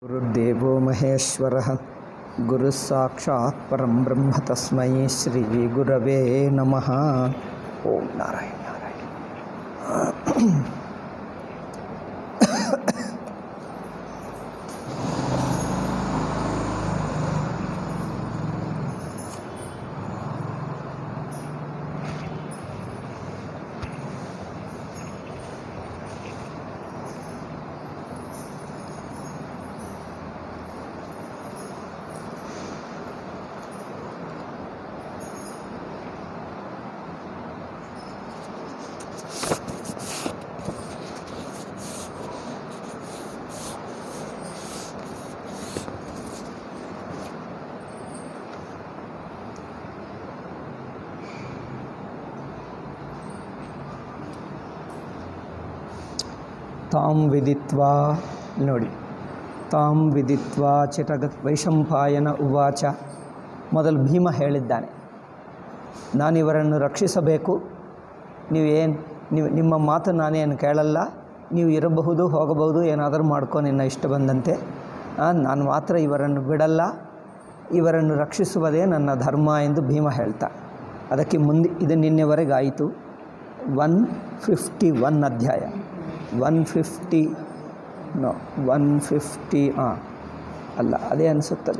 ಗುರುದೇವೋ ಮಹೇಶ್ವರಃ ಗುರುಃ ಸಾಕ್ಷಾತ್ ಪರಂ ಬ್ರಹ್ಮ ತಸ್ಮೈ ಶ್ರೀ ಗುರವೇ ನಮಃ. ಓಂ ನಾರಾಯಣ ನಾರಾಯಣ. ತಾಂ ವಿದಿತ್ವಾ ನೋಡಿ, ತಾಂ ವಿದಿತ್ವಾ ಚಿರಗತ್ ವೈಶಂಪಾಯನ ಉವಾಚ. ಮೊದಲು ಭೀಮ ಹೇಳಿದ್ದಾನೆ, ನಾನಿವರನ್ನು ರಕ್ಷಿಸಬೇಕು, ನಿಮ್ಮ ಮಾತು ನಾನೇನು ಕೇಳಲ್ಲ, ನೀವು ಇರಬಹುದು ಹೋಗಬಹುದು, ಏನಾದರೂ ಮಾಡ್ಕೊ ನಿನ್ನ ಇಷ್ಟ ಬಂದಂತೆ, ನಾನು ಮಾತ್ರ ಇವರನ್ನು ಬಿಡಲ್ಲ, ಇವರನ್ನು ರಕ್ಷಿಸುವುದೇ ನನ್ನ ಧರ್ಮ ಎಂದು ಭೀಮ ಹೇಳ್ತಾ. ಅದಕ್ಕೆ ಮುಂದೆ ಇದು ನಿನ್ನೆವರೆಗೆ ಆಯಿತು. 151 ಅಧ್ಯಾಯ 150 ಅಲ್ಲ ಅದೇ ಅನಿಸುತ್ತದೆ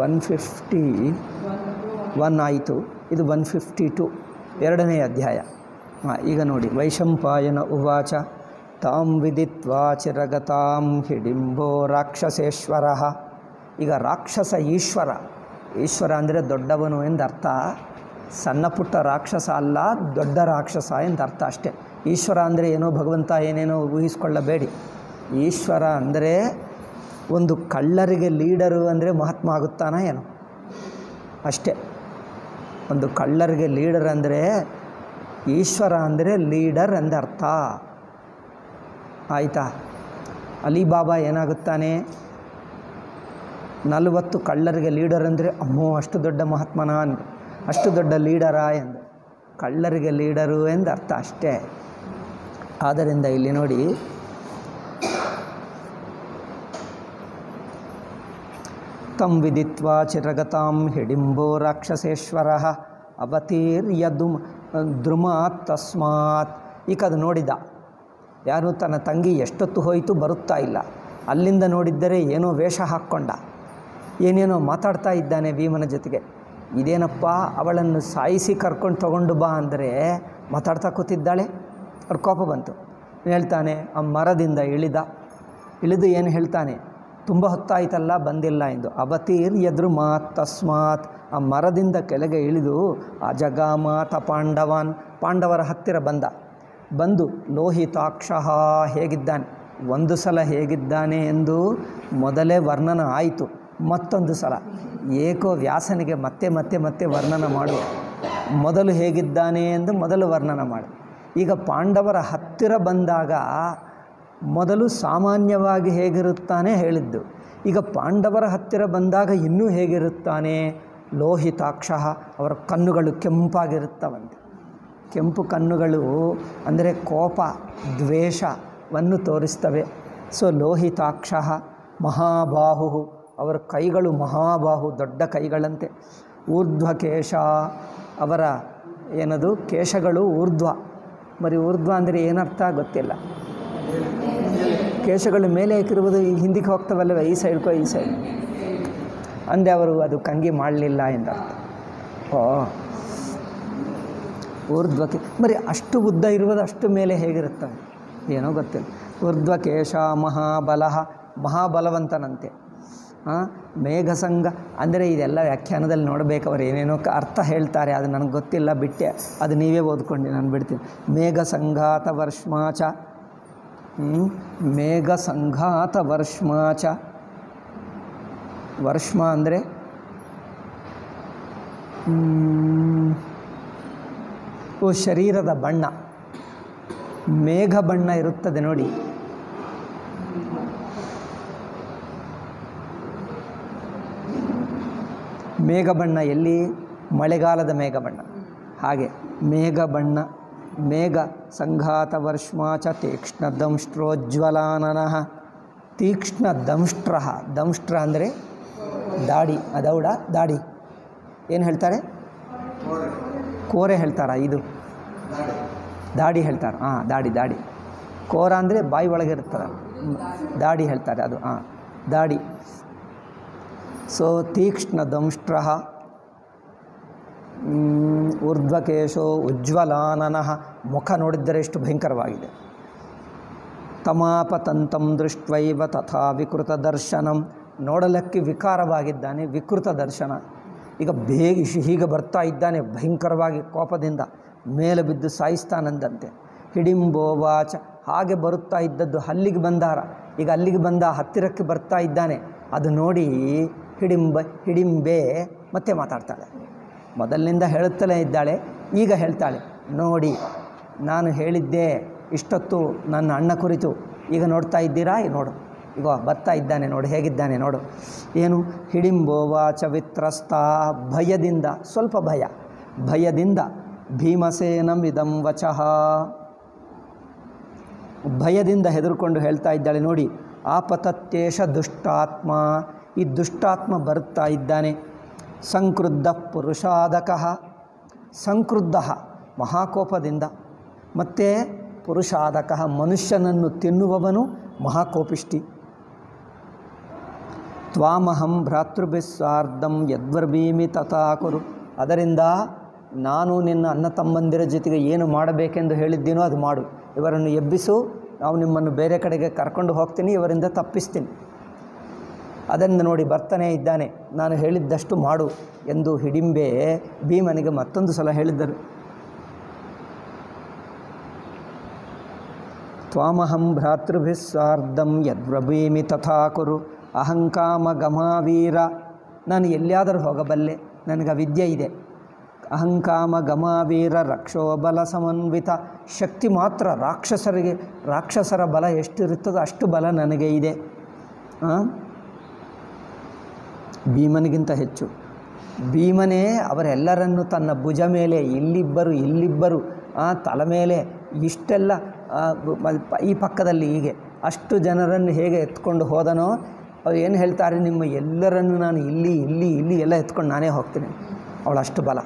151 ಆಯಿತು. ಇದು 152 ಎರಡನೇ ಅಧ್ಯಾಯ. ಈಗ ನೋಡಿ, ವೈಶಂಪಾಯನ ಉವಾಚ ತಾಂ ವಿದಿತ್ವಾ ಚಿರಗತಾಂ ಹಿಡಿಂಬೋ ರಾಕ್ಷಸೇಶ್ವರ. ಈಗ ರಾಕ್ಷಸ ಈಶ್ವರ ಅಂದರೆ ದೊಡ್ಡವನು ಎಂದರ್ಥ. ಸಣ್ಣ ಪುಟ್ಟ ರಾಕ್ಷಸ ಅಲ್ಲ, ದೊಡ್ಡ ರಾಕ್ಷಸ ಎಂದರ್ಥ ಅಷ್ಟೇ. ಈಶ್ವರ ಅಂದರೆ ಏನೋ ಭಗವಂತ ಏನೇನೋ ಊಹಿಸ್ಕೊಳ್ಳಬೇಡಿ. ಈಶ್ವರ ಅಂದರೆ ಒಂದು ಕಳ್ಳರಿಗೆ ಲೀಡರು ಅಂದರೆ ಮಹಾತ್ಮ ಆಗುತ್ತಾನ ಏನೋ ಅಷ್ಟೇ. ಒಂದು ಕಳ್ಳರಿಗೆ ಲೀಡರ್ ಅಂದರೆ ಈಶ್ವರ ಅಂದರೆ ಲೀಡರ್ ಎಂದರ್ಥ. ಆಯಿತಾ? ಅಲಿಬಾಬಾ ಏನಾಗುತ್ತಾನೆ? 40 ಕಳ್ಳರಿಗೆ ಲೀಡರ್ ಅಂದರೆ ಅಮ್ಮೋ ಅಷ್ಟು ದೊಡ್ಡ ಮಹಾತ್ಮನ ಅಂದು, ಅಷ್ಟು ದೊಡ್ಡ ಲೀಡರಾ ಎಂದು. ಕಳ್ಳರಿಗೆ ಲೀಡರು ಎಂದರ್ಥ ಅಷ್ಟೇ. ಆದ್ದರಿಂದ ಇಲ್ಲಿ ನೋಡಿ, ತಂ ವಿದಿತ್ವಾ ಚಿರಗತಾಂ ಹಿಡಿಂಬೋ ರಾಕ್ಷಸೇಶ್ವರ ಅವತೀರ್ಯ ದ್ರುಮಾತ್ ತಸ್ಮಾತ್. ಈಗ ಅದು ನೋಡಿದ ಯಾರು, ತನ್ನ ತಂಗಿ ಎಷ್ಟೊತ್ತು ಹೋಯಿತು ಬರುತ್ತಾ ಇಲ್ಲ. ಅಲ್ಲಿಂದ ನೋಡಿದ್ದರೆ ಏನೋ ವೇಷ ಹಾಕ್ಕೊಂಡ, ಏನೇನೋ ಮಾತಾಡ್ತಾ ಇದ್ದಾನೆ ಭೀಮನ ಜೊತೆಗೆ. ಇದೇನಪ್ಪ, ಅವಳನ್ನು ಸಾಯಿಸಿ ಕರ್ಕೊಂಡು ತಗೊಂಡು ಬಾ ಅಂದರೆ ಮಾತಾಡ್ತಾ ಕೂತಿದ್ದಾಳೆ. ಅವ್ರ ಕೋಪ ಬಂತು. ಹೇಳ್ತಾನೆ, ಆ ಮರದಿಂದ ಇಳಿದು ಏನು ಹೇಳ್ತಾನೆ, ತುಂಬ ಹೊತ್ತಾಯಿತಲ್ಲ ಬಂದಿಲ್ಲ ಎಂದು. ಅವತೀರ್ಯ ದ್ರುಮಾತ್ ತಸ್ಮಾತ್. ಆ ಮರದಿಂದ ಕೆಳಗೆ ಇಳಿದು ಅಜಗಾಮಾತ ಪಾಂಡವರ ಹತ್ತಿರ ಬಂದು ಲೋಹಿತಾಕ್ಷಃ ಹೇಗಿದ್ದಾನೆ, ಒಂದು ಸಲ ಹೇಗಿದ್ದಾನೆ ಎಂದು ಮೊದಲೇ ವರ್ಣನ ಆಯಿತು. ಮತ್ತೊಂದು ಸಲ ಏಕೋ ವ್ಯಾಸನಿಗೆ ಮತ್ತೆ ವರ್ಣನ ಮಾಡು. ಮೊದಲು ಹೇಗಿದ್ದಾನೆ ಎಂದು ಮೊದಲು ವರ್ಣನ ಮಾಡು. ಈಗ ಪಾಂಡವರ ಹತ್ತಿರ ಬಂದಾಗ ಮೊದಲು ಸಾಮಾನ್ಯವಾಗಿ ಹೇಗಿರುತ್ತಾನೆ ಹೇಳಿದ್ದು. ಈಗ ಪಾಂಡವರ ಹತ್ತಿರ ಬಂದಾಗ ಇನ್ನೂ ಹೇಗಿರುತ್ತಾನೆ? ಲೋಹಿತಾಕ್ಷಃ. ಅವರ ಕಣ್ಣುಗಳು ಕೆಂಪಾಗಿರುತ್ತವಂತೆ. ಕೆಂಪು ಕಣ್ಣುಗಳು ಅಂದರೆ ಕೋಪ ದ್ವೇಷವನ್ನು ತೋರಿಸ್ತವೆ. ಸೊ ಲೋಹಿತಾಕ್ಷಃ. ಮಹಾಬಾಹು. ಅವರ ಕೈಗಳು ಮಹಾಬಾಹು, ದೊಡ್ಡ ಕೈಗಳಂತೆ. ಊರ್ಧ್ವಕೇಶ. ಅವರ ಏನದು ಕೇಶಗಳು ಊರ್ಧ್ವ. ಬರೀ ಊರ್ಧ್ವ ಅಂದರೆ ಏನರ್ಥ ಗೊತ್ತಿಲ್ಲ. ಕೇಶಗಳು ಮೇಲೆ ಹಾಕಿರುವುದು ಹಿಂದಕ್ಕೆ ಹೋಗ್ತವಲ್ಲವೇ, ಈ ಸೈಡ್ಕೋ ಈ ಸೈಡ್ ಅಂದರೆ ಅವರು ಅದು ಕಂಗಿ ಮಾಡಲಿಲ್ಲ ಎಂದರ್ಥ. ಊರ್ಧ್ವಕ್ಕೆ ಬರೀ ಅಷ್ಟು ಉದ್ದ ಇರುವುದು, ಅಷ್ಟು ಮೇಲೆ ಹೇಗಿರುತ್ತವೆ ಏನೋ ಗೊತ್ತಿಲ್ಲ. ಊರ್ಧ್ವಕೇಶ ಮಹಾಬಲವಂತನಂತೆ. ಮೇಘಸಂಗ ಅಂದರೆ ಇದೆಲ್ಲ ವ್ಯಾಖ್ಯಾನದಲ್ಲಿ ನೋಡಬೇಕು. ಅವರು ಏನೇನೋ ಅರ್ಥ ಹೇಳ್ತಾರೆ, ಅದು ನನಗೆ ಗೊತ್ತಿಲ್ಲ, ಬಿಟ್ಟೆ. ಅದು ನೀವೇ ಓದ್ಕೊಂಡು ನಾನು ಬಿಡ್ತೀನಿ. ಮೇಘಸಂಘಾತ ವರ್ಷಮಾಚ. ಮೇಘಸಂಘಾತ ವರ್ಷಮಾಚ. ವರ್ಷಮ ಅಂದರೆ ಶರೀರದ ಬಣ್ಣ. ಮೇಘ ಬಣ್ಣ ಇರುತ್ತದೆ ನೋಡಿ. ಮೇಘ ಬಣ್ಣ ಎಲ್ಲಿ? ಮಳೆಗಾಲದ ಮೇಘ ಬಣ್ಣ. ಹಾಗೆ ಮೇಘ ಬಣ್ಣ. ಮೇಘ ಸಂಘಾತ ವರ್ಷಮಾಚ ತೀಕ್ಷ್ಣದಂಷ್ಟ್ರೋಜ್ವಲಾನನಃ. ತೀಕ್ಷ್ಣ ದಂಷ್ಟ್ರ. ದಂಷ್ಟ್ರ ಅಂದರೆ ದಾಡಿ, ಅದೌಡ ದಾಡಿ. ಏನು ಹೇಳ್ತಾರೆ? ಕೋರೆ ಹೇಳ್ತಾರಾ? ಇದು ದಾಡಿ ಹೇಳ್ತಾರೆ. ಹಾಂ, ದಾಡಿ ದಾಡಿ. ಕೋರ ಅಂದರೆ ಬಾಯಿ ಒಳಗೆ ಇರ್ತದೆ, ದಾಡಿ ಹೇಳ್ತಾರೆ ಅದು. ಹಾಂ, ದಾಡಿ. ಸೊ ತೀಕ್ಷ್ಣ ದಂಷ್ಟ್ರ ಊರ್ಧ್ವಕೇಶೋ ಉಜ್ವಲಾನನಃ. ಮುಖ ನೋಡಿದ್ದರೆ ಎಷ್ಟು ಭಯಂಕರವಾಗಿದೆ. ತಮಾಪತಂತಂ ದೃಷ್ಟ್ವೈವ ತಥಾ ವಿಕೃತ ದರ್ಶನಂ. ನೋಡಲಕ್ಕೆ ವಿಕಾರವಾಗಿದ್ದಾನೆ, ವಿಕೃತ ದರ್ಶನ. ಈಗ ಹೀಗೆ ಬರ್ತಾ ಇದ್ದಾನೆ ಭಯಂಕರವಾಗಿ ಕೋಪದಿಂದ, ಮೇಲೆ ಬಿದ್ದು ಸಾಯಿಸ್ತಾನಂದಂತೆ. ಹಿಡಿಂಬೋವಾಚ. ಹಾಗೆ ಬರುತ್ತಾ ಇದ್ದದ್ದು ಅಲ್ಲಿಗೆ ಬಂದಾರ. ಈಗ ಅಲ್ಲಿಗೆ ಬಂದ, ಹತ್ತಿರಕ್ಕೆ ಬರ್ತಾ ಇದ್ದಾನೆ. ಅದು ನೋಡಿ ಹಿಡಿಂಬೆ ಮತ್ತೆ ಮಾತಾಡ್ತಾಳೆ. ಮೊದಲಿನಿಂದ ಹೇಳುತ್ತಲೇ ಇದ್ದಾಳೆ, ಈಗ ಹೇಳ್ತಾಳೆ, ನೋಡಿ ನಾನು ಹೇಳಿದ್ದೆ ಇಷ್ಟೊತ್ತು ನನ್ನ ಅಣ್ಣ ಕುರಿತು, ಈಗ ನೋಡ್ತಾ ಇದ್ದೀರಾ? ನೋಡು, ಈಗ ಬರ್ತಾ ಇದ್ದಾನೆ ನೋಡು, ಹೇಗಿದ್ದಾನೆ ನೋಡು. ಏನು? ಹಿಡಿಂಬೋವಾಚ ವಿತ್ರಸ್ತ. ಭಯದಿಂದ, ಸ್ವಲ್ಪ ಭಯದಿಂದ ಭೀಮಸೇನಂ ಇದಂ ವಚಃ. ಭಯದಿಂದ ಹೆದರ್ಕೊಂಡು ಹೇಳ್ತಾ ಇದ್ದಾಳೆ, ನೋಡಿ ಆಪತತ್ಯೇಷ ದುಷ್ಟಾತ್ಮ. ಈ ದುಷ್ಟಾತ್ಮ ಬರುತ್ತಾ ಇದ್ದಾನೆ. ಸಂಕ್ರುದ್ಧ ಪುರುಷಾದಕಃ. ಸಂಕ್ರುದ್ಧ ಮಹಾಕೋಪದಿಂದ, ಮತ್ತು ಪುರುಷಾದಕಃ ಮನುಷ್ಯನನ್ನು ತಿನ್ನುವವನು ಮಹಾಕೋಪಿಷ್ಟಿ. ತ್ವಾಮಹಂ ಭ್ರಾತೃಭಿಸ್ವಾರ್ಧಂ ಯದ್ವರ್ಬೀಮಿ ತಥಾ ಕುರು. ಅದರಿಂದ ನಾನು ನಿನ್ನ ಅಣ್ಣ ತಮ್ಮಂದಿರ ಜೊತೆಗೆ ಏನು ಮಾಡಬೇಕೆಂದು ಹೇಳಿದ್ದೀನೋ ಅದು ಮಾಡು. ಇವರನ್ನು ಎಬ್ಬಿಸು, ನಾವು ನಿಮ್ಮನ್ನು ಬೇರೆ ಕಡೆಗೆ ಕರ್ಕೊಂಡು ಹೋಗ್ತೀನಿ, ಇವರಿಂದ ತಪ್ಪಿಸ್ತೀನಿ. ಅದನ್ನು ನೋಡಿ ಬರ್ತಾನೇ ಇದ್ದಾನೆ, ನಾನು ಹೇಳಿದ್ದಷ್ಟು ಮಾಡು ಎಂದು ಹಿಡಿಂಬೆ ಭೀಮನಿಗೆ ಮತ್ತೊಂದು ಸಲ ಹೇಳಿದ್ದರು. ತ್ವಾಮಹಂ ಭ್ರಾತೃಭಿಸ್ವಾರ್ಧಂ ಯದ್ವ್ರಭೀಮಿ ತಥಾ ಕುರು. ಅಹಂಕಾಮ ಗಮಾವೀರ. ನಾನು ಎಲ್ಲಿಯಾದರೂ ಹೋಗಬಲ್ಲೆ, ನನಗೆ ವಿದ್ಯೆ ಇದೆ. ಅಹಂಕಾಮ ಗಮಾವೀರ ರಕ್ಷೋಬಲ ಸಮನ್ವಿತ. ಶಕ್ತಿ ಮಾತ್ರ ರಾಕ್ಷಸರ ಬಲ ಎಷ್ಟಿರುತ್ತದೋ ಅಷ್ಟು ಬಲ ನನಗೆ ಇದೆ. ಭೀಮನಿಗಿಂತ ಹೆಚ್ಚು. ಭೀಮನೇ ಅವರೆಲ್ಲರನ್ನು ತನ್ನ ಭುಜ ಮೇಲೆ ಇಲ್ಲಿಬ್ಬರು ತಲೆ ಮೇಲೆ ಇಷ್ಟೆಲ್ಲ ಈ ಪಕ್ಕದಲ್ಲಿ ಹೀಗೆ ಅಷ್ಟು ಜನರನ್ನು ಹೇಗೆ ಎತ್ಕೊಂಡು ಹೋದನೋ, ಅವ್ರು ಏನು ಹೇಳ್ತಾರೆ, ನಿಮ್ಮ ಎಲ್ಲರನ್ನು ನಾನು ಇಲ್ಲಿ ಎಲ್ಲ ಎತ್ಕೊಂಡು ನಾನೇ ಹೋಗ್ತೀನಿ. ಅವಳಷ್ಟು ಬಲ.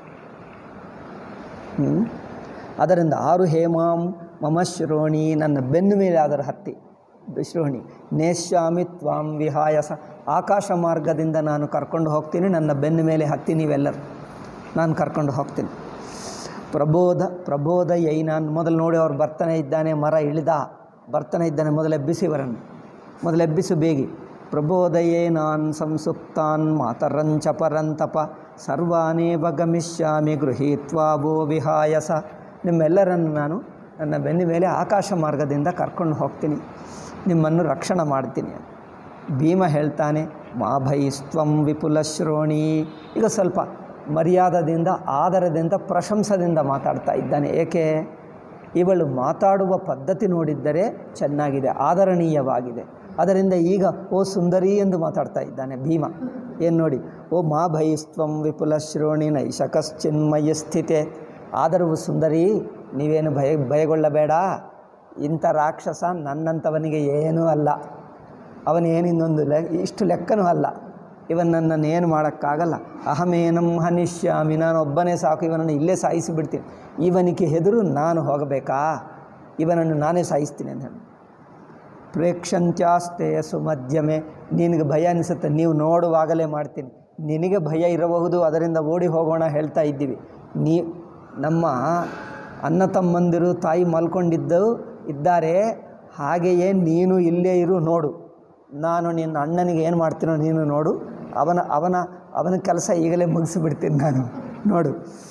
ಅದರಿಂದ ಆರು ಹೇಮಾಂ ಮಮ ಶ್ರೋಣಿ. ನನ್ನ ಬೆನ್ನು ಮೇಲೆ ಅದರ ಹತ್ತಿ ಶ್ರೋಣಿ. ನೇಷ್ಯಾಮಿ ತ್ವಾಂ ವಿಹಾಯಸ. ಆಕಾಶ ಮಾರ್ಗದಿಂದ ನಾನು ಕರ್ಕೊಂಡು ಹೋಗ್ತೀನಿ, ನನ್ನ ಬೆನ್ನ ಮೇಲೆ ಹತ್ತಿ ನೀವೆಲ್ಲರೂ ನಾನು ಕರ್ಕೊಂಡು ಹೋಗ್ತೀನಿ. ಪ್ರಬೋದಯೈ. ನಾನು ಮೊದಲು ನೋಡಿ ಅವ್ರು ಬರ್ತಾನೆ ಇದ್ದಾನೆ, ಮರ ಬರ್ತಾನೆ ಇದ್ದಾನೆ, ಮೊದಲೆಬ್ಬಿಸು ಬೇಗಿ. ಪ್ರಬೋದಯೇ ನಾನ್ ಸಂಸುಪ್ತಾನ್ ಮಾತರಂಚ ಪರಂತಪ ಸರ್ವಾನೇವ ಗಮಿಷ್ಯಾಮಿ ಗೃಹೀತ್ವಾ ವೋ ವಿಹಾಯಸ. ನಿಮ್ಮೆಲ್ಲರನ್ನು ನಾನು ನನ್ನ ಬೆನ್ನ ಮೇಲೆ ಆಕಾಶ ಮಾರ್ಗದಿಂದ ಕರ್ಕೊಂಡು ಹೋಗ್ತೀನಿ, ನಿಮ್ಮನ್ನು ರಕ್ಷಣೆ ಮಾಡ್ತೀನಿ. ಭೀಮ ಹೇಳ್ತಾನೆ, ಮಾ ಭೈಸ್ತ್ವಂ ವಿಪುಲ ಶ್ರೋಣಿ. ಈಗ ಸ್ವಲ್ಪ ಮರ್ಯಾದದಿಂದ, ಆದರದಿಂದ, ಪ್ರಶಂಸದಿಂದ ಮಾತಾಡ್ತಾ ಇದ್ದಾನೆ. ಏಕೆ? ಇವಳು ಮಾತಾಡುವ ಪದ್ಧತಿ ನೋಡಿದ್ದರೆ ಚೆನ್ನಾಗಿದೆ, ಆದರಣೀಯವಾಗಿದೆ. ಅದರಿಂದ ಈಗ ಓ ಸುಂದರಿ ಎಂದು ಮಾತಾಡ್ತಾ ಇದ್ದಾನೆ ಭೀಮ. ಏನು ನೋಡಿ, ಓ ಮಾ ಭೈಸ್ತ್ವಂ ವಿಪುಲ ಶ್ರೋಣಿ ನೈಷಕಶ್ಚಿನ್ಮಯ ಸ್ಥಿತೆ. ಆದರೂ ಸುಂದರಿ, ನೀವೇನು ಭಯಗೊಳ್ಳಬೇಡ. ಇಂಥ ರಾಕ್ಷಸ ನನ್ನಂಥವನಿಗೆ ಏನೂ ಅಲ್ಲ. ಅವನೇನಿನ್ನೊಂದು ಇಷ್ಟು ಲೆಕ್ಕನೂ ಅಲ್ಲ. ಇವನು ನನ್ನನ್ನು ಏನು ಮಾಡೋಕ್ಕಾಗಲ್ಲ. ಅಹಮೇನಂ ಹನಿಷ್ಯಾಮಿ. ನಾನು ಒಬ್ಬನೇ ಸಾಕು, ಇವನನ್ನು ಇಲ್ಲೇ ಸಾಯಿಸಿಬಿಡ್ತೀನಿ. ಇವನಿಗೆ ಹೆದರು ನಾನು ಹೋಗಬೇಕಾ? ಇವನನ್ನು ನಾನೇ ಸಾಯಿಸ್ತೀನಿ ಅಂತ ಹೇಳಿ. ಪ್ರೇಕ್ಷಂತ್ಯಾಸ್ತೆ ಸುಮಧ್ಯಮೆ. ನಿನಗೆ ಭಯ ಅನಿಸುತ್ತೆ, ನೀವು ನೋಡುವಾಗಲೇ ಮಾಡ್ತೀನಿ. ನಿನಗೆ ಭಯ ಇರಬಹುದು, ಅದರಿಂದ ಓಡಿ ಹೋಗೋಣ ಹೇಳ್ತಾ ಇದ್ದೀವಿ. ನಮ್ಮ ಅಣ್ಣ ತಮ್ಮಂದಿರು ತಾಯಿ ಇದ್ದಾರೆ, ಹಾಗೆಯೇ ನೀನು ಇಲ್ಲೇ ಇರು, ನೋಡು. ನಾನು ನಿನ್ನ ಅಣ್ಣನಿಗೆ ಏನು ಮಾಡ್ತೀನೋ ನೀನು ನೋಡು. ಅವನ ಕೆಲಸ ಈಗಲೇ ಮುಗಿಸಿಬಿಡ್ತೀನಿ ನಾನು, ನೋಡು.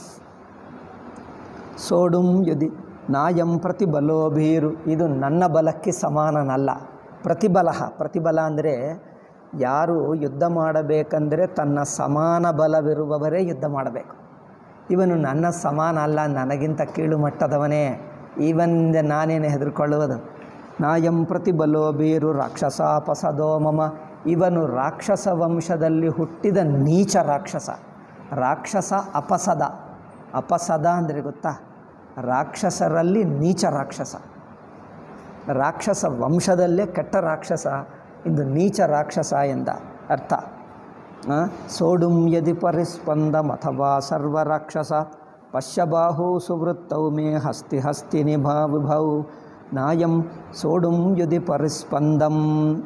ಸೋಡುಂ ಯುಧಿ ನಾಯಂ ಪ್ರತಿಬಲೋ ಭೀರು. ಇದು ನನ್ನ ಬಲಕ್ಕೆ ಸಮಾನನಲ್ಲ. ಪ್ರತಿಬಲ ಅಂದರೆ ಯಾರು ಯುದ್ಧ ಮಾಡಬೇಕಂದರೆ ತನ್ನ ಸಮಾನ ಬಲವಿರುವವರೇ ಯುದ್ಧ ಮಾಡಬೇಕು. ಇವನು ನನ್ನ ಸಮಾನ ಅಲ್ಲ, ನನಗಿಂತ ಕೀಳು ಮಟ್ಟದವನೇ. ಇವನಿಂದ ನಾನೇನು ಹೆದರ್ಕೊಳ್ಳುವುದು? ನಾಯಂ ಪ್ರತಿಬಲೋ ಬೀರು ರಾಕ್ಷಸಾಪಸದೋ ಮಮ. ಇವನು ರಾಕ್ಷಸ ವಂಶದಲ್ಲಿ ಹುಟ್ಟಿದ ನೀಚ ರಾಕ್ಷಸ ಅಪಸದ ಅಂದರೆ ಗೊತ್ತಾ? ರಾಕ್ಷಸರಲ್ಲಿ ನೀಚ ರಾಕ್ಷಸ ವಂಶದಲ್ಲೇ ಕೆಟ್ಟ ರಾಕ್ಷಸ. ಇಂದು ನೀಚ ರಾಕ್ಷಸ ಎಂದ ಅರ್ಥ. ಸೋಡುಂ ಯದಿ ಪರಿಸ್ಪಂದಂ ಅಥವಾ ಸರ್ವರಾಕ್ಷಸ ಪಶ್ಯಬಾಹು ಸುವೃತ್ತೌ ಮೇ ಹಸ್ತಿ ಹಸ್ತಿ ನಿಭಾ ವಿಭೌ ನಾಯಂ ಸೋಡುಂ ಯದಿ ಪರಿಸ್ಪಂದಂ.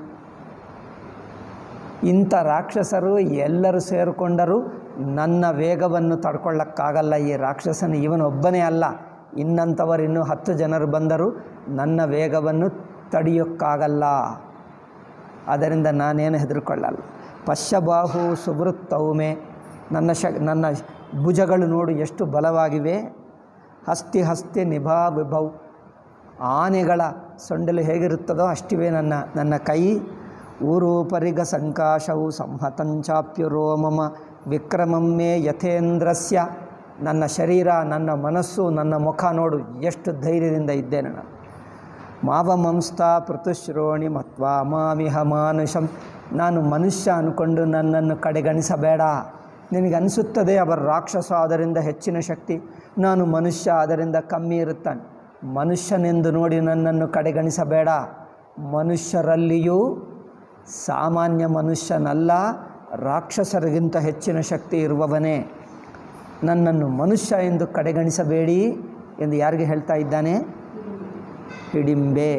ಇಂಥ ರಾಕ್ಷಸರು ಎಲ್ಲರೂ ಸೇರಿಕೊಂಡರೂ ನನ್ನ ವೇಗವನ್ನು ತಡ್ಕೊಳ್ಳೋಕ್ಕಾಗಲ್ಲ. ಈ ರಾಕ್ಷಸನು ಇವನೊಬ್ಬನೇ ಅಲ್ಲ, ಇನ್ನಂಥವರು ಇನ್ನೂ 10 ಜನರು ಬಂದರೂ ನನ್ನ ವೇಗವನ್ನು ತಡೆಯೋಕ್ಕಾಗಲ್ಲ. ಆದ್ದರಿಂದ ನಾನೇನು ಹೆದರ್ಕೊಳ್ಳಲ್ಲ. ಪಶ್ಯಬಾಹು ಸುವೃತ್ತೌಮೆ, ನನ್ನ ಭುಜಗಳು ನೋಡು ಎಷ್ಟು ಬಲವಾಗಿವೆ. ಹಸ್ತಿ ಹಸ್ತಿ ನಿಭಾ ವಿಭೌ, ಆನೆಗಳ ಸೊಂಡಲು ಹೇಗಿರುತ್ತದೋ ಅಷ್ಟಿವೆ ನನ್ನ ಕೈ. ಊರೂಪರಿಗ ಸಂಕಾಶವು ಸಂಹತಂಚಾಪ್ಯುರೋಮಮ ವಿಕ್ರಮಮ್ಮೆ ಯಥೇಂದ್ರಸ್ಯ. ನನ್ನ ಶರೀರ, ನನ್ನ ಮನಸ್ಸು, ನನ್ನ ಮುಖ ನೋಡು ಎಷ್ಟು ಧೈರ್ಯದಿಂದ ಇದ್ದೇನೆ ನಾನು. ಮಾವಮಂಸ್ತಾ ಪೃಥುಶ್ರೋಣಿ ಮತ್ವಾ ಮಾಮಿಹ ಮಾನುಷಂ. ನಾನು ಮನುಷ್ಯ ಅಂದ್ಕೊಂಡು ನನ್ನನ್ನು ಕಡೆಗಣಿಸಬೇಡ. ನಿನಗನಿಸುತ್ತದೆ ಅವರ ರಾಕ್ಷಸ ಅದರಿಂದ ಹೆಚ್ಚಿನ ಶಕ್ತಿ, ನಾನು ಮನುಷ್ಯ ಅದರಿಂದ ಕಮ್ಮಿ ಇರುತ್ತಾನೆ. ಮನುಷ್ಯನೆಂದು ನೋಡಿ ನನ್ನನ್ನು ಕಡೆಗಣಿಸಬೇಡ. ಮನುಷ್ಯರಲ್ಲಿಯೂ ಸಾಮಾನ್ಯ ಮನುಷ್ಯನಲ್ಲ, ರಾಕ್ಷಸರಿಗಿಂತ ಹೆಚ್ಚಿನ ಶಕ್ತಿ ಇರುವವನೇ. ನನ್ನನ್ನು ಮನುಷ್ಯ ಎಂದು ಕಡೆಗಣಿಸಬೇಡಿ ಎಂದು ಯಾರಿಗೆ ಹೇಳ್ತಾ ಇದ್ದಾನೆ? ಹಿಡಿಂಬೆ.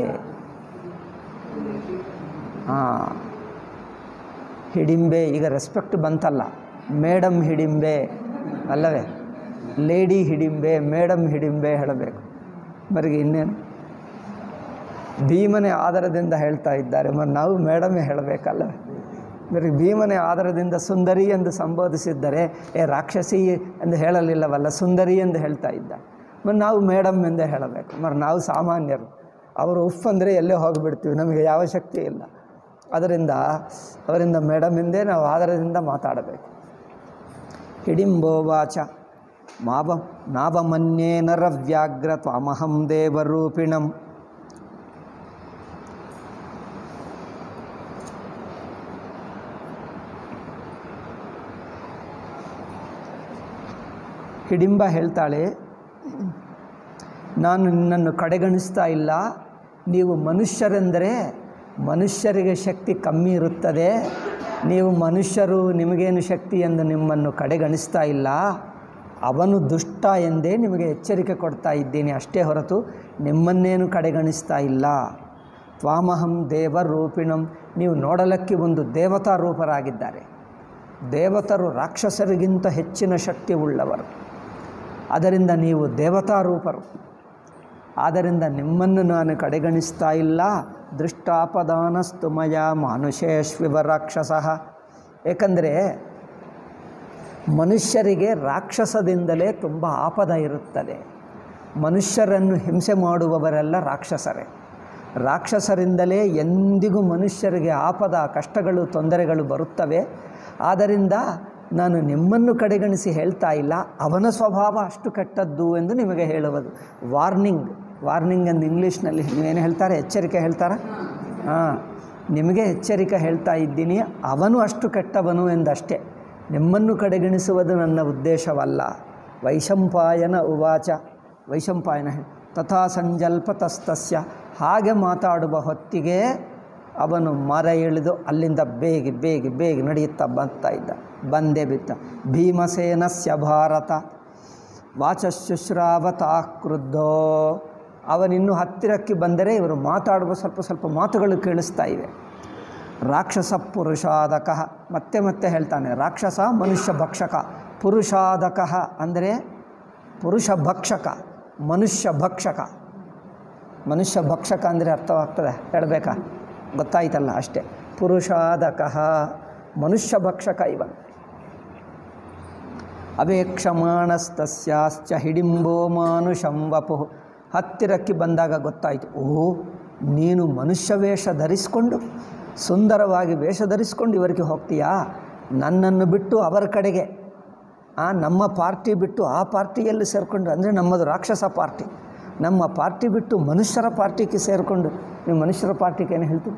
ಹಿಡಿಂಬೆ. ಈಗ ರೆಸ್ಪೆಕ್ಟ್ ಬಂತಲ್ಲ, ಮೇಡಮ್ ಹಿಡಿಂಬೆ ಅಲ್ಲವೇ? ಲೇಡಿ ಹಿಡಿಂಬೆ, ಮೇಡಮ್ ಹಿಡಿಂಬೆ ಹೇಳಬೇಕು. ಬರಿಗೆ ಇನ್ನೇನು? ಭೀಮನೇ ಆಧಾರದಿಂದ ಹೇಳ್ತಾ ಇದ್ದಾರೆ, ನಾವು ಮೇಡಮೇ ಹೇಳಬೇಕಲ್ಲ. ಬರೀ ಭೀಮನೇ ಆಧಾರದಿಂದ ಸುಂದರಿ ಎಂದು ಸಂಬೋಧಿಸಿದ್ದರೆ ರಾಕ್ಷಸಿ ಎಂದು ಹೇಳಲಿಲ್ಲವಲ್ಲ, ಸುಂದರಿ ಎಂದು ಹೇಳ್ತಾ ಇದ್ದ. ನಾವು ಮೇಡಮ್ ಎಂದೇ ಹೇಳಬೇಕು. ನಾವು ಸಾಮಾನ್ಯರು, ಅವರು ಉಫ್ ಅಂದರೆ ಎಲ್ಲೇ ಹೋಗಿಬಿಡ್ತೀವಿ, ನಮಗೆ ಯಾವ ಶಕ್ತಿ ಇಲ್ಲ. ಅದರಿಂದ ಅವರಿಂದ ಮೇಡಮ್ ಎಂದೇ ನಾವು ಆಧಾರದಿಂದ ಮಾತಾಡಬೇಕು. ಹಿಡಿಂಬೋವಾಚ ನಾವಮನ್ಯೇ ನರವ್ಯಾಘ್ರ ತ್ವಾಮಹಂ ದೇವರೂಪಿಣಂ. ಹಿಡಿಂಬ ಹೇಳ್ತಾಳೆ, ನಾನು ನಿನ್ನನ್ನು ಕಡೆಗಣಿಸ್ತಾ ಇಲ್ಲ. ನೀವು ಮನುಷ್ಯರೆಂದರೆ ಮನುಷ್ಯರಿಗೆ ಶಕ್ತಿ ಕಮ್ಮಿ ಇರುತ್ತದೆ. ನೀವು ಮನುಷ್ಯರು, ನಿಮಗೇನು ಶಕ್ತಿ ಎಂದು ನಿಮ್ಮನ್ನು ಕಡೆಗಣಿಸ್ತಾ ಇಲ್ಲ. ಅವನು ದುಷ್ಟ ಎಂದೇ ನಿಮಗೆ ಎಚ್ಚರಿಕೆ ಕೊಡ್ತಾ ಇದ್ದೀನಿ ಅಷ್ಟೇ ಹೊರತು ನಿಮ್ಮನ್ನೇನು ಕಡೆಗಣಿಸ್ತಾ ಇಲ್ಲ. ತ್ವಾಮಹಂ ದೇವರೂಪಿಣಂ. ನೀವು ನೋಡಲಕ್ಕೆ ಒಂದು ದೇವತಾ ರೂಪರಾಗಿದ್ದಾರೆ. ದೇವತರು ರಾಕ್ಷಸರಿಗಿಂತ ಹೆಚ್ಚಿನ ಶಕ್ತಿ ಉಳ್ಳವರು. ಅದರಿಂದ ನೀವು ದೇವತಾ ರೂಪರು. ಆದ್ದರಿಂದ ನಿಮ್ಮನ್ನು ನಾನು ಕಡೆಗಣಿಸ್ತಾ ಇಲ್ಲ. ದೃಷ್ಟಾಪದಾನಸ್ತು ಮಯ ಮಾನುಷೇಶ್ವಿವ ರಾಕ್ಷಸಃ. ಏಕೆಂದರೆ ಮನುಷ್ಯರಿಗೆ ರಾಕ್ಷಸದಿಂದಲೇ ತುಂಬ ಆಪದ ಇರುತ್ತದೆ. ಮನುಷ್ಯರನ್ನು ಹಿಂಸೆ ಮಾಡುವವರೆಲ್ಲ ರಾಕ್ಷಸರೇ. ರಾಕ್ಷಸರಿಂದಲೇ ಎಂದಿಗೂ ಮನುಷ್ಯರಿಗೆ ಆಪದ, ಕಷ್ಟಗಳು, ತೊಂದರೆಗಳು ಬರುತ್ತವೆ. ಆದ್ದರಿಂದ ನಾನು ನಿಮ್ಮನ್ನು ಕಡೆಗಣಿಸಿ ಹೇಳ್ತಾ ಇಲ್ಲ, ಅವನ ಸ್ವಭಾವ ಅಷ್ಟು ಕೆಟ್ಟದ್ದು ಎಂದು ನಿಮಗೆ ಹೇಳುವುದು. ವಾರ್ನಿಂಗ್ ಎಂದು ಇಂಗ್ಲೀಷ್ನಲ್ಲಿ ನೀವೇನು ಹೇಳ್ತಾರೆ? ಎಚ್ಚರಿಕೆ ಹೇಳ್ತಾರೆ. ನಿಮಗೆ ಎಚ್ಚರಿಕೆ ಹೇಳ್ತಾ ಇದ್ದೀನಿ, ಅವನು ಅಷ್ಟು ಕೆಟ್ಟವನು ಎಂದಷ್ಟೇ. ನಿಮ್ಮನ್ನು ಕಡೆಗಣಿಸುವುದು ನನ್ನ ಉದ್ದೇಶವಲ್ಲ. ವೈಶಂಪಾಯನ ಉವಾಚ. ವೈಶಂಪಾಯನ ತಥಾ ಸಂಜಲ್ಪತಸ್ತಸ್ಯ. ಹಾಗೆ ಮಾತಾಡುವ ಹೊತ್ತಿಗೆ ಅವನು ಮರ ಇಳಿದು ಅಲ್ಲಿಂದ ಬೇಗ ನಡೆಯುತ್ತಾ ಬರ್ತಾ ಇದ್ದ. ಬಂದೇ ಬಿತ್ತ. ಭೀಮಸೇನಸ್ಯ ಭಾರತ ವಾಚಶುಶ್ರಾವತಾ ಕ್ರುದ್ಧೋ. ಅವನಿನ್ನೂ ಹತ್ತಿರಕ್ಕೆ ಬಂದರೆ ಇವರು ಮಾತಾಡುವ ಸ್ವಲ್ಪ ಮಾತುಗಳು ಕೇಳಿಸ್ತಾ ಇವೆ. ರಾಕ್ಷಸ ಪುರುಷಾದಕ. ಮತ್ತೆ ಹೇಳ್ತಾನೆ, ರಾಕ್ಷಸ ಮನುಷ್ಯ ಭಕ್ಷಕ. ಪುರುಷಾದಕ ಅಂದರೆ ಪುರುಷ ಭಕ್ಷಕ, ಮನುಷ್ಯ ಭಕ್ಷಕ. ಮನುಷ್ಯ ಭಕ್ಷಕ ಅಂದರೆ ಅರ್ಥವಾಗ್ತದೆ ಹೇಳಬೇಕಾ? ಗೊತ್ತಾಯ್ತಲ್ಲ ಅಷ್ಟೇ. ಪುರುಷಾದಕ ಮನುಷ್ಯ ಭಕ್ಷಕ ಇವನು. ಅವೇಕ್ಷಮಾಣಸ್ತಸ್ಯಾಶ್ಚ ಹಿಡಿಂಬೋ ಮಾನುಷಂ ವಪುಃ. ಹತ್ತಿರಕ್ಕೆ ಬಂದಾಗ ಗೊತ್ತಾಯಿತು, ನೀನು ಮನುಷ್ಯ ವೇಷ ಧರಿಸಿಕೊಂಡು, ಸುಂದರವಾಗಿ ವೇಷ ಧರಿಸ್ಕೊಂಡು ಇವರಿಗೆ ಹೋಗ್ತೀಯಾ? ನನ್ನನ್ನು ಬಿಟ್ಟು ಅವರ ಕಡೆಗೆ, ನಮ್ಮ ಪಾರ್ಟಿ ಬಿಟ್ಟು ಆ ಪಾರ್ಟಿಯಲ್ಲಿ ಸೇರಿಕೊಂಡು, ಅಂದರೆ ನಮ್ಮದು ರಾಕ್ಷಸ ಪಾರ್ಟಿ, ನಮ್ಮ ಪಾರ್ಟಿ ಬಿಟ್ಟು ಮನುಷ್ಯರ ಪಾರ್ಟಿಗೆ ಸೇರಿಕೊಂಡು, ನೀವು ಮನುಷ್ಯರ ಪಾರ್ಟಿಗೆ ಏನು ಹೇಳ್ತೀರಿ?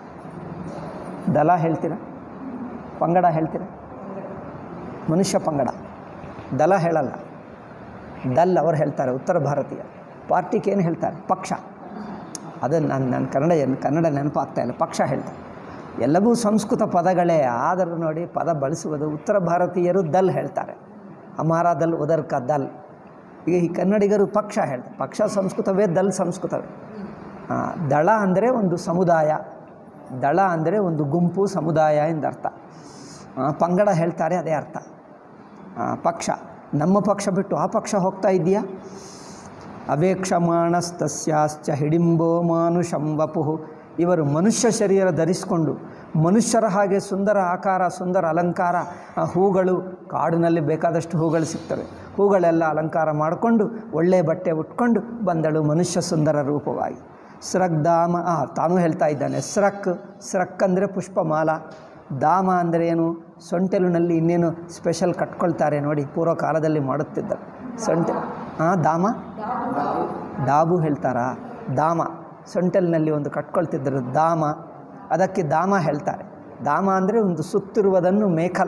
ದಲ ಹೇಳ್ತೀರ? ಪಂಗಡ ಹೇಳ್ತೀರ? ಮನುಷ್ಯ ಪಂಗಡ. ದಲ ಹೇಳಲ್ಲ. ದಲ್ ಅವರು ಹೇಳ್ತಾರೆ, ಉತ್ತರ ಭಾರತೀಯ. ಪಾರ್ಟಿಗೆ ಏನು ಹೇಳ್ತಾರೆ? ಪಕ್ಷ. ಅದು ನನ್ನ ಕನ್ನಡ ನೆನಪಾಗ್ತಾ ಇಲ್ಲ. ಪಕ್ಷ ಹೇಳ್ತಾರೆ. ಎಲ್ಲವೂ ಸಂಸ್ಕೃತ ಪದಗಳೇ, ಆದರೂ ನೋಡಿ ಪದ ಬಳಸುವುದು ಉತ್ತರ ಭಾರತೀಯರು ದಲ್ ಹೇಳ್ತಾರೆ, ಹಮಾರ ದಲ್ ಉದರ್ ಕಾ ದಲ್. ಈಗ ಈ ಕನ್ನಡಿಗರು ಪಕ್ಷ ಹೇಳ್ತಾರೆ, ಪಕ್ಷ ಸಂಸ್ಕೃತವೇ, ದಲ್ ಸಂಸ್ಕೃತವೇ. ದಳ ಅಂದರೆ ಒಂದು ಸಮುದಾಯ, ದಳ ಅಂದರೆ ಒಂದು ಗುಂಪು ಸಮುದಾಯ ಎಂದರ್ಥ. ಪಂಗಡ ಹೇಳ್ತಾರೆ, ಅದೇ ಅರ್ಥ. ಪಕ್ಷ, ನಮ್ಮ ಪಕ್ಷ ಬಿಟ್ಟು ಆ ಪಕ್ಷ ಹೋಗ್ತಾ ಇದೆಯಾ? ಅವೇಕ್ಷಮಾಣಸ್ತಸ್ಯಾಶ್ಚ ಹಿಡಿಂಬೋ ಮಾನುಷಂ ವಪುಃ. ಇವರು ಮನುಷ್ಯ ಶರೀರ ಧರಿಸಿಕೊಂಡು ಮನುಷ್ಯರ ಹಾಗೆ ಸುಂದರ ಆಕಾರ, ಸುಂದರ ಅಲಂಕಾರ, ಹೂಗಳು, ಕಾಡಿನಲ್ಲಿ ಬೇಕಾದಷ್ಟು ಹೂಗಳು ಸಿಗ್ತವೆ, ಹೂಗಳೆಲ್ಲ ಅಲಂಕಾರ ಮಾಡಿಕೊಂಡು ಒಳ್ಳೆಯ ಬಟ್ಟೆ ಉಟ್ಕೊಂಡು ಬಂದಳು ಮನುಷ್ಯ ಸುಂದರ ರೂಪವಾಗಿ. ಸ್ರಗ್ಧಾಮ, ತಾನೂ ಹೇಳ್ತಾ ಇದ್ದಾನೆ, ಸ್ರಕ್ ಅಂದರೆ ಪುಷ್ಪಮಾಲ, ಧಾಮ ಅಂದರೆ ಏನು? ಸೊಂಟೆಲಿನಲ್ಲಿ ಇನ್ನೇನು ಸ್ಪೆಷಲ್ ಕಟ್ಕೊಳ್ತಾರೆ ನೋಡಿ, ಪೂರ್ವ ಕಾಲದಲ್ಲಿ ಮಾಡುತ್ತಿದ್ದರು ಸೊಂಟೆ. ಧಾಮ, ಡಾಬು ಹೇಳ್ತಾರಾ? ಧಾಮ, ಸೊಂಟೆಲಿನಲ್ಲಿ ಒಂದು ಕಟ್ಕೊಳ್ತಿದ್ದರು, ಧಾಮ, ಅದಕ್ಕೆ ಧಾಮ ಹೇಳ್ತಾರೆ. ಧಾಮ ಅಂದರೆ ಒಂದು ಸುತ್ತಿರುವುದನ್ನು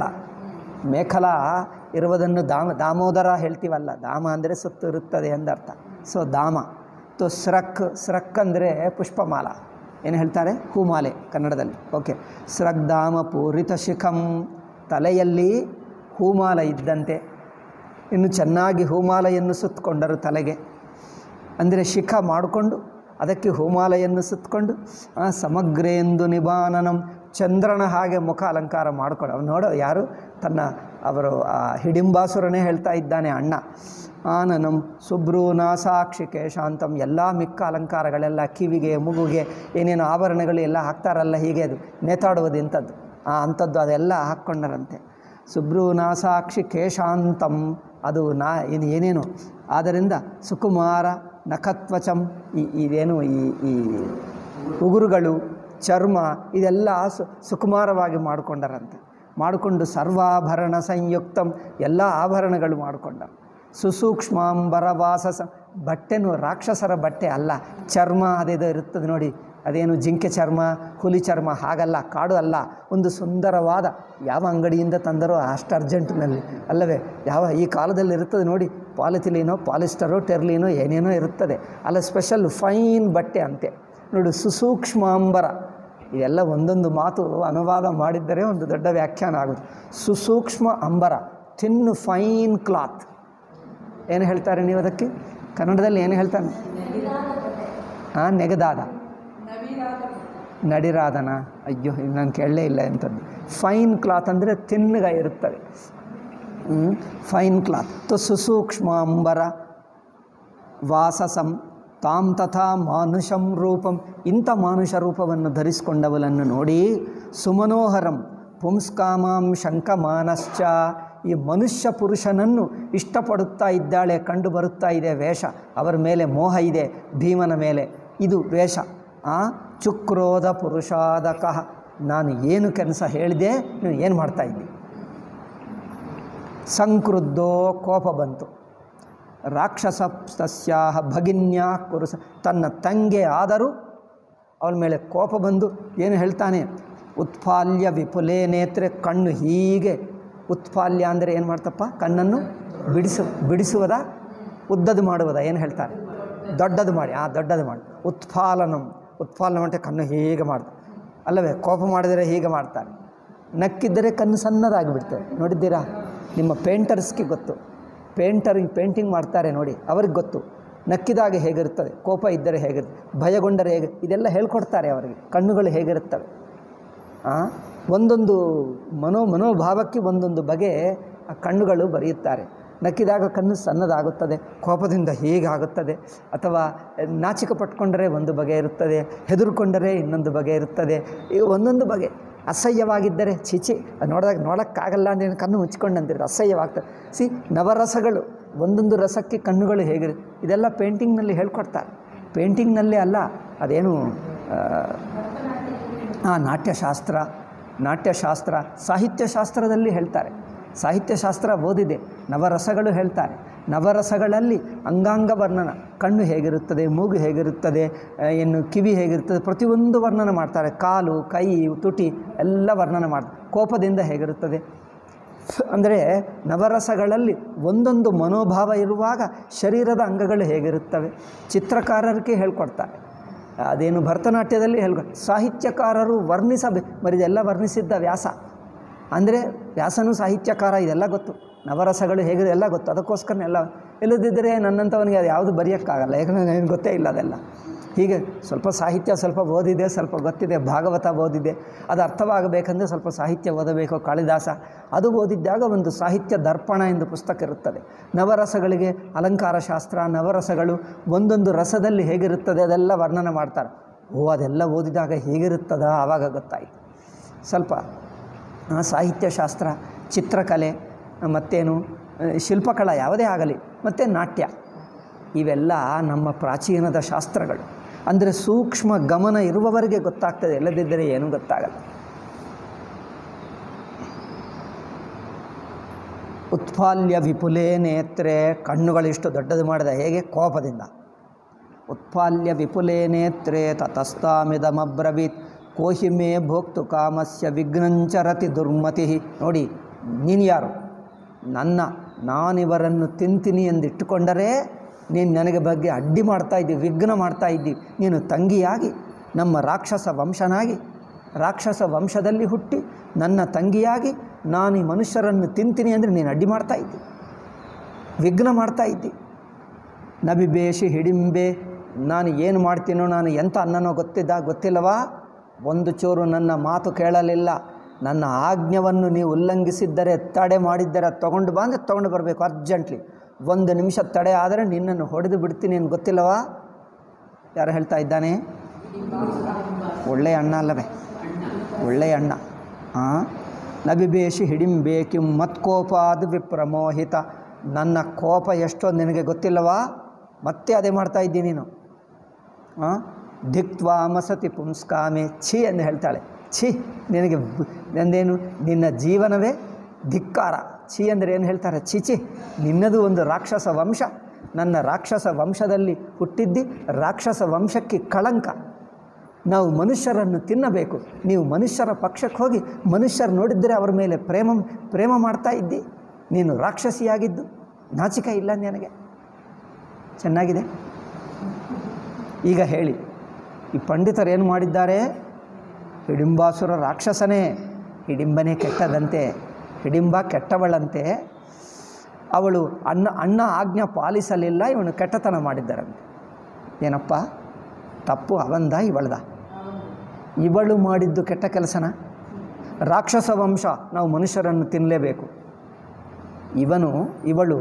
ಮೇಖಲ ಇರುವುದನ್ನು ದಾಮೋದರ ಹೇಳ್ತೀವಲ್ಲ, ಧಾಮ ಅಂದರೆ ಸುತ್ತು ಇರುತ್ತದೆ ಎಂದರ್ಥ. ಸೊ ಧಾಮ. ತೋ ಸ್ರಕ್ ಅಂದರೆ ಪುಷ್ಪಮಾಲ, ಏನು ಹೇಳ್ತಾರೆ? ಹೂಮಾಲೆ ಕನ್ನಡದಲ್ಲಿ. ಓಕೆ. ಸ್ರಗ್ಧಾಮ ಪೂರಿತ ಶಿಖಂ, ತಲೆಯಲ್ಲಿ ಹೂಮಾಲ ಇದ್ದಂತೆ, ಇನ್ನು ಚೆನ್ನಾಗಿ ಹೂಮಾಲೆಯನ್ನು ಸುತ್ತಕೊಂಡರು ತಲೆಗೆ, ಅಂದರೆ ಶಿಖ ಮಾಡಿಕೊಂಡು ಅದಕ್ಕೆ ಹೂಮಾಲೆಯನ್ನು ಸುತ್ತಕೊಂಡು. ಸಮಗ್ರೇಂದು ನಿಬಾನನಂ, ಚಂದ್ರನ ಹಾಗೆ ಮುಖ ಅಲಂಕಾರ ಮಾಡಿಕೊಂಡು. ಅವನು ನೋಡೋ ಯಾರು? ಅವರು ಹಿಡಿಂಬಾಸುರನೇ ಹೇಳ್ತಾ ಇದ್ದಾನೆ, ಅಣ್ಣ. ಆನನಂ ಶುಭ್ರೂನಾಸಾಕ್ಷಿ ಕೇಶಾಂತಂ, ಎಲ್ಲ ಮಿಕ್ಕ ಅಲಂಕಾರಗಳೆಲ್ಲ, ಕಿವಿಗೆ ಮೂಗುಗೆ ಏನೇನು ಆಭರಣಗಳು ಎಲ್ಲ ಹಾಕ್ತಾರಲ್ಲ, ಹೀಗೆ ಅದು ನೇತಾಡುವುದು ಇಂಥದ್ದು, ಅಂಥದ್ದು ಅದೆಲ್ಲ ಹಾಕ್ಕೊಂಡರಂತೆ. ಶುಭ್ರೂನಾಸಾಕ್ಷಿ ಕೇಶಾಂತಂ, ಅದು ಏನೇನು. ಆದ್ದರಿಂದ ಸುಕುಮಾರ ನಖತ್ವಚಂ, ಇದೇನು ಈ ಉಗುರುಗಳು, ಚರ್ಮ, ಇದೆಲ್ಲ ಸುಕುಮಾರವಾಗಿ ಮಾಡಿಕೊಂಡರಂತೆ. ಮಾಡಿಕೊಂಡು ಸರ್ವಾಭರಣ ಸಂಯುಕ್ತಂ, ಎಲ್ಲ ಆಭರಣಗಳು ಮಾಡಿಕೊಂಡರು. ಸುಸೂಕ್ಷ್ಮಾಂಬರ ವಾಸಸ, ಬಟ್ಟೆನೂ ರಾಕ್ಷಸರ ಬಟ್ಟೆ ಅಲ್ಲ, ಚರ್ಮ ಅದೇದೋ ಇರುತ್ತದೆ ನೋಡಿ, ಅದೇನು ಜಿಂಕೆ ಚರ್ಮ, ಹುಲಿ ಚರ್ಮ, ಹಾಗಲ್ಲ, ಕಾಡು ಅಲ್ಲ, ಒಂದು ಸುಂದರವಾದ, ಯಾವ ಅಂಗಡಿಯಿಂದ ತಂದರೋ ಅಷ್ಟು ಅರ್ಜೆಂಟಿನಲ್ಲಿ ಅಲ್ಲವೇ, ಈ ಕಾಲದಲ್ಲಿ ಇರುತ್ತದೆ ನೋಡಿ, ಪಾಲಿಥಿಲೀನೋ ಪಾಲಿಸ್ಟರೋ ಟೆರ್ಲಿನೋ ಏನೇನೋ ಇರುತ್ತದೆ ಅಲ್ಲ, ಸ್ಪೆಷಲ್ ಫೈನ್ ಬಟ್ಟೆ ಅಂತೆ ನೋಡಿ. ಸುಸೂಕ್ಷ್ಮಾಂಬರ, ಇದೆಲ್ಲ ಒಂದೊಂದು ಮಾತು ಅನುವಾದ ಮಾಡಿದ್ದರೆ ಒಂದು ದೊಡ್ಡ ವ್ಯಾಖ್ಯಾನ ಆಗುತ್ತೆ. ಸುಸೂಕ್ಷ್ಮ ಅಂಬರ, ಥಿನ್ ಫೈನ್ ಕ್ಲಾತ್, ಏನು ಹೇಳ್ತಾರೆ ನೀವು ಅದಕ್ಕೆ ಕನ್ನಡದಲ್ಲಿ? ಏನು ಹೇಳ್ತಾನೆ? ನೆಗದಾದ, ನಡಿರಾದನ, ಅಯ್ಯೋ ನಾನು ಕೇಳಲೇ ಇಲ್ಲ ಎಂಥದ್ದು. ಫೈನ್ ಕ್ಲಾತ್ ಅಂದರೆ ತಿನ್ನಗ ಇರುತ್ತದೆ, ಫೈನ್ ಕ್ಲಾತ್. ಸುಸೂಕ್ಷ್ಮಾಂಬರ ವಾಸಸಂ ತಾಂ ತಥಾ ಮಾನುಷಂ ರೂಪಂ, ಇಂಥ ಮಾನುಷ ರೂಪವನ್ನು ಧರಿಸಿಕೊಂಡವಳನ್ನು ನೋಡಿ. ಸುಮನೋಹರಂ ಪುಂಸ್ಕಾಮಾಂ ಶಂಕಮಾನಶ್ಚ, ಈ ಮನುಷ್ಯ ಪುರುಷನನ್ನು ಇಷ್ಟಪಡುತ್ತಾ ಇದ್ದಾಳೆ, ಕಂಡು ಬರುತ್ತಾ ಇದೆ ವೇಷ, ಅವರ ಮೇಲೆ ಮೋಹ ಇದೆ, ಭೀಮನ ಮೇಲೆ ಇದು ವೇಷ. ಚುಕ್ರೋಧ ಪುರುಷಾದಕಃ, ನಾನು ಏನು ಕೆಲಸ ಹೇಳಿದೆ, ನೀವು ಏನು ಮಾಡ್ತಾ ಇದ್ದಿ? ಸಂಕ್ರುದ್ಧೋ, ಕೋಪ ಬಂತು. ರಾಕ್ಷಸ ತಸ್ಯಾಹ ಭಗಿನ್ಯಾ ಕುರುಸ, ತನ್ನ ತಂಗೆ ಆದರೂ ಅವಳ ಮೇಲೆ ಕೋಪ ಬಂದು ಏನು ಹೇಳ್ತಾನೆ? ಉತ್ಫಾಲ್ಯ ವಿಪುಲೇ ನೇತ್ರೆ, ಕಣ್ಣು ಹೀಗೆ, ಉತ್ಫಾಲ್ಯ ಅಂದರೆ ಏನು ಮಾಡ್ತಪ್ಪ? ಕಣ್ಣನ್ನು ಬಿಡಿಸುವುದ, ಉದ್ದದು ಮಾಡುವುದ, ಏನು ಹೇಳ್ತಾರೆ? ದೊಡ್ಡದು ಮಾಡಿ, ದೊಡ್ಡದು ಮಾಡಿ. ಉತ್ಫಾಲನಂ ಅಂದರೆ ಕಣ್ಣು ಹೀಗೆ ಮಾಡ್ತಾರೆ ಅಲ್ಲವೇ, ಕೋಪ ಮಾಡಿದರೆ ಹೀಗೆ ಮಾಡ್ತಾರೆ. ನಕ್ಕಿದ್ದರೆ ಕಣ್ಣು ಸಣ್ಣದಾಗಿಬಿಡ್ತದೆ, ನೋಡಿದ್ದೀರಾ? ನಿಮ್ಮ ಪೇಂಟರ್ಸ್ಗೆ ಗೊತ್ತು, ಪೇಂಟಿಂಗ್ ಮಾಡ್ತಾರೆ ನೋಡಿ, ಅವ್ರಿಗೆ ಗೊತ್ತು ನಕ್ಕಿದಾಗ ಹೇಗಿರುತ್ತದೆ, ಕೋಪ ಇದ್ದರೆ ಹೇಗಿರುತ್ತೆ, ಭಯಗೊಂಡರೆ ಹೇಗೆ, ಇದೆಲ್ಲ ಹೇಳ್ಕೊಡ್ತಾರೆ ಅವರಿಗೆ. ಕಣ್ಣುಗಳು ಹೇಗಿರುತ್ತವೆ, ಒಂದೊಂದು ಮನೋಭಾವಕ್ಕೆ ಒಂದೊಂದು ಬಗೆ ಕಣ್ಣುಗಳು ಬರೆಯುತ್ತಾರೆ. ನಕ್ಕಿದಾಗ ಕಣ್ಣು ಸಣ್ಣದಾಗುತ್ತದೆ, ಕೋಪದಿಂದ ಹೀಗಾಗುತ್ತದೆ, ಅಥವಾ ನಾಚಿಕೆ ಪಟ್ಕೊಂಡರೆ ಒಂದು ಬಗೆ ಇರುತ್ತದೆ, ಹೆದರುಕೊಂಡರೆ ಇನ್ನೊಂದು ಬಗೆ ಇರುತ್ತದೆ. ಈಗ ಒಂದೊಂದು ಬಗೆ. ಅಸಹ್ಯವಾಗಿದ್ದರೆ ಚಿಚಿ ನೋಡೋಕ್ಕಾಗಲ್ಲ ಅಂದರೆ ಕಣ್ಣು ಮುಚ್ಕೊಂಡಂತಿರುತ್ತೆ, ಅಸಹ್ಯವಾಗ್ತದೆ. ನವರಸಗಳು, ಒಂದೊಂದು ರಸಕ್ಕೆ ಕಣ್ಣುಗಳು ಹೇಗಿರುತ್ತೆ, ಇದೆಲ್ಲ ಪೇಂಟಿಂಗ್ನಲ್ಲಿ ಹೇಳ್ಕೊಡ್ತಾರೆ. ಪೇಂಟಿಂಗ್ನಲ್ಲೇ ಅಲ್ಲ, ಅದೇನು ನಾಟ್ಯಶಾಸ್ತ್ರ, ಸಾಹಿತ್ಯಶಾಸ್ತ್ರದಲ್ಲಿ ಹೇಳ್ತಾರೆ. ಸಾಹಿತ್ಯಶಾಸ್ತ್ರ ಓದಿದೆ, ನವರಸಗಳು ಹೇಳ್ತಾರೆ. ನವರಸಗಳಲ್ಲಿ ಅಂಗಾಂಗ ವರ್ಣನ, ಕಣ್ಣು ಹೇಗಿರುತ್ತದೆ, ಮೂಗು ಹೇಗಿರುತ್ತದೆ, ಇನ್ನು ಕಿವಿ ಹೇಗಿರುತ್ತದೆ, ಪ್ರತಿಯೊಂದು ವರ್ಣನ ಮಾಡ್ತಾರೆ. ಕಾಲು, ಕೈ, ತುಟಿ ಎಲ್ಲ ವರ್ಣನ ಮಾಡ್ತಾರೆ. ಕೋಪದಿಂದ ಹೇಗಿರುತ್ತದೆ ಅಂದರೆ ನವರಸಗಳಲ್ಲಿ ಒಂದೊಂದು ಮನೋಭಾವ ಇರುವಾಗ ಶರೀರದ ಅಂಗಗಳು ಹೇಗಿರುತ್ತವೆ, ಚಿತ್ರಕಾರರಿಗೆ ಹೇಳ್ಕೊಡ್ತಾರೆ. ಅದೇನು ಭರತನಾಟ್ಯದಲ್ಲಿ ಸಾಹಿತ್ಯಕಾರರು ಇದೆಲ್ಲ ವರ್ಣಿಸಿದ್ದ ವ್ಯಾಸ. ಅಂದರೆ ವ್ಯಾಸನೂ ಸಾಹಿತ್ಯಕಾರ, ಇದೆಲ್ಲ ಗೊತ್ತು. ನವರಸಗಳು ಹೇಗಿದೆ ಎಲ್ಲ ಗೊತ್ತು. ಅದಕ್ಕೋಸ್ಕರ ಇಲ್ಲದಿದ್ದರೆ ನನ್ನಂಥವನಿಗೆ ಅದು ಯಾವುದು ಬರೆಯೋಕ್ಕಾಗಲ್ಲ, ಯಾಕಂದರೆ ನನಗೆ ಗೊತ್ತೇ ಇಲ್ಲ ಅದೆಲ್ಲ. ಹೀಗೆ ಸ್ವಲ್ಪ ಸಾಹಿತ್ಯ ಸ್ವಲ್ಪ ಓದಿದೆ, ಸ್ವಲ್ಪ ಗೊತ್ತಿದೆ. ಭಾಗವತ ಓದಿದೆ, ಅದು ಅರ್ಥವಾಗಬೇಕಂದ್ರೆ ಸ್ವಲ್ಪ ಸಾಹಿತ್ಯ ಓದಬೇಕು. ಕಾಳಿದಾಸ ಅದು ಓದಿದ್ದಾಗ ಒಂದು ಸಾಹಿತ್ಯ ದರ್ಪಣ ಎಂದು ಪುಸ್ತಕ ಇರುತ್ತದೆ. ನವರಸಗಳಿಗೆ ಅಲಂಕಾರ ಶಾಸ್ತ್ರ, ನವರಸಗಳು ಒಂದೊಂದು ರಸದಲ್ಲಿ ಹೇಗಿರುತ್ತದೆ ಅದೆಲ್ಲ ವರ್ಣನೆ ಮಾಡ್ತಾರೆ. ಅದೆಲ್ಲ ಓದಿದಾಗ ಹೇಗಿರುತ್ತದ ಆವಾಗ ಗೊತ್ತಾಯಿತು. ಸ್ವಲ್ಪ ಸಾಹಿತ್ಯಶಾಸ್ತ್ರ, ಚಿತ್ರಕಲೆ, ಮತ್ತೇನು ಶಿಲ್ಪಕಲಾ ಯಾವುದೇ ಆಗಲಿ, ಮತ್ತು ನಾಟ್ಯ, ಇವೆಲ್ಲ ನಮ್ಮ ಪ್ರಾಚೀನದ ಶಾಸ್ತ್ರಗಳು. ಅಂದರೆ ಸೂಕ್ಷ್ಮ ಗಮನ ಇರುವವರಿಗೆ ಗೊತ್ತಾಗ್ತದೆ, ಇಲ್ಲದಿದ್ದರೆ ಏನೂ ಗೊತ್ತಾಗಲ್ಲ. ಉತ್ಫಾಲ್ಯ ವಿಪುಲೇ ನೇತ್ರೆ, ಕಣ್ಣುಗಳಿಷ್ಟು ದೊಡ್ಡದು ಮಾಡಿದ ಹೇಗೆ? ಕೋಪದಿಂದ. ಉತ್ಫಾಲ್ಯ ವಿಪುಲೇ ನೇತ್ರೆ ತತಸ್ತಾಮಿದಮಬ್ರವೀತ್ ಕೋಹಿಮೇ ಭೋಕ್ತು ಕಾಮಸ್ಯ ವಿಘ್ನಂಚರತಿ ದುರ್ಮತಿ. ನೋಡಿ, ನೀನು ಯಾರು? ನಾನಿವರನ್ನು ತಿಂತೀನಿ ಎಂದಿಟ್ಟುಕೊಂಡರೆ ನೀನು ನನಗೆ ಬಗ್ಗೆ ಅಡ್ಡಿ ಮಾಡ್ತಾ ಇದ್ದೀವಿ, ವಿಘ್ನ ಮಾಡ್ತಾ ಇದ್ದೀವಿ. ನೀನು ತಂಗಿಯಾಗಿ ನಮ್ಮ ರಾಕ್ಷಸ ವಂಶನಾಗಿ, ರಾಕ್ಷಸ ವಂಶದಲ್ಲಿ ಹುಟ್ಟಿ ನನ್ನ ತಂಗಿಯಾಗಿ ನಾನು ಈ ಮನುಷ್ಯರನ್ನು ತಿಂತೀನಿ ಅಂದರೆ ನೀನು ಅಡ್ಡಿ ಮಾಡ್ತಾ ಇದ್ದಿ, ವಿಘ್ನ ಮಾಡ್ತಾ ಇದ್ದಿ. ನಬಿಬೇಷಿ ಹಿಡಿಂಬೆ, ನಾನು ಏನು ಮಾಡ್ತೀನೋ, ನಾನು ಎಂಥ ಅನ್ನನೋ ಗೊತ್ತಿಲ್ಲವಾ? ಒಂದು ಚೂರು ನನ್ನ ಮಾತು ಕೇಳಲಿಲ್ಲ. ನನ್ನ ಆಜ್ಞೆಯನ್ನು ನೀವು ಉಲ್ಲಂಘಿಸಿದ್ದರೆ, ತಡೆ ಮಾಡಿದ್ದರೆ ತೊಗೊಂಡು ಬಾ ಅಂದರೆ ತೊಗೊಂಡು ಬರಬೇಕು ಅರ್ಜೆಂಟ್ಲಿ. 1 ನಿಮಿಷ ತಡೆ ಆದರೆ ನಿನ್ನನ್ನು ಹೊಡೆದು ಬಿಡ್ತೀನಿ ಅಂತ ಗೊತ್ತಿಲ್ಲವಾ? ಯಾರು ಹೇಳ್ತಾ ಇದ್ದಾನೆ? ಒಳ್ಳೆಯ ಅಣ್ಣ ಅಲ್ಲವೇ? ಒಳ್ಳೆಯ ಅಣ್ಣ. ನಬಿಬೇಷಿ ಹಿಡಿಂಬೇಕಿ ಮತ್ಕೋಪಾದ ವಿಪ್ರಮೋಹಿತ. ನನ್ನ ಕೋಪ ಎಷ್ಟೋ ನಿನಗೆ ಗೊತ್ತಿಲ್ಲವಾ? ಮತ್ತೆ ಅದೇ ಮಾಡ್ತಾ ಇದ್ದೀನಿ ನೀನು. ಧಿಕ್ತ್ವಾ ಮಸತಿ ಪುಂಸ್ಕಾಮೆ, ಛೀ ಎಂದು ಹೇಳ್ತಾಳೆ. ಛೀ, ನಿನಗೆ ನಂದೇನು, ನಿನ್ನ ಜೀವನವೇ ಧಿಕ್ಕಾರ. ಛೀ ಅಂದರೆ ಏನು ಹೇಳ್ತಾರೆ? ಛೀ, ನಿನ್ನದು ಒಂದು ರಾಕ್ಷಸ ವಂಶ. ನನ್ನ ರಾಕ್ಷಸ ವಂಶದಲ್ಲಿ ಹುಟ್ಟಿದ್ದಿ, ರಾಕ್ಷಸ ವಂಶಕ್ಕೆ ಕಳಂಕ. ನಾವು ಮನುಷ್ಯರನ್ನು ತಿನ್ನಬೇಕು. ನೀವು ಮನುಷ್ಯರ ಪಕ್ಷಕ್ಕೆ ಹೋಗಿ ಮನುಷ್ಯರು ನೋಡಿದ್ದರೆ ಅವರ ಮೇಲೆ ಪ್ರೇಮ ಮಾಡ್ತಾ ಇದ್ದಿ. ನೀನು ರಾಕ್ಷಸಿಯಾಗಿದ್ದು ನಾಚಿಕೆ ಇಲ್ಲ ನನಗೆ? ಚೆನ್ನಾಗಿದೆ. ಈಗ ಹೇಳಿ, ಈ ಪಂಡಿತರು ಏನು ಮಾಡಿದ್ದಾರೆ? ಹಿಡಿಂಬಾಸುರ ರಾಕ್ಷಸನೇ, ಹಿಡಿಂಬನೇ ಕೆಟ್ಟದಂತೆ, ಹಿಡಿಂಬ ಕೆಟ್ಟವಳಂತೆ. ಅವಳು ಅಣ್ಣ ಆಜ್ಞೆ ಪಾಲಿಸಲಿಲ್ಲ, ಇವನು ಕೆಟ್ಟತನ ಮಾಡಿದ್ದಾರಂತೆ. ಏನಪ್ಪ ತಪ್ಪು? ಅವಂದ ಇವಳ್ದ? ಇವಳು ಮಾಡಿದ್ದು ಕೆಟ್ಟ ಕೆಲಸನ? ರಾಕ್ಷಸ ವಂಶ, ನಾವು ಮನುಷ್ಯರನ್ನು ತಿನ್ನಲೇಬೇಕು. ಇವಳು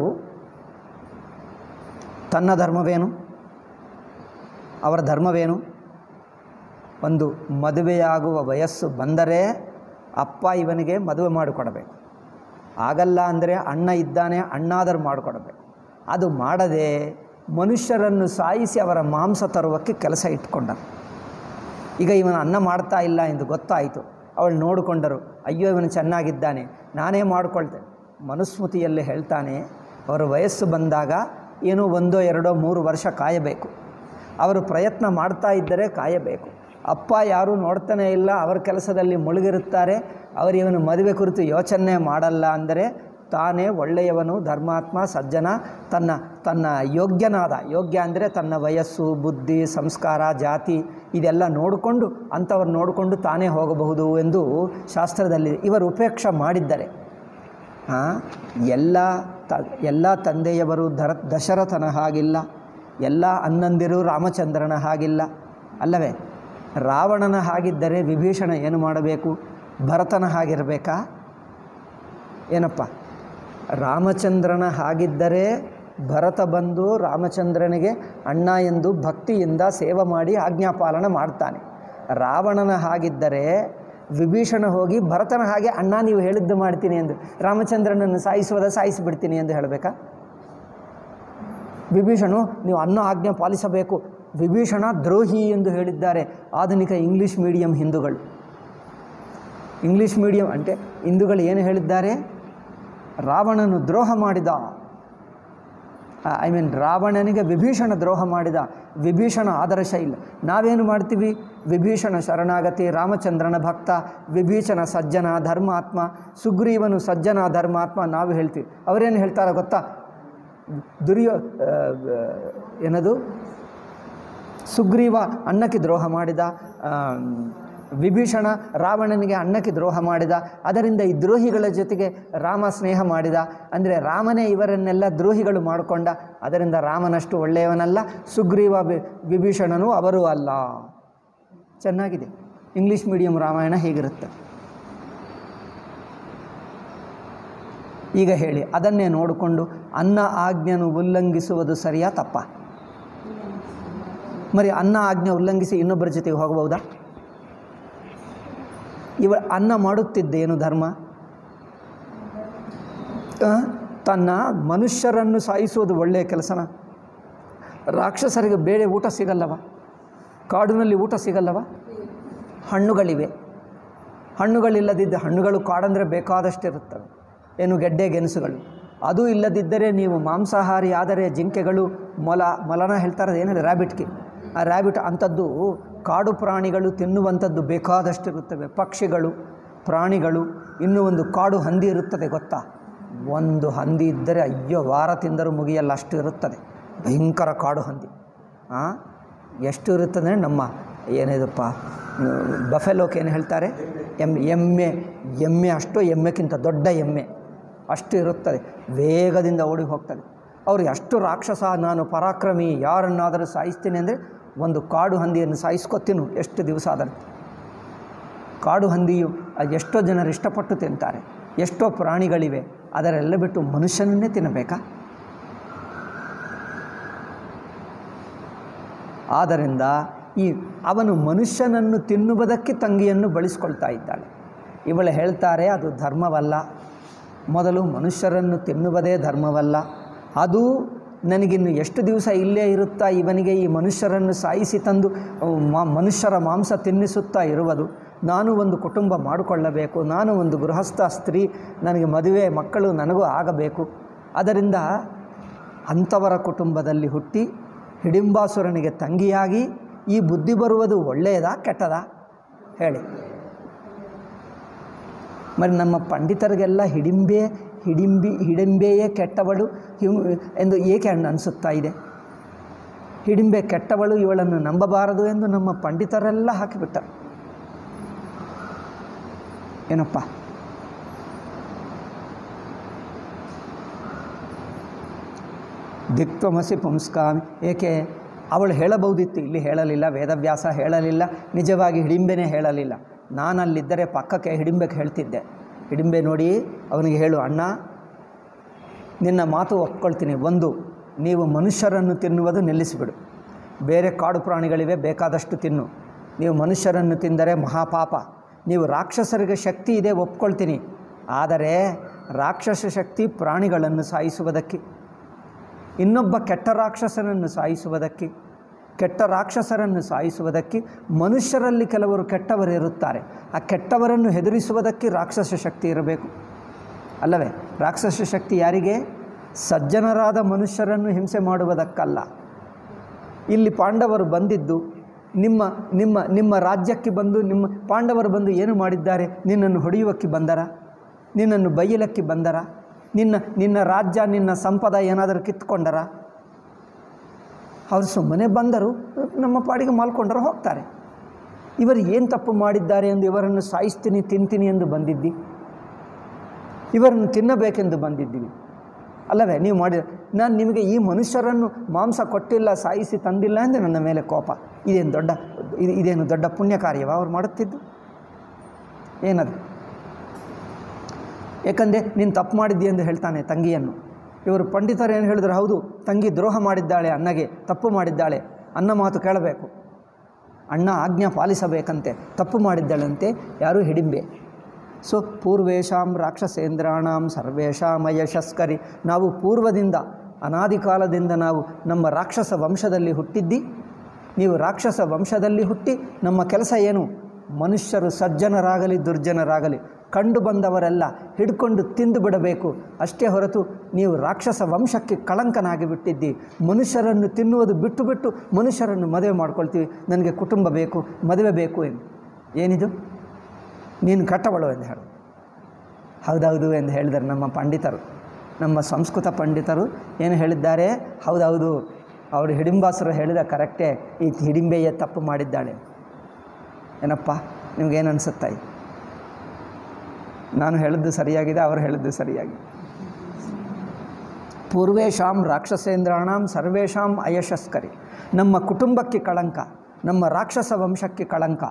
ತನ್ನ ಧರ್ಮವೇನು, ಅವರ ಧರ್ಮವೇನು? ಒಂದು ಮದುವೆಯಾಗುವ ವಯಸ್ಸು ಬಂದರೆ ಅಪ್ಪ ಇವನಿಗೆ ಮದುವೆ ಮಾಡಿಕೊಡಬೇಕು. ಆಗಲ್ಲ ಅಂದರೆ ಅಣ್ಣ ಇದ್ದಾನೆ, ಅಣ್ಣಾದರೂ ಮಾಡಿಕೊಡಬೇಕು. ಅದು ಮಾಡದೆ ಮನುಷ್ಯರನ್ನು ಸಾಯಿಸಿ ಅವರ ಮಾಂಸ ತರುವಕ್ಕೆ ಕೆಲಸ ಇಟ್ಕೊಂಡ. ಈಗ ಇವನು ಅನ್ನ ಮಾಡ್ತಾ ಇಲ್ಲ ಎಂದು ಗೊತ್ತಾಯಿತು. ಅವಳು ನೋಡಿಕೊಂಡರು, ಅಯ್ಯೋ ಇವನು ಚೆನ್ನಾಗಿದ್ದಾನೆ, ನಾನೇ ಮಾಡಿಕೊಳ್ತೇನೆ. ಮನುಸ್ಮೃತಿಯಲ್ಲಿ ಹೇಳ್ತಾನೆ, ಅವರ ವಯಸ್ಸು ಬಂದಾಗ ಏನೋ 1, 2, 3 ವರ್ಷ ಕಾಯಬೇಕು. ಅವರು ಪ್ರಯತ್ನ ಮಾಡ್ತಾ ಇದ್ದರೆ ಕಾಯಬೇಕು. ಅಪ್ಪ ಯಾರೂ ನೋಡ್ತಾನೆ ಇಲ್ಲ, ಅವರ ಕೆಲಸದಲ್ಲಿ ಮುಳುಗಿರುತ್ತಾರೆ. ಅವರು ಇವನು ಮದುವೆ ಕುರಿತು ಯೋಚನೆ ಮಾಡಲ್ಲ ಅಂದರೆ ತಾನೇ ಒಳ್ಳೆಯವನು, ಧರ್ಮಾತ್ಮ, ಸಜ್ಜನ, ತನ್ನ ಯೋಗ್ಯ ಅಂದರೆ ತನ್ನ ವಯಸ್ಸು, ಬುದ್ಧಿ, ಸಂಸ್ಕಾರ, ಜಾತಿ ಇದೆಲ್ಲ ನೋಡಿಕೊಂಡು ಅಂಥವ್ರು ನೋಡಿಕೊಂಡು ತಾನೇ ಹೋಗಬಹುದು ಎಂದು ಶಾಸ್ತ್ರದಲ್ಲಿ ಇವರು ಉಪೇಕ್ಷೆ ಮಾಡಿದ್ದಾರೆ. ಎಲ್ಲ ತಂದೆಯವರು ದಶರಥನ ಹಾಗಿಲ್ಲ, ಎಲ್ಲ ಅಣ್ಣಂದಿರು ರಾಮಚಂದ್ರನ ಹಾಗಿಲ್ಲ ಅಲ್ಲವೇ? ರಾವಣನ ಹಾಗಿದ್ದರೆ ವಿಭೀಷಣ ಏನು ಮಾಡಬೇಕು? ಭರತನ ಹಾಗಿರಬೇಕಾ? ಏನಪ್ಪ, ರಾಮಚಂದ್ರನ ಹಾಗಿದ್ದರೆ ಭರತ ಬಂದು ರಾಮಚಂದ್ರನಿಗೆ ಅಣ್ಣ ಎಂದು ಭಕ್ತಿಯಿಂದ ಸೇವೆ ಮಾಡಿ ಆಜ್ಞಾಪಾಲನೆ ಮಾಡ್ತಾನೆ. ರಾವಣನ ಹಾಗಿದ್ದರೆ ವಿಭೀಷಣ ಹೋಗಿ ಭರತನ ಹಾಗೆ ಅಣ್ಣ ನೀವು ಹೇಳಿದ್ದು ಮಾಡ್ತೀನಿ ಎಂದು ರಾಮಚಂದ್ರನನ್ನು ಸಾಯಿಸಿಬಿಡ್ತೀನಿ ಎಂದು ಹೇಳಬೇಕಾ? ವಿಭೀಷಣು ನೀವು ಅನ್ನ ಆಜ್ಞೆ ಪಾಲಿಸಬೇಕು, ವಿಭೀಷಣ ದ್ರೋಹಿ ಎಂದು ಹೇಳಿದ್ದಾರೆ ಆಧುನಿಕ ಇಂಗ್ಲೀಷ್ ಮೀಡಿಯಂ ಹಿಂದೂಗಳು. ಇಂಗ್ಲೀಷ್ ಮೀಡಿಯಂ ಅಂದರೆ ಹಿಂದೂಗಳು ಏನು ಹೇಳಿದ್ದಾರೆ? ರಾವಣನು ದ್ರೋಹ ಮಾಡಿದ, ರಾವಣನಿಗೆ ವಿಭೀಷಣ ದ್ರೋಹ ಮಾಡಿದ, ವಿಭೀಷಣ ಆದರ್ಶ ಇಲ್ಲ. ನಾವೇನು ಮಾಡ್ತೀವಿ? ವಿಭೀಷಣ ಶರಣಾಗತಿ, ರಾಮಚಂದ್ರನ ಭಕ್ತ, ವಿಭೀಷಣ ಸಜ್ಜನ ಧರ್ಮಾತ್ಮ, ಸುಗ್ರೀವನು ಸಜ್ಜನ ಧರ್ಮಾತ್ಮ ನಾವು ಹೇಳ್ತೀವಿ. ಅವರೇನು ಹೇಳ್ತಾರೆ ಗೊತ್ತಾ? ಸುಗ್ರೀವ ಅನ್ನಕ್ಕೆ ದ್ರೋಹ ಮಾಡಿದ, ವಿಭೀಷಣ ರಾವಣನಿಗೆ ಅನ್ನಕ್ಕೆ ದ್ರೋಹ ಮಾಡಿದ. ಅದರಿಂದ ಈ ದ್ರೋಹಿಗಳ ಜೊತೆಗೆ ರಾಮ ಸ್ನೇಹ ಮಾಡಿದ. ಅಂದರೆ ರಾಮನೇ ಇವರನ್ನೆಲ್ಲ ದ್ರೋಹಿಗಳು ಮಾಡಿಕೊಂಡ. ಅದರಿಂದ ರಾಮನಷ್ಟು ಒಳ್ಳೆಯವನಲ್ಲ, ಸುಗ್ರೀವ ವಿಭೀಷಣನು ಅವರೂ ಅಲ್ಲ. ಚೆನ್ನಾಗಿದೆ. ಇಂಗ್ಲೀಷ್ ಮೀಡಿಯಂ ರಾಮಾಯಣ ಹೇಗಿರುತ್ತೆ ಈಗ ಹೇಳಿ. ಅದನ್ನೇ ನೋಡಿಕೊಂಡು ಅನ್ನ ಆಜ್ಞೆಯನ್ನು ಉಲ್ಲಂಘಿಸುವುದು ಸರಿಯಾ ತಪ್ಪ? మరి ಅನ್ನ ಆಜ್ಞೆ ಉಲ್ಲಂಘಿಸಿ ಇನ್ನೊಬ್ಬರ ಜೊತೆಗೆ ಹೋಗಬಹುದಾ? ಅನ್ನ ಮಾಡುತ್ತಿದ್ದೇನು ಧರ್ಮ? ತನ್ನ ಮನುಷ್ಯರನ್ನು ಸಾಯಿಸುವುದು ಒಳ್ಳೆಯ ಕೆಲಸನ? ರಾಕ್ಷಸರಿಗೆ ಬೇರೆ ಊಟ ಸಿಗಲ್ಲವ? ಕಾಡಿನಲ್ಲಿ ಊಟ ಸಿಗಲ್ಲವ? ಹಣ್ಣುಗಳಿವೆ. ಹಣ್ಣುಗಳಿಲ್ಲದಿದ್ದ, ಹಣ್ಣುಗಳು ಕಾಡಂದರೆ ಬೇಕಾದಷ್ಟಿರುತ್ತವೆ, ಏನು ಗೆಡ್ಡೆ ಗೆಣಸುಗಳು. ಅದು ಇಲ್ಲದಿದ್ದರೆ ನೀವು ಮಾಂಸಾಹಾರಿ ಆದರೆ ಜಿಂಕೆಗಳು, ಮೊಲನ ಹೇಳ್ತಾರೆ, ಏನಿದೆ ರ್ಯಾಬಿಟ್ಗೆ, ಆ ರ್ಯಾಬಿಟ್ ಅಂಥದ್ದು ಕಾಡು ಪ್ರಾಣಿಗಳು ತಿನ್ನುವಂಥದ್ದು ಬೇಕಾದಷ್ಟಿರುತ್ತವೆ. ಪಕ್ಷಿಗಳು, ಪ್ರಾಣಿಗಳು. ಇನ್ನೂ ಒಂದು ಕಾಡು ಹಂದಿ ಇರುತ್ತದೆ ಗೊತ್ತಾ? ಒಂದು ಹಂದಿ ಇದ್ದರೆ ಅಯ್ಯೋ ವಾರ ತಿಂದರೂ ಮುಗಿಯಲ್ಲ, ಅಷ್ಟು ಇರುತ್ತದೆ. ಭಯಂಕರ ಕಾಡು ಹಂದಿ. ಎಷ್ಟು ಇರುತ್ತದೆ? ನಮ್ಮ ಏನಿದಪ್ಪ ಬಫೆಲೋಕ್ಕೆ ಏನು ಹೇಳ್ತಾರೆ, ಎಮ್ಮೆ ಅಷ್ಟು, ಎಮ್ಮೆಕ್ಕಿಂತ ದೊಡ್ಡ ಎಮ್ಮೆ ಅಷ್ಟು ಇರುತ್ತದೆ. ವೇಗದಿಂದ ಓಡಿ ಹೋಗ್ತದೆ. ಅವ್ರಿಗೆ ಅಷ್ಟು ರಾಕ್ಷಸ, ನಾನು ಪರಾಕ್ರಮಿ, ಯಾರನ್ನಾದರೂ ಸಾಯಿಸ್ತೀನಿ ಅಂದರೆ ಒಂದು ಕಾಡು ಹಂದಿಯನ್ನು ಸಾಯಿಸ್ಕೊತೀನು ಎಷ್ಟು ದಿವಸ ಆದರೂ. ಕಾಡು ಹಂದಿಯು ಎಷ್ಟೋ ಜನರು ಇಷ್ಟಪಟ್ಟು ತಿಂತಾರೆ. ಎಷ್ಟೋ ಪ್ರಾಣಿಗಳಿವೆ, ಅದರೆಲ್ಲ ಬಿಟ್ಟು ಮನುಷ್ಯನನ್ನೇ ತಿನ್ನಬೇಕಾ? ಆದ್ದರಿಂದ ಅವನು ಮನುಷ್ಯನನ್ನು ತಿನ್ನುವುದಕ್ಕೆ ತಂಗಿಯನ್ನು ಬಳಸ್ಕೊಳ್ತಾ ಇದ್ದಾಳೆ. ಇವಳು ಹೇಳ್ತಾರೆ ಅದು ಧರ್ಮವಲ್ಲ. ಮೊದಲು ಮನುಷ್ಯರನ್ನು ತಿನ್ನುವುದೇ ಧರ್ಮವಲ್ಲ. ಅದು ನನಗಿನ್ನು ಎಷ್ಟು ದಿವಸ ಇಲ್ಲೇ ಇರುತ್ತಾ ಇವನಿಗೆ ಈ ಮನುಷ್ಯರನ್ನು ಸಾಯಿಸಿ ತಂದು ಮನುಷ್ಯರ ಮಾಂಸ ತಿನ್ನಿಸುತ್ತಾ ಇರುವುದು. ನಾನು ಒಂದು ಕುಟುಂಬ ಮಾಡಿಕೊಳ್ಳಬೇಕು, ನಾನು ಒಂದು ಗೃಹಸ್ಥ ಸ್ತ್ರೀ, ನನಗೆ ಮದುವೆ ಮಕ್ಕಳು ನನಗೂ ಆಗಬೇಕು. ಅದರಿಂದ ಅಂಥವರ ಕುಟುಂಬದಲ್ಲಿ ಹುಟ್ಟಿ ಹಿಡಿಂಬಾಸುರನಿಗೆ ತಂಗಿಯಾಗಿ ಈ ಬುದ್ಧಿ ಬರುವುದು ಒಳ್ಳೆಯದಾ ಕೆಟ್ಟದಾ ಹೇಳಿ? మరి ನಮ್ಮ ಪಂಡಿತರಿಗೆಲ್ಲ ಹಿಡಿಂಬೆಯೇ ಕೆಟ್ಟವಳು ಎಂದು ಏಕೆ ಅನಿಸುತ್ತಾ ಇದೆ? ಹಿಡಿಂಬೆ ಕೆಟ್ಟವಳು, ಇವಳನ್ನು ನಂಬಬಾರದು ಎಂದು ನಮ್ಮ ಪಂಡಿತರೆಲ್ಲ ಹಾಕಿಬಿಟ್ಟರು. ಏನಪ್ಪ? ದಿಕ್ತ್ವಮಸಿ ಪುಂಸ್ಕಾಮಿ. ಏಕೆ? ಅವಳು ಹೇಳಬಹುದಿತ್ತು, ಇಲ್ಲಿ ಹೇಳಲಿಲ್ಲ. ವೇದವ್ಯಾಸ ಹೇಳಲಿಲ್ಲ, ನಿಜವಾಗಿ ಹಿಡಿಂಬೆನೇ ಹೇಳಲಿಲ್ಲ. ನಾನಲ್ಲಿದ್ದರೆ ಪಕ್ಕಕ್ಕೆ ಹಿಡಿಂಬೆಗೆ ಹೇಳ್ತಿದ್ದೆ, ಹಿಡಿಂಬೆ ನೋಡಿ ಅವನಿಗೆ ಹೇಳು, ಅಣ್ಣ ನಿನ್ನ ಮಾತು ಒಪ್ಕೊಳ್ತೀನಿ. ಒಂದು, ನೀವು ಮನುಷ್ಯರನ್ನು ತಿನ್ನುವುದು ನಿಲ್ಲಿಸಿಬಿಡು. ಬೇರೆ ಕಾಡು ಪ್ರಾಣಿಗಳಿವೆ, ಬೇಕಾದಷ್ಟು ತಿನ್ನು. ನೀವು ಮನುಷ್ಯರನ್ನು ತಿಂದರೆ ಮಹಾಪಾಪ. ನೀವು ರಾಕ್ಷಸರಿಗೆ ಶಕ್ತಿ ಇದೆ ಒಪ್ಕೊಳ್ತೀನಿ, ಆದರೆ ರಾಕ್ಷಸ ಶಕ್ತಿ ಪ್ರಾಣಿಗಳನ್ನು ಸಾಯಿಸುವುದಕ್ಕೆ, ಇನ್ನೊಬ್ಬ ಕೆಟ್ಟ ರಾಕ್ಷಸರನ್ನು ಸಾಯಿಸುವುದಕ್ಕೆ ಮನುಷ್ಯರಲ್ಲಿ ಕೆಲವರು ಕೆಟ್ಟವರು ಇರುತ್ತಾರೆ. ಆ ಕೆಟ್ಟವರನ್ನು ಹೆದರಿಸುವುದಕ್ಕೆ ರಾಕ್ಷಸ ಶಕ್ತಿ ಇರಬೇಕು ಅಲ್ಲವೇ? ರಾಕ್ಷಸ ಶಕ್ತಿ ಯಾರಿಗೆ? ಸಜ್ಜನರಾದ ಮನುಷ್ಯರನ್ನು ಹಿಂಸೆ ಮಾಡುವುದಕ್ಕಲ್ಲ. ಇಲ್ಲಿ ಪಾಂಡವರು ಬಂದಿದ್ದು ನಿಮ್ಮ ರಾಜ್ಯಕ್ಕೆ ಬಂದು, ನಿಮ್ಮ ಪಾಂಡವರು ಬಂದು ಏನು ಮಾಡಿದ್ದಾರೆ? ನಿನ್ನನ್ನು ಹೊಡೆಯುವಕ್ಕೆ ಬಂದರ? ನಿನ್ನನ್ನು ಬೈಯಲಕ್ಕೆ ಬಂದರ? ನಿನ್ನ ರಾಜ್ಯ, ನಿನ್ನ ಸಂಪದ ಏನಾದರೂ ಕಿತ್ಕೊಂಡರ? ಅವರು ಸುಮ್ಮನೆ ಬಂದರು, ನಮ್ಮ ಪಾಡಿಗೆ ಮಾಲ್ಕೊಂಡರು, ಹೋಗ್ತಾರೆ. ಇವರು ಏನು ತಪ್ಪು ಮಾಡಿದ್ದಾರೆ ಎಂದು ಇವರನ್ನು ಸಾಯಿಸ್ತೀನಿ, ತಿಂತೀನಿ ಎಂದು ಬಂದಿದ್ದಿ? ಇವರನ್ನು ತಿನ್ನಬೇಕೆಂದು ಬಂದಿದ್ದೀವಿ ಅಲ್ಲವೇ? ನೀವು ನಾನು ನಿಮಗೆ ಈ ಮನುಷ್ಯರನ್ನು ಮಾಂಸ ಕೊಟ್ಟಿಲ್ಲ, ಸಾಯಿಸಿ ತಂದಿಲ್ಲ ಎಂದು ನನ್ನ ಮೇಲೆ ಕೋಪ. ಇದೇನು ದೊಡ್ಡ ಪುಣ್ಯ ಕಾರ್ಯವ ಅವ್ರು ಮಾಡುತ್ತಿದ್ದು? ಏನದು? ಏಕೆಂದರೆ ನೀನು ತಪ್ಪು ಮಾಡಿದ್ದಿ ಎಂದು ಹೇಳ್ತಾನೆ ತಂಗಿಯನ್ನು. ಇವರು ಪಂಡಿತರು ಏನು ಹೇಳಿದ್ರು? ಹೌದು, ತಂಗಿ ದ್ರೋಹ ಮಾಡಿದ್ದಾಳೆ, ಅಣ್ಣಗೆ ತಪ್ಪು ಮಾಡಿದ್ದಾಳೆ, ಅನ್ನ ಮಾತು ಕೇಳಬೇಕು, ಅಣ್ಣ ಆಜ್ಞಾ ಪಾಲಿಸಬೇಕಂತೆ, ತಪ್ಪು ಮಾಡಿದ್ದಾಳಂತೆ. ಯಾರು? ಹಿಡಿಂಬೆ. ಸೊ ಪೂರ್ವೇಶಾಂ ರಾಕ್ಷಸೇಂದ್ರಾಣಾಂ ಸರ್ವೇಷಾಂ ಯಶಸ್ಕರಿ. ನಾವು ಪೂರ್ವದಿಂದ, ಅನಾದಿ ಕಾಲದಿಂದ ನಾವು ನಮ್ಮ ರಾಕ್ಷಸ ವಂಶದಲ್ಲಿ ಹುಟ್ಟಿದ್ದಿ. ನೀವು ರಾಕ್ಷಸ ವಂಶದಲ್ಲಿ ಹುಟ್ಟಿ ನಮ್ಮ ಕೆಲಸ ಏನು? ಮನುಷ್ಯರು ಸಜ್ಜನರಾಗಲಿ ದುರ್ಜನರಾಗಲಿ ಕಂಡು ಬಂದವರೆಲ್ಲ ಹಿಡ್ಕೊಂಡು ತಿಂದು ಬಿಡಬೇಕು ಅಷ್ಟೇ ಹೊರತು ನೀವು ರಾಕ್ಷಸ ವಂಶಕ್ಕೆ ಕಳಂಕನಾಗಿ ಬಿಟ್ಟಿದ್ದಿ. ಮನುಷ್ಯರನ್ನು ತಿನ್ನುವುದು ಬಿಟ್ಟು ಮನುಷ್ಯರನ್ನು ಮದುವೆ ಮಾಡ್ಕೊಳ್ತೀವಿ, ನನಗೆ ಕುಟುಂಬ ಬೇಕು, ಮದುವೆ ಬೇಕು ಎಂದು. ಏನಿದು? ನೀನು ಕಟ್ಟವಳು ಎಂದು ಹೇಳು. ಹೌದೌದು ಎಂದು ಹೇಳಿದರು ನಮ್ಮ ಪಂಡಿತರು, ನಮ್ಮ ಸಂಸ್ಕೃತ ಪಂಡಿತರು ಏನು ಹೇಳಿದ್ದಾರೆ? ಹೌದೌದು, ಅವರು ಹಿಡಿಂಬಾಸುರ ಹೇಳಿದ ಕರೆಕ್ಟೇ, ಈ ಹಿಡಿಂಬೆಯೇ ತಪ್ಪು ಮಾಡಿದ್ದಾಳೆ. ಏನಪ್ಪ ನಿಮಗೇನು ಅನಿಸುತ್ತಾಯಿ? ನಾನು ಹೇಳಿದ್ದು ಸರಿಯಾಗಿದೆ, ಅವರು ಹೇಳಿದ್ದು ಸರಿಯಾಗಿದೆ. ಪೂರ್ವೇಶಾಂ ರಾಕ್ಷಸೇಂದ್ರಾಣಾಂ ಸರ್ವೇಷಾಂ ಅಯಶಸ್ಕರಿ. ನಮ್ಮ ಕುಟುಂಬಕ್ಕೆ ಕಳಂಕ, ನಮ್ಮ ರಾಕ್ಷಸ ವಂಶಕ್ಕೆ ಕಳಂಕ.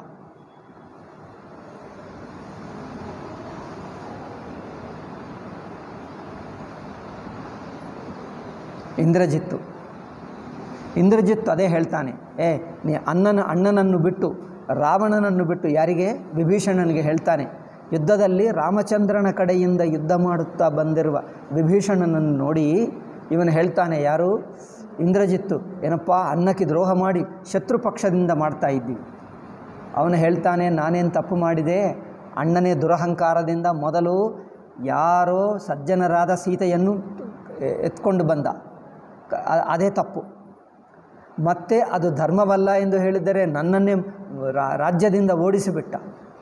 ಇಂದ್ರಜಿತ್ತು ಅದೇ ಹೇಳ್ತಾನೆ. ನೀ ಅಣ್ಣನನ್ನು ಬಿಟ್ಟು, ರಾವಣನನ್ನು ಬಿಟ್ಟು, ಯಾರಿಗೆ? ವಿಭೀಷಣನಿಗೆ ಹೇಳ್ತಾನೆ. ಯುದ್ಧದಲ್ಲಿ ರಾಮಚಂದ್ರನ ಕಡೆಯಿಂದ ಯುದ್ಧ ಮಾಡುತ್ತಾ ಬಂದಿರುವ ವಿಭೀಷಣನನ್ನು ನೋಡಿ ಇವನು ಹೇಳ್ತಾನೆ, ಯಾರು? ಇಂದ್ರಜಿತ್ತು, ಏನಪ್ಪ ಅನ್ನಕ್ಕೆ ದ್ರೋಹ ಮಾಡಿ ಶತ್ರು ಪಕ್ಷದಿಂದ ಮಾಡ್ತಾ ಇದ್ದೀವಿ. ಅವನು ಹೇಳ್ತಾನೆ, ನಾನೇನು ತಪ್ಪು ಮಾಡಿದೆ? ಅಣ್ಣನೇ ದುರಹಂಕಾರದಿಂದ ಮೊದಲು ಯಾರೋ ಸಜ್ಜನರಾದ ಸೀತೆಯನ್ನು ಎತ್ಕೊಂಡು ಬಂದ, ಅದೇ ತಪ್ಪು. ಮತ್ತೆ ಅದು ಧರ್ಮವಲ್ಲ ಎಂದು ಹೇಳಿದರೆ ನನ್ನನ್ನೇ ರಾಜ್ಯದಿಂದ ಓಡಿಸಿಬಿಟ್ಟ.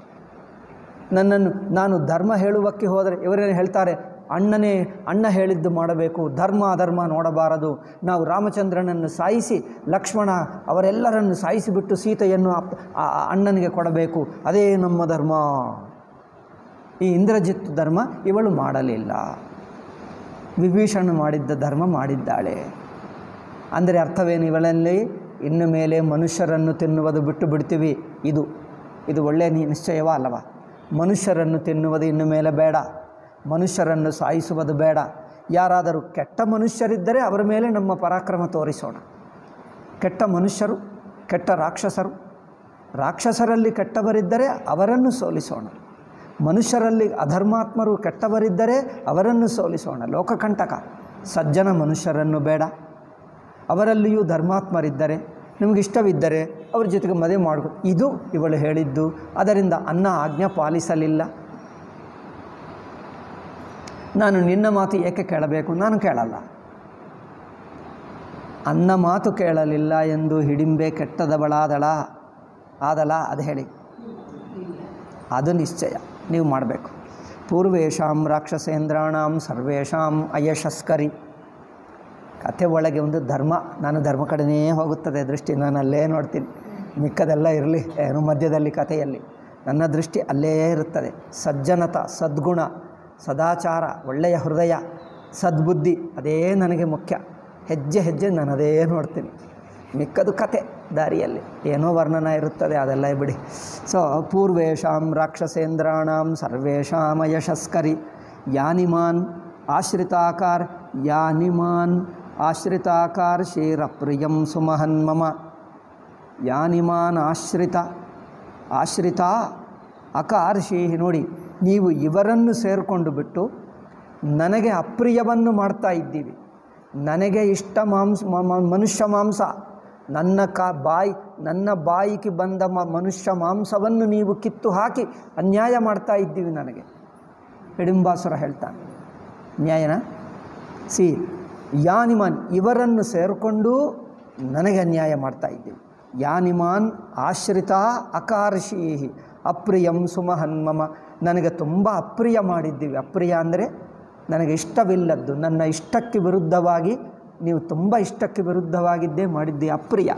ನಾನು ಧರ್ಮ ಹೇಳುವಕ್ಕೆ ಹೋದರೆ ಇವರೇನು ಹೇಳ್ತಾರೆ, ಅಣ್ಣ ಹೇಳಿದ್ದು ಮಾಡಬೇಕು, ಧರ್ಮ ಅಧರ್ಮ ನೋಡಬಾರದು. ನಾವು ರಾಮಚಂದ್ರನನ್ನು ಸಾಯಿಸಿ ಲಕ್ಷ್ಮಣ ಅವರೆಲ್ಲರನ್ನು ಸಾಯಿಸಿಬಿಟ್ಟು ಸೀತೆಯನ್ನು ಅಣ್ಣನಿಗೆ ಕೊಡಬೇಕು, ಅದೇ ನಮ್ಮ ಧರ್ಮ. ಈ ಇಂದ್ರಜಿತ್ ಧರ್ಮ ಇವಳು ಮಾಡಲಿಲ್ಲ, ವಿಭೀಷಣ ಮಾಡಿದ್ದ ಧರ್ಮ ಮಾಡಿದ್ದಾಳೆ. ಅಂದರೆ ಅರ್ಥವೇನು? ಇವಳಲ್ಲಿ ಇನ್ನು ಮೇಲೆ ಮನುಷ್ಯರನ್ನು ತಿನ್ನುವುದು ಬಿಟ್ಟು ಬಿಡ್ತೀವಿ. ಇದು ಒಳ್ಳೆಯ ನಿಶ್ಚಯವಾ ಅಲ್ಲವಾ? ಮನುಷ್ಯರನ್ನು ತಿನ್ನುವುದು ಇನ್ನು ಮೇಲೆ ಬೇಡ, ಮನುಷ್ಯರನ್ನು ಸಾಯಿಸುವುದು ಬೇಡ. ಯಾರಾದರೂ ಕೆಟ್ಟ ಮನುಷ್ಯರಿದ್ದರೆ ಅವರ ಮೇಲೆ ನಮ್ಮ ಪರಾಕ್ರಮ ತೋರಿಸೋಣ. ಕೆಟ್ಟ ಮನುಷ್ಯರು, ಕೆಟ್ಟ ರಾಕ್ಷಸರಲ್ಲಿ ಕೆಟ್ಟವರಿದ್ದರೆ ಅವರನ್ನು ಸೋಲಿಸೋಣ. ಮನುಷ್ಯರಲ್ಲಿ ಅಧರ್ಮಾತ್ಮರು ಕೆಟ್ಟವರಿದ್ದರೆ ಅವರನ್ನು ಸೋಲಿಸೋಣ. ಲೋಕಕಂಟಕ ಸಜ್ಜನ ಮನುಷ್ಯರನ್ನು ಬೇಡ. ಅವರಲ್ಲಿಯೂ ಧರ್ಮಾತ್ಮರಿದ್ದರೆ, ನಿಮಗಿಷ್ಟವಿದ್ದರೆ ಅವ್ರ ಜೊತೆಗೆ ಮದುವೆ ಮಾಡಿಕೊ. ಇದು ಇವಳು ಹೇಳಿದ್ದು. ಅದರಿಂದ ಅನ್ನ ಆಜ್ಞೆ ಪಾಲಿಸಲಿಲ್ಲ. ನಾನು ನಿನ್ನ ಮಾತು ಏಕೆ ಕೇಳಬೇಕು? ನಾನು ಕೇಳಲ್ಲ. ಅನ್ನ ಮಾತು ಕೇಳಲಿಲ್ಲ ಎಂದು ಹಿಡಿಂಬೆ ಆದಳ ಅದು ಹೇಳಿ, ಅದು ನಿಶ್ಚಯ ನೀವು ಮಾಡಬೇಕು. ಪೂರ್ವೇಶಾಂ ರಾಕ್ಷಸೇಂದ್ರಾಣಾಂ ಸರ್ವೇಷಾಂ ಅಯಶಸ್ಕರಿ. ಕಥೆ ಒಳಗೆ ಒಂದು ಧರ್ಮ, ನಾನು ಧರ್ಮ ಕಡೆನೇ ಹೋಗುತ್ತದೆ ದೃಷ್ಟಿ, ನಾನು ಅಲ್ಲೇ ನೋಡ್ತೀನಿ. ಮಿಕ್ಕದೆಲ್ಲ ಇರಲಿ ಏನು ಮಧ್ಯದಲ್ಲಿ ಕಥೆಯಲ್ಲಿ ನನ್ನ ದೃಷ್ಟಿ ಅಲ್ಲೇ ಇರುತ್ತದೆ. ಸಜ್ಜನತ, ಸದ್ಗುಣ, ಸದಾಚಾರ, ಒಳ್ಳೆಯ ಹೃದಯ, ಸದ್ಬುದ್ಧಿ, ಅದೇ ನನಗೆ ಮುಖ್ಯ. ಹೆಜ್ಜೆ ಹೆಜ್ಜೆ ನಾನು ಅದೇ ನೋಡ್ತೀನಿ. ಮಿಕ್ಕದು ಕತೆ ದಾರಿಯಲ್ಲಿ ಏನೋ ವರ್ಣನ ಇರುತ್ತದೆ, ಅದೆಲ್ಲ ಬಿಡಿ. ಸೊ ಪೂರ್ವೇಶಾಂ ರಾಕ್ಷಸೇಂದ್ರಾಣಾಂ ಸರ್ವೇಷಾಂ ಯಶಸ್ಕರಿ ಯಾನಿಮಾನ್ ಆಶ್ರಿತಾಕಾರ ಶೀರಪ್ರಿಯಂ ಸುಮಹನ್ ಮಮ. ಯಾನಿಮಾನ್ ಆಶ್ರಿತ ಅಕಾರ್ಷಿ. ನೋಡಿ, ನೀವು ಇವರನ್ನು ಸೇರಿಕೊಂಡು ಬಿಟ್ಟು ನನಗೆ ಅಪ್ರಿಯವನ್ನು ಮಾಡ್ತಾ ಇದ್ದೀವಿ. ನನಗೆ ಇಷ್ಟ ಮನುಷ್ಯ ಮಾಂಸ, ನನ್ನ ಬಾಯಿಗೆ ಬಂದ ಮನುಷ್ಯ ಮಾಂಸವನ್ನು ನೀವು ಕಿತ್ತು ಹಾಕಿ ಅನ್ಯಾಯ ಮಾಡ್ತಾ ಇದ್ದೀವಿ ನನಗೆ. ಹಿಡಿಂಬಾಸುರ ಹೇಳ್ತಾನೆ, ನ್ಯಾಯನ? ಯಾನಿಮಾನ್, ಇವರನ್ನು ಸೇರಿಕೊಂಡು ನನಗೆ ಅನ್ಯಾಯ ಮಾಡ್ತಾ ಇದ್ದೀವಿ. ಯಾನಿಮಾನ್ ಆಶ್ರಿತ ಅಕಾರ್ಷೀಹಿ ಅಪ್ರಿಯಂ ಸುಮಹನ್ಮಮ. ನನಗೆ ತುಂಬ ಅಪ್ರಿಯ ಮಾಡಿದ್ದೀವಿ. ಅಪ್ರಿಯ ಅಂದರೆ ನನಗೆ ಇಷ್ಟವಿಲ್ಲದ್ದು, ನನ್ನ ಇಷ್ಟಕ್ಕೆ ವಿರುದ್ಧವಾಗಿ, ನೀವು ತುಂಬ ಇಷ್ಟಕ್ಕೆ ವಿರುದ್ಧವಾಗಿದ್ದೇ ಮಾಡಿದ್ದೀವಿ, ಅಪ್ರಿಯ.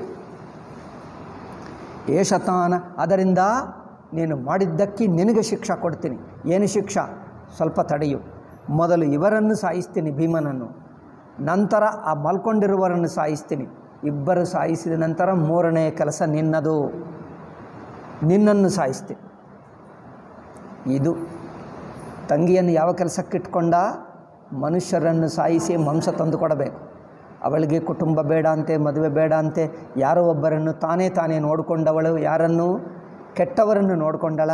ಏಷತಾನ, ಅದರಿಂದ ನೀನು ಮಾಡಿದ್ದಕ್ಕೆ ನಿನಗೆ ಶಿಕ್ಷೆ ಕೊಡ್ತೀನಿ. ಏನು ಶಿಕ್ಷಾ? ಸ್ವಲ್ಪ ತಡೆಯು. ಮೊದಲು ಇವರನ್ನು ಸಾಯಿಸ್ತೀನಿ, ಭೀಮನನ್ನು. ನಂತರ ಆ ಮಲ್ಕೊಂಡಿರುವವರನ್ನು ಸಾಯಿಸ್ತೀನಿ. ಇಬ್ಬರು ಸಾಯಿಸಿದ ನಂತರ ಮೂರನೆಯ ಕೆಲಸ ನಿನ್ನದು, ನಿನ್ನನ್ನು ಸಾಯಿಸ್ತೀನಿ. ಇದು ತಂಗಿಯನ್ನು ಯಾವ ಕೆಲಸಕ್ಕೆ ಇಟ್ಕೊಂಡ? ಮನುಷ್ಯರನ್ನು ಸಾಯಿಸಿ ಮಾಂಸ ತಂದು ಕೊಡಬೇಕು. ಅವಳಿಗೆ ಕುಟುಂಬ ಬೇಡ ಅಂತೆ, ಮದುವೆ ಬೇಡ ಅಂತೆ. ಯಾರೋ ಒಬ್ಬರನ್ನು ತಾನೇ ನೋಡಿಕೊಂಡವಳು. ಯಾರನ್ನು? ಕೆಟ್ಟವರನ್ನು ನೋಡಿಕೊಂಡಳ,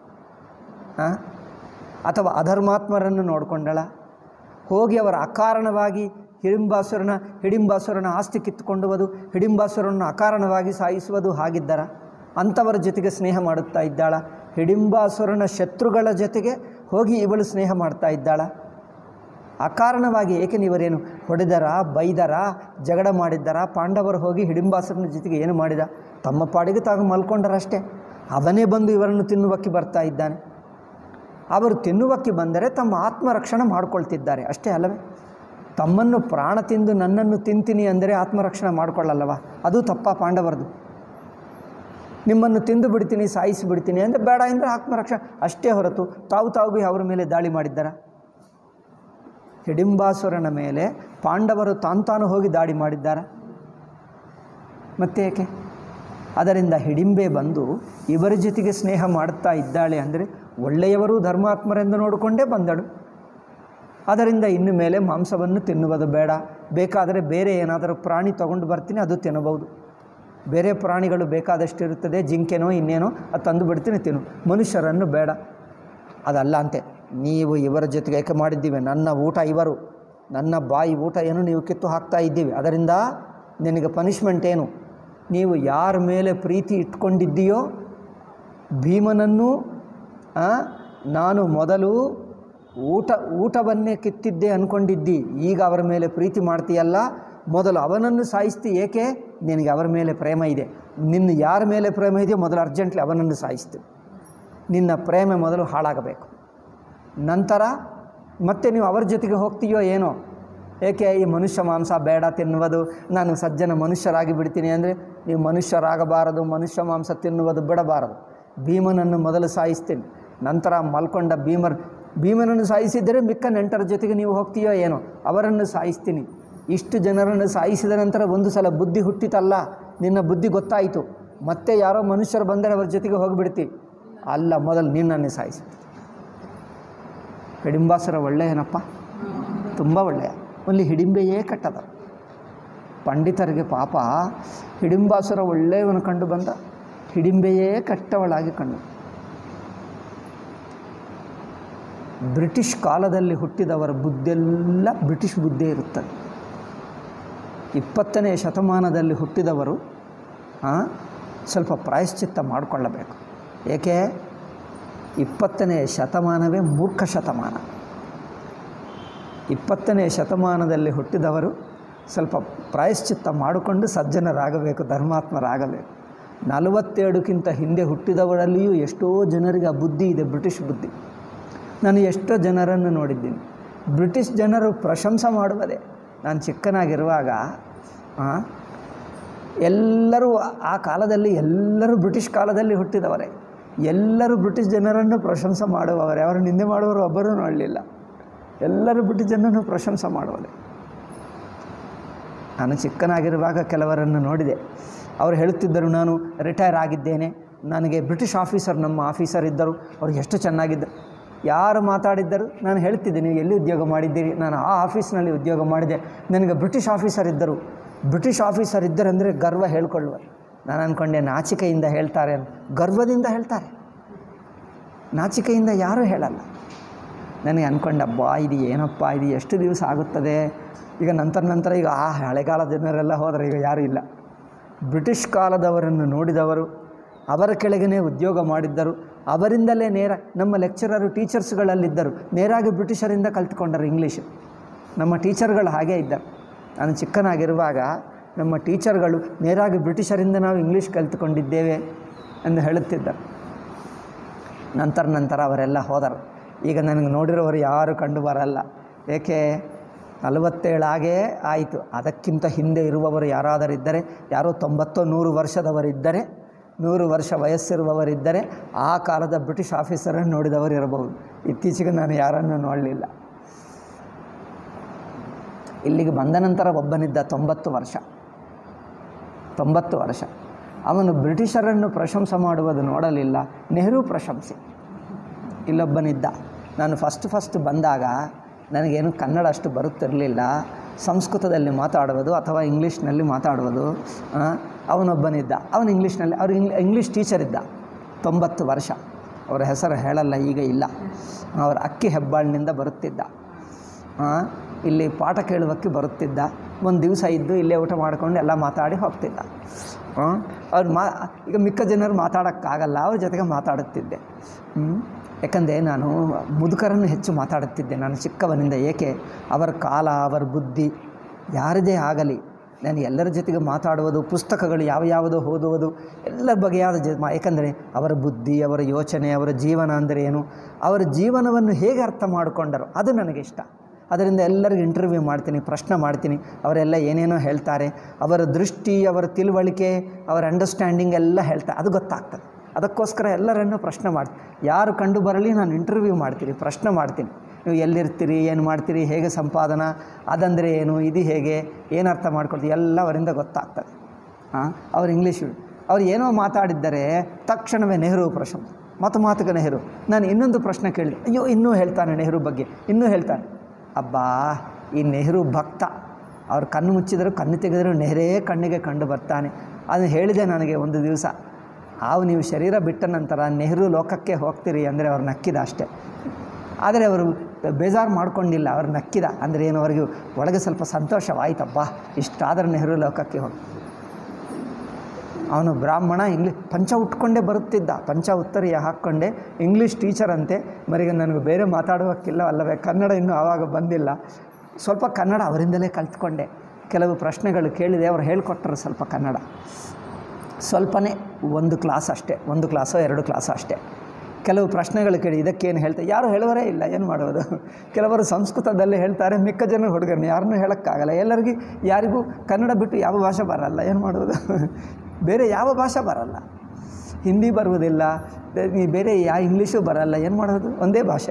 ಅಥವಾ ಅಧರ್ಮಾತ್ಮರನ್ನು ನೋಡಿಕೊಂಡಳ. ಹೋಗಿ ಅವರ ಅಕಾರಣವಾಗಿ ಹಿಡಿಂಬಾಸುರನ ಆಸ್ತಿ ಕಿತ್ತುಕೊಂಡುವುದು, ಹಿಡಿಂಬಾಸುರನ್ನು ಅಕಾರಣವಾಗಿ ಸಾಯಿಸುವುದು ಹಾಗಿದ್ದರ? ಅಂಥವರ ಜೊತೆಗೆ ಸ್ನೇಹ ಮಾಡುತ್ತಾ ಇದ್ದಾಳ? ಹಿಡಿಂಬಾಸುರನ ಶತ್ರುಗಳ ಜೊತೆಗೆ ಹೋಗಿ ಇವಳು ಸ್ನೇಹ ಮಾಡ್ತಾ ಇದ್ದಾಳ? ಅಕಾರಣವಾಗಿ. ಏಕೆ ಇವರೇನು ಹೊಡೆದರ, ಬೈದರ, ಜಗಳ ಮಾಡಿದ್ದರ? ಪಾಂಡವರು ಹೋಗಿ ಹಿಡಿಂಬಾಸುರನ ಜೊತೆಗೆ ಏನು ಮಾಡಿದ? ತಮ್ಮ ಪಾಡಿಗೆ ತಾವು ಮಲ್ಕೊಂಡರಷ್ಟೇ. ಅವನೇ ಬಂದು ಇವರನ್ನು ತಿನ್ನುವಕ್ಕೆ ಬರ್ತಾ ಇದ್ದಾನೆ. ಅವರು ತಿನ್ನುವಕ್ಕೆ ಬಂದರೆ ತಮ್ಮ ಆತ್ಮರಕ್ಷಣೆ ಮಾಡಿಕೊಳ್ತಿದ್ದಾರೆ ಅಷ್ಟೇ ಅಲ್ಲವೇ? ತಮ್ಮನ್ನು ಪ್ರಾಣ ತಿಂದು ನನ್ನನ್ನು ತಿಂತೀನಿ ಅಂದರೆ ಆತ್ಮರಕ್ಷಣೆ ಮಾಡಿಕೊಳ್ಳಲ್ಲವ? ಅದು ತಪ್ಪ ಪಾಂಡವರದು. ನಿಮ್ಮನ್ನು ತಿಂದು ಬಿಡ್ತೀನಿ, ಸಾಯಿಸಿ ಬಿಡ್ತೀನಿ ಅಂದರೆ ಬೇಡ ಅಂದರೆ ಆತ್ಮರಕ್ಷಣೆ ಅಷ್ಟೇ ಹೊರತು ತಾವು ಅವರ ಮೇಲೆ ದಾಳಿ ಮಾಡಿದ್ದಾರ? ಹಿಡಿಂಬಾಸುರನ ಮೇಲೆ ಪಾಂಡವರು ತಾನು ಹೋಗಿ ದಾಳಿ ಮಾಡಿದ್ದಾರ? ಮತ್ತೆ ಏಕೆ? ಅದರಿಂದ ಹಿಡಿಂಬೆ ಬಂದು ಇವರ ಜೊತೆಗೆ ಸ್ನೇಹ ಮಾಡ್ತಾ ಇದ್ದಾಳೆ ಅಂದರೆ ಒಳ್ಳೆಯವರು ಧರ್ಮಾತ್ಮರೆಂದು ನೋಡಿಕೊಂಡೇ ಬಂದಳು. ಅದರಿಂದ ಇನ್ನು ಮೇಲೆ ಮಾಂಸವನ್ನು ತಿನ್ನುವುದು ಬೇಡ, ಬೇಕಾದರೆ ಬೇರೆ ಏನಾದರೂ ಪ್ರಾಣಿ ತಗೊಂಡು ಬರ್ತೀನಿ, ಅದು ತಿನ್ನಬಹುದು. ಬೇರೆ ಪ್ರಾಣಿಗಳು ಬೇಕಾದಷ್ಟು ಇರುತ್ತದೆ, ಜಿಂಕೆನೋ ಇನ್ನೇನೋ ಅದು ತಂದು ಬಿಡ್ತೀನಿ, ತಿನ್ನು. ಮನುಷ್ಯರನ್ನು ಬೇಡ. ಅದಲ್ಲ ಅಂತೆ, ನೀವು ಇವರ ಜೊತೆಗೆ ಏಕೆ ಮಾಡಿದ್ದೀವಿ, ನನ್ನ ಊಟ ಇವರು, ನನ್ನ ಬಾಯಿ ಊಟ ಏನು ನೀವು ಕಿತ್ತು ಹಾಕ್ತಾ ಇದ್ದೀವಿ, ಅದರಿಂದ ನಿನಗೆ ಪನಿಷ್ಮೆಂಟ್ ಏನು? ನೀವು ಯಾರ ಮೇಲೆ ಪ್ರೀತಿ ಇಟ್ಕೊಂಡಿದ್ದೀಯೋ ಭೀಮನನ್ನು ನಾನು ಮೊದಲು ಊಟವನ್ನೇ ಕಿತ್ತಿದ್ದೆ ಅಂದ್ಕೊಂಡಿದ್ದಿ, ಈಗ ಅವರ ಮೇಲೆ ಪ್ರೀತಿ ಮಾಡ್ತೀಯಲ್ಲ, ಮೊದಲು ಅವನನ್ನು ಸಾಯಿಸ್ತಿ. ಏಕೆ? ನಿನಗೆ ಅವರ ಮೇಲೆ ಪ್ರೇಮ ಇದೆ. ನಿನ್ನ ಯಾರ ಮೇಲೆ ಪ್ರೇಮ ಇದೆಯೋ ಮೊದಲು ಅರ್ಜೆಂಟ್ಲಿ ಅವನನ್ನು ಸಾಯಿಸ್ತೀವಿ. ನಿನ್ನ ಪ್ರೇಮ ಮೊದಲು ಹಾಳಾಗಬೇಕು, ನಂತರ ಮತ್ತೆ ನೀವು ಅವರ ಜೊತೆಗೆ ಹೋಗ್ತೀಯೋ ಏನೋ. ಏಕೆ? ಈ ಮನುಷ್ಯ ಮಾಂಸ ಬೇಡ ತಿನ್ನುವುದು, ನಾನು ಸಜ್ಜನ ಮನುಷ್ಯರಾಗಿ ಬಿಡ್ತೀನಿ ಅಂದರೆ ನೀವು ಮನುಷ್ಯರಾಗಬಾರದು, ಮನುಷ್ಯ ಮಾಂಸ ತಿನ್ನುವುದು ಬಿಡಬಾರದು. ಭೀಮನನ್ನು ಮೊದಲು ಸಾಯಿಸ್ತೀನಿ, ನಂತರ ಮಲ್ಕೊಂಡ ಭೀಮನನ್ನು ಸಾಯಿಸಿದರೆ ಮಿಕ್ಕ ನೆಂಟರ ಜೊತೆಗೆ ನೀವು ಹೋಗ್ತೀಯೋ ಏನೋ, ಅವರನ್ನು ಸಾಯಿಸ್ತೀನಿ. ಇಷ್ಟು ಜನರನ್ನು ಸಾಯಿಸಿದ ನಂತರ ಒಂದು ಸಲ ಬುದ್ಧಿ ಹುಟ್ಟಿತಲ್ಲ, ನಿನ್ನ ಬುದ್ಧಿ ಗೊತ್ತಾಯಿತು, ಮತ್ತೆ ಯಾರೋ ಮನುಷ್ಯರು ಬಂದರೆ ಅವರ ಜೊತೆಗೆ ಹೋಗಿಬಿಡ್ತೀವಿ. ಅಲ್ಲ, ಮೊದಲು ನಿನ್ನನ್ನೇ ಸಾಯಿಸಿ. ಹಿಡಿಂಬಾಸುರ ಒಳ್ಳೆಯನಪ್ಪ, ತುಂಬ ಒಳ್ಳೆಯ. ಅಲ್ಲಿ ಹಿಡಿಂಬೆಯೇ ಕೆಟ್ಟದ. ಪಂಡಿತರಿಗೆ ಪಾಪ ಹಿಡಿಂಬಾಸುರ ಒಳ್ಳೆಯವನು ಕಂಡು ಬಂದ, ಹಿಡಿಂಬೆಯೇ ಕೆಟ್ಟವಳಾಗಿ ಕಂಡು. ಬ್ರಿಟಿಷ್ ಕಾಲದಲ್ಲಿ ಹುಟ್ಟಿದವರ ಬುದ್ಧಿಯೆಲ್ಲ ಬ್ರಿಟಿಷ್ ಬುದ್ಧಿ ಇರುತ್ತದೆ. 20ನೇ ಶತಮಾನದಲ್ಲಿ ಹುಟ್ಟಿದವರು ಸ್ವಲ್ಪ ಪ್ರಾಯಶ್ಚಿತ್ತ ಮಾಡಿಕೊಳ್ಳಬೇಕು. ಏಕೆ? 20ನೇ ಶತಮಾನವೇ ಮೂರ್ಖ ಶತಮಾನ. 20ನೇ ಶತಮಾನದಲ್ಲಿ ಹುಟ್ಟಿದವರು ಸ್ವಲ್ಪ ಪ್ರಾಯಶ್ಚಿತ್ತ ಮಾಡಿಕೊಂಡು ಸಜ್ಜನರಾಗಬೇಕು, ಧರ್ಮಾತ್ಮರಾಗಬೇಕು. 47ಕ್ಕಿಂತ ಹಿಂದೆ ಹುಟ್ಟಿದವರಲ್ಲಿಯೂ ಎಷ್ಟೋ ಜನರಿಗೆ ಆ ಬುದ್ಧಿ ಇದೆ, ಬ್ರಿಟಿಷ್ ಬುದ್ಧಿ. ನಾನು ಎಷ್ಟೋ ಜನರನ್ನು ನೋಡಿದ್ದೀನಿ. ಬ್ರಿಟಿಷ್ ಜನರು ಪ್ರಶಂಸೆ ಮಾಡುವುದೇ. ನಾನು ಚಿಕ್ಕನಾಗಿರುವಾಗ ಎಲ್ಲರೂ ಆ ಕಾಲದಲ್ಲಿ ಎಲ್ಲರೂ ಬ್ರಿಟಿಷ್ ಕಾಲದಲ್ಲಿ ಹುಟ್ಟಿದವರೇ, ಎಲ್ಲರೂ ಬ್ರಿಟಿಷ್ ಜನರನ್ನು ಪ್ರಶಂಸೆ ಮಾಡುವವರೇ, ಅವರು ನಿಂದೆ ಮಾಡುವವರು ಒಬ್ಬರೂ ನೋಡಲಿಲ್ಲ. ಎಲ್ಲರೂ ಬ್ರಿಟಿಷ್ ಜನರನ್ನು ಪ್ರಶಂಸೆ ಮಾಡುವರೇ. ನಾನು ಚಿಕ್ಕನಾಗಿರುವಾಗ ಕೆಲವರನ್ನು ನೋಡಿದೆ. ಅವರು ಹೇಳುತ್ತಿದ್ದರು, ನಾನು ರಿಟೈರ್ ಆಗಿದ್ದೇನೆ, ನನಗೆ ಬ್ರಿಟಿಷ್ ಆಫೀಸರ್, ನಮ್ಮ ಆಫೀಸರ್ ಇದ್ದರು, ಅವರು ಎಷ್ಟು ಚೆನ್ನಾಗಿದ್ದರು. ಯಾರು ಮಾತಾಡಿದ್ದರು? ನಾನು ಹೇಳ್ತಿದ್ದೆ, ನೀವು ಎಲ್ಲಿ ಉದ್ಯೋಗ ಮಾಡಿದ್ದೀರಿ? ನಾನು ಆ ಆಫೀಸ್ನಲ್ಲಿ ಉದ್ಯೋಗ ಮಾಡಿದೆ, ನನಗೆ ಬ್ರಿಟಿಷ್ ಆಫೀಸರ್ ಇದ್ದರು. ಬ್ರಿಟಿಷ್ ಆಫೀಸರ್ ಇದ್ದರೆಂದರೆ ಗರ್ವ ಹೇಳ್ಕೊಳ್ಳುವ. ನಾನು ಅಂದ್ಕೊಂಡೆ ನಾಚಿಕೆಯಿಂದ ಹೇಳ್ತಾರೆ ಅಂತ. ಗರ್ವದಿಂದ ಹೇಳ್ತಾರೆ, ನಾಚಿಕೆಯಿಂದ ಯಾರೂ ಹೇಳಲ್ಲ. ನನಗೆ ಅಂದ್ಕೊಂಡೆ, ಅಬ್ಬಾ ಇದು ಏನಪ್ಪ, ಇದು ಎಷ್ಟು ದಿವಸ ಆಗುತ್ತದೆ. ಈಗ ನಂತರ ಈಗ ಆ ಹಳೆಗಾಲ ಜನರೆಲ್ಲ ಹೋದರೆ ಈಗ ಯಾರೂ ಇಲ್ಲ. ಬ್ರಿಟಿಷ್ ಕಾಲದವರನ್ನು ನೋಡಿದವರು, ಅವರ ಕೆಳಗೇ ಉದ್ಯೋಗ ಮಾಡಿದ್ದರು, ಅವರಿಂದಲೇ ನೇರ ನಮ್ಮ ಲೆಕ್ಚರರು ಟೀಚರ್ಸ್ಗಳಲ್ಲಿದ್ದರು, ನೇರಾಗಿ ಬ್ರಿಟಿಷರಿಂದ ಕಲ್ತ್ಕೊಂಡರು ಇಂಗ್ಲೀಷ್. ನಮ್ಮ ಟೀಚರ್ಗಳು ಹಾಗೇ ಇದ್ದರು. ನಾನು ಚಿಕ್ಕನಾಗಿರುವಾಗ ನಮ್ಮ ಟೀಚರ್ಗಳು ನೇರಾಗಿ ಬ್ರಿಟಿಷರಿಂದ ನಾವು ಇಂಗ್ಲೀಷ್ ಕಲ್ತ್ಕೊಂಡಿದ್ದೇವೆ ಎಂದು ಹೇಳುತ್ತಿದ್ದರು. ನಂತರ ಅವರೆಲ್ಲ ಹೋದರು. ಈಗ ನನಗೆ ನೋಡಿರೋರು ಯಾರು ಕಂಡು ಬರಲ್ಲ. ಏಕೆ? 47 ಆಗೇ ಆಯಿತು. ಅದಕ್ಕಿಂತ ಹಿಂದೆ ಇರುವವರು ಯಾರಾದರಿದ್ದರೆ, ಯಾರೋ 90-100 ವರ್ಷದವರಿದ್ದರೆ, 100 ವರ್ಷ ವಯಸ್ಸಿರುವವರಿದ್ದರೆ ಆ ಕಾಲದ ಬ್ರಿಟಿಷ್ ಆಫೀಸರನ್ನು ನೋಡಿದವರು ಇರಬಹುದು. ಇತ್ತೀಚೆಗೆ ನಾನು ಯಾರನ್ನು ನೋಡಲಿಲ್ಲ. ಇಲ್ಲಿಗೆ ಬಂದ ನಂತರ ಒಬ್ಬನಿದ್ದ 90 ವರ್ಷ. ಅವನು ಬ್ರಿಟಿಷರನ್ನು ಪ್ರಶಂಸೆ ಮಾಡುವುದು ನೋಡಲಿಲ್ಲ, ನೆಹರು ಪ್ರಶಂಸೆ. ಇಲ್ಲೊಬ್ಬನಿದ್ದ. ನಾನು ಫಸ್ಟ್ ಬಂದಾಗ ನನಗೇನು ಕನ್ನಡ ಅಷ್ಟು ಬರುತ್ತಿರಲಿಲ್ಲ, ಸಂಸ್ಕೃತದಲ್ಲಿ ಮಾತಾಡುವುದು ಅಥವಾ ಇಂಗ್ಲೀಷ್ನಲ್ಲಿ ಮಾತಾಡುವುದು. ಅವನೊಬ್ಬನಿದ್ದ, ಅವನು ಇಂಗ್ಲೀಷ್ನಲ್ಲಿ, ಅವರು ಇಂಗ್ಲೀಷ್ ಟೀಚರ್ ಇದ್ದ. 90 ವರ್ಷ. ಅವರ ಹೆಸರು ಹೇಳಲ್ಲ, ಈಗ ಇಲ್ಲ. ಅವರ ಅಕ್ಕಿ ಹೆಬ್ಬಾಳಿನಿಂದ ಬರುತ್ತಿದ್ದ. ಇಲ್ಲಿ ಪಾಠ ಕೇಳುವಕ್ಕೆ ಬರುತ್ತಿದ್ದ. ಒಂದು ದಿವಸ ಇದ್ದು ಇಲ್ಲೇ ಊಟ ಮಾಡಿಕೊಂಡು ಎಲ್ಲ ಮಾತಾಡಿ ಹೋಗ್ತಿದ್ದ. ಅವ್ರು ಈಗ ಮಿಕ್ಕ ಜನರು ಮಾತಾಡೋಕ್ಕಾಗಲ್ಲ, ಅವ್ರ ಜೊತೆಗೆ ಮಾತಾಡುತ್ತಿದ್ದೆ. ಯಾಕಂದರೆ ನಾನು ಮುದುಕರನ್ನು ಹೆಚ್ಚು ಮಾತಾಡುತ್ತಿದ್ದೆ ನಾನು ಚಿಕ್ಕವನಿಂದ. ಏಕೆ? ಅವರ ಕಾಲ, ಅವರ ಬುದ್ಧಿ ಯಾರದೇ ಆಗಲಿ, ನಾನು ಎಲ್ಲರ ಜೊತೆಗೆ ಮಾತಾಡುವುದು, ಪುಸ್ತಕಗಳು ಯಾವುದೋ ಓದುವುದು, ಎಲ್ಲ ಬಗೆಯಾದ ಏಕೆಂದರೆ ಅವರ ಬುದ್ಧಿ, ಅವರ ಯೋಚನೆ, ಅವರ ಜೀವನ ಅಂದರೆ ಏನು, ಅವರ ಜೀವನವನ್ನು ಹೇಗೆ ಅರ್ಥ ಮಾಡಿಕೊಂಡರು ಅದು ನನಗೆ ಇಷ್ಟ. ಅದರಿಂದ ಎಲ್ಲರಿಗೂ ಇಂಟರ್ವ್ಯೂ ಮಾಡ್ತೀನಿ, ಪ್ರಶ್ನೆ ಮಾಡ್ತೀನಿ. ಅವರೆಲ್ಲ ಏನೇನೋ ಹೇಳ್ತಾರೆ, ಅವರ ದೃಷ್ಟಿ, ಅವರ ತಿಳುವಳಿಕೆ, ಅವರ ಅಂಡರ್ಸ್ಟ್ಯಾಂಡಿಂಗ್ ಎಲ್ಲ ಹೇಳ್ತಾರೆ, ಅದು ಗೊತ್ತಾಗ್ತದೆ. ಅದಕ್ಕೋಸ್ಕರ ಎಲ್ಲರನ್ನೂ ಪ್ರಶ್ನೆ ಮಾಡ್ತೀನಿ. ಯಾರು ಕಂಡು ಬರಲಿ ನಾನು ಇಂಟರ್ವ್ಯೂ ಮಾಡ್ತೀನಿ, ಪ್ರಶ್ನೆ ಮಾಡ್ತೀನಿ. ನೀವು ಎಲ್ಲಿರ್ತೀರಿ, ಏನು ಮಾಡ್ತೀರಿ, ಹೇಗೆ ಸಂಪಾದನಾ, ಅದಂದರೆ ಏನು, ಇದು ಹೇಗೆ, ಏನು ಅರ್ಥ ಮಾಡ್ಕೊಳ್ತೀವಿ, ಎಲ್ಲ ಅವರಿಂದ ಗೊತ್ತಾಗ್ತದೆ. ಅವ್ರು ಇಂಗ್ಲೀಷು, ಅವ್ರು ಏನೋ ಮಾತಾಡಿದ್ದರೆ ತಕ್ಷಣವೇ ನೆಹರು ಪ್ರಶಂಸೆ, ಮಾತುಗೆ ನೆಹರು. ನಾನು ಇನ್ನೊಂದು ಪ್ರಶ್ನೆ ಕೇಳಿದೆ, ಅಯ್ಯೋ ಇನ್ನೂ ಹೇಳ್ತಾನೆ ನೆಹರು ಬಗ್ಗೆ, ಇನ್ನೂ ಹೇಳ್ತಾನೆ. ಅಬ್ಬಾ, ಈ ನೆಹರು ಭಕ್ತ. ಅವ್ರು ಕಣ್ಣು ಮುಚ್ಚಿದರೂ ಕಣ್ಣು ತೆಗೆದರೂ ನೆಹರೇ ಕಣ್ಣಿಗೆ ಕಂಡು ಬರ್ತಾನೆ. ಅದನ್ನು ಹೇಳಿದೆ ನನಗೆ ಒಂದು ದಿವಸ. ನೀವು ಶರೀರ ಬಿಟ್ಟ ನಂತರ ನೆಹರು ಲೋಕಕ್ಕೆ ಹೋಗ್ತೀರಿ ಅಂದರೆ ಅವ್ರು ನಕ್ಕಿದ ಅಷ್ಟೇ. ಆದರೆ ಅವರು ಬೇಜಾರು ಮಾಡ್ಕೊಂಡಿಲ್ಲ, ಅವ್ರು ನಕ್ಕಿದ. ಅಂದರೆ ಏನು, ಅವರಿಗೆ ಒಳಗೆ ಸ್ವಲ್ಪ ಸಂತೋಷವಾಯ್ತಪ್ಪ, ಇಷ್ಟಾದರೆ ನೆಹರು ಲೋಕಕ್ಕೆ ಹೋಗಿ. ಅವನು ಬ್ರಾಹ್ಮಣ, ಪಂಚ ಉಟ್ಕೊಂಡೇ ಬರುತ್ತಿದ್ದ, ಪಂಚ ಉತ್ತರೀಯ ಹಾಕ್ಕೊಂಡೆ, ಇಂಗ್ಲೀಷ್ ಟೀಚರ್ ಅಂತೆ. ಮರಿಗೆ ನನಗೆ ಬೇರೆ ಮಾತಾಡೋಕ್ಕಿಲ್ಲ ಅಲ್ಲವೇ, ಕನ್ನಡ ಇನ್ನೂ ಆವಾಗ ಬಂದಿಲ್ಲ. ಸ್ವಲ್ಪ ಕನ್ನಡ ಅವರಿಂದಲೇ ಕಲ್ತ್ಕೊಂಡೆ. ಕೆಲವು ಪ್ರಶ್ನೆಗಳು ಕೇಳಿದೆ, ಅವ್ರು ಹೇಳ್ಕೊಟ್ಟರು ಸ್ವಲ್ಪ ಕನ್ನಡ. ಸ್ವಲ್ಪನೇ, ಒಂದು ಕ್ಲಾಸ್ ಅಷ್ಟೇ, ಒಂದು ಕ್ಲಾಸೋ 2 ಕ್ಲಾಸೋ ಅಷ್ಟೇ. ಕೆಲವು ಪ್ರಶ್ನೆಗಳು ಕೇಳಿ ಇದಕ್ಕೇನು ಹೇಳ್ತಾರೆ, ಯಾರು ಹೇಳುವರೇ ಇಲ್ಲ, ಏನು ಮಾಡೋದು. ಕೆಲವರು ಸಂಸ್ಕೃತದಲ್ಲೇ ಹೇಳ್ತಾರೆ, ಮಿಕ್ಕ ಜನ ಹುಡುಗರನ್ನ ಯಾರನ್ನೂ ಹೇಳೋಕ್ಕಾಗಲ್ಲ. ಯಾರಿಗೂ ಕನ್ನಡ ಬಿಟ್ಟು ಯಾವ ಭಾಷೆ ಬರಲ್ಲ, ಏನು ಮಾಡೋದು. ಬೇರೆ ಯಾವ ಭಾಷೆ ಬರಲ್ಲ, ಹಿಂದಿ ಬರುವುದಿಲ್ಲ, ಬೇರೆ ಇಂಗ್ಲೀಷು ಬರಲ್ಲ, ಏನು ಮಾಡೋದು. ಒಂದೇ ಭಾಷೆ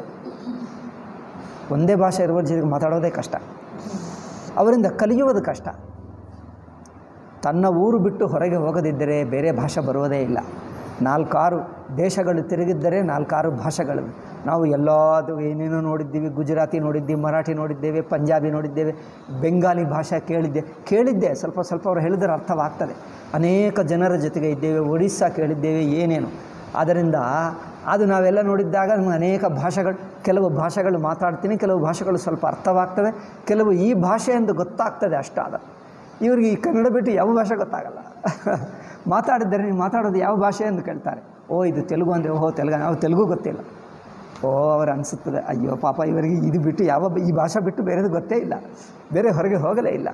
ಇರುವ ಜೊತೆಗೆ ಮಾತಾಡೋದೇ ಕಷ್ಟ, ಅವರಿಂದ ಕಲಿಯುವುದು ಕಷ್ಟ. ತನ್ನ ಊರು ಬಿಟ್ಟು ಹೊರಗೆ ಹೋಗದಿದ್ದರೆ ಬೇರೆ ಭಾಷೆ ಬರುವುದೇ ಇಲ್ಲ. 4-6 ದೇಶಗಳು ತಿರುಗಿದ್ದರೆ 4-6 ಭಾಷೆಗಳು. ನಾವು ಎಲ್ಲದು ಏನೇನೋ ನೋಡಿದ್ದೀವಿ, ಗುಜರಾತಿ ನೋಡಿದ್ದೀವಿ, ಮರಾಠಿ ನೋಡಿದ್ದೇವೆ, ಪಂಜಾಬಿ ನೋಡಿದ್ದೇವೆ, ಬೆಂಗಾಲಿ ಭಾಷೆ ಕೇಳಿದ್ದೆ ಸ್ವಲ್ಪ ಅವ್ರು ಹೇಳಿದರೆ ಅರ್ಥವಾಗ್ತದೆ. ಅನೇಕ ಜನರ ಜೊತೆಗೆ ಇದ್ದೇವೆ, ಒಡಿಸ್ಸಾ ಕೇಳಿದ್ದೇವೆ, ಏನೇನು. ಆದ್ದರಿಂದ ಅದು ನಾವೆಲ್ಲ ನೋಡಿದ್ದಾಗ ನಮಗೆ ಅನೇಕ ಭಾಷೆಗಳು, ಕೆಲವು ಭಾಷೆಗಳು ಮಾತಾಡ್ತೀನಿ, ಕೆಲವು ಭಾಷೆಗಳು ಸ್ವಲ್ಪ ಅರ್ಥವಾಗ್ತವೆ, ಕೆಲವು ಈ ಭಾಷೆ ಎಂದು ಗೊತ್ತಾಗ್ತದೆ ಅಷ್ಟಾದ. ಇವ್ರಿಗೆ ಈ ಕನ್ನಡ ಬಿಟ್ಟು ಯಾವ ಭಾಷೆ ಗೊತ್ತಾಗಲ್ಲ. ಮಾತಾಡಿದರೆ ನೀವು ಮಾತಾಡೋದು ಯಾವ ಭಾಷೆ ಎಂದು ಕೇಳ್ತಾರೆ. ಇದು ತೆಲುಗು ಅಂದರೆ ತೆಲುಗು, ನಾವು ತೆಲುಗು ಗೊತ್ತಿಲ್ಲ. ಅವರು ಅನಿಸುತ್ತದೆ, ಅಯ್ಯೋ ಪಾಪ ಇವರಿಗೆ ಇದು ಬಿಟ್ಟು ಈ ಭಾಷೆ ಬಿಟ್ಟು ಬೇರೆದು ಗೊತ್ತೇ ಇಲ್ಲ, ಬೇರೆ ಹೊರಗೆ ಹೋಗಲೇ ಇಲ್ಲ.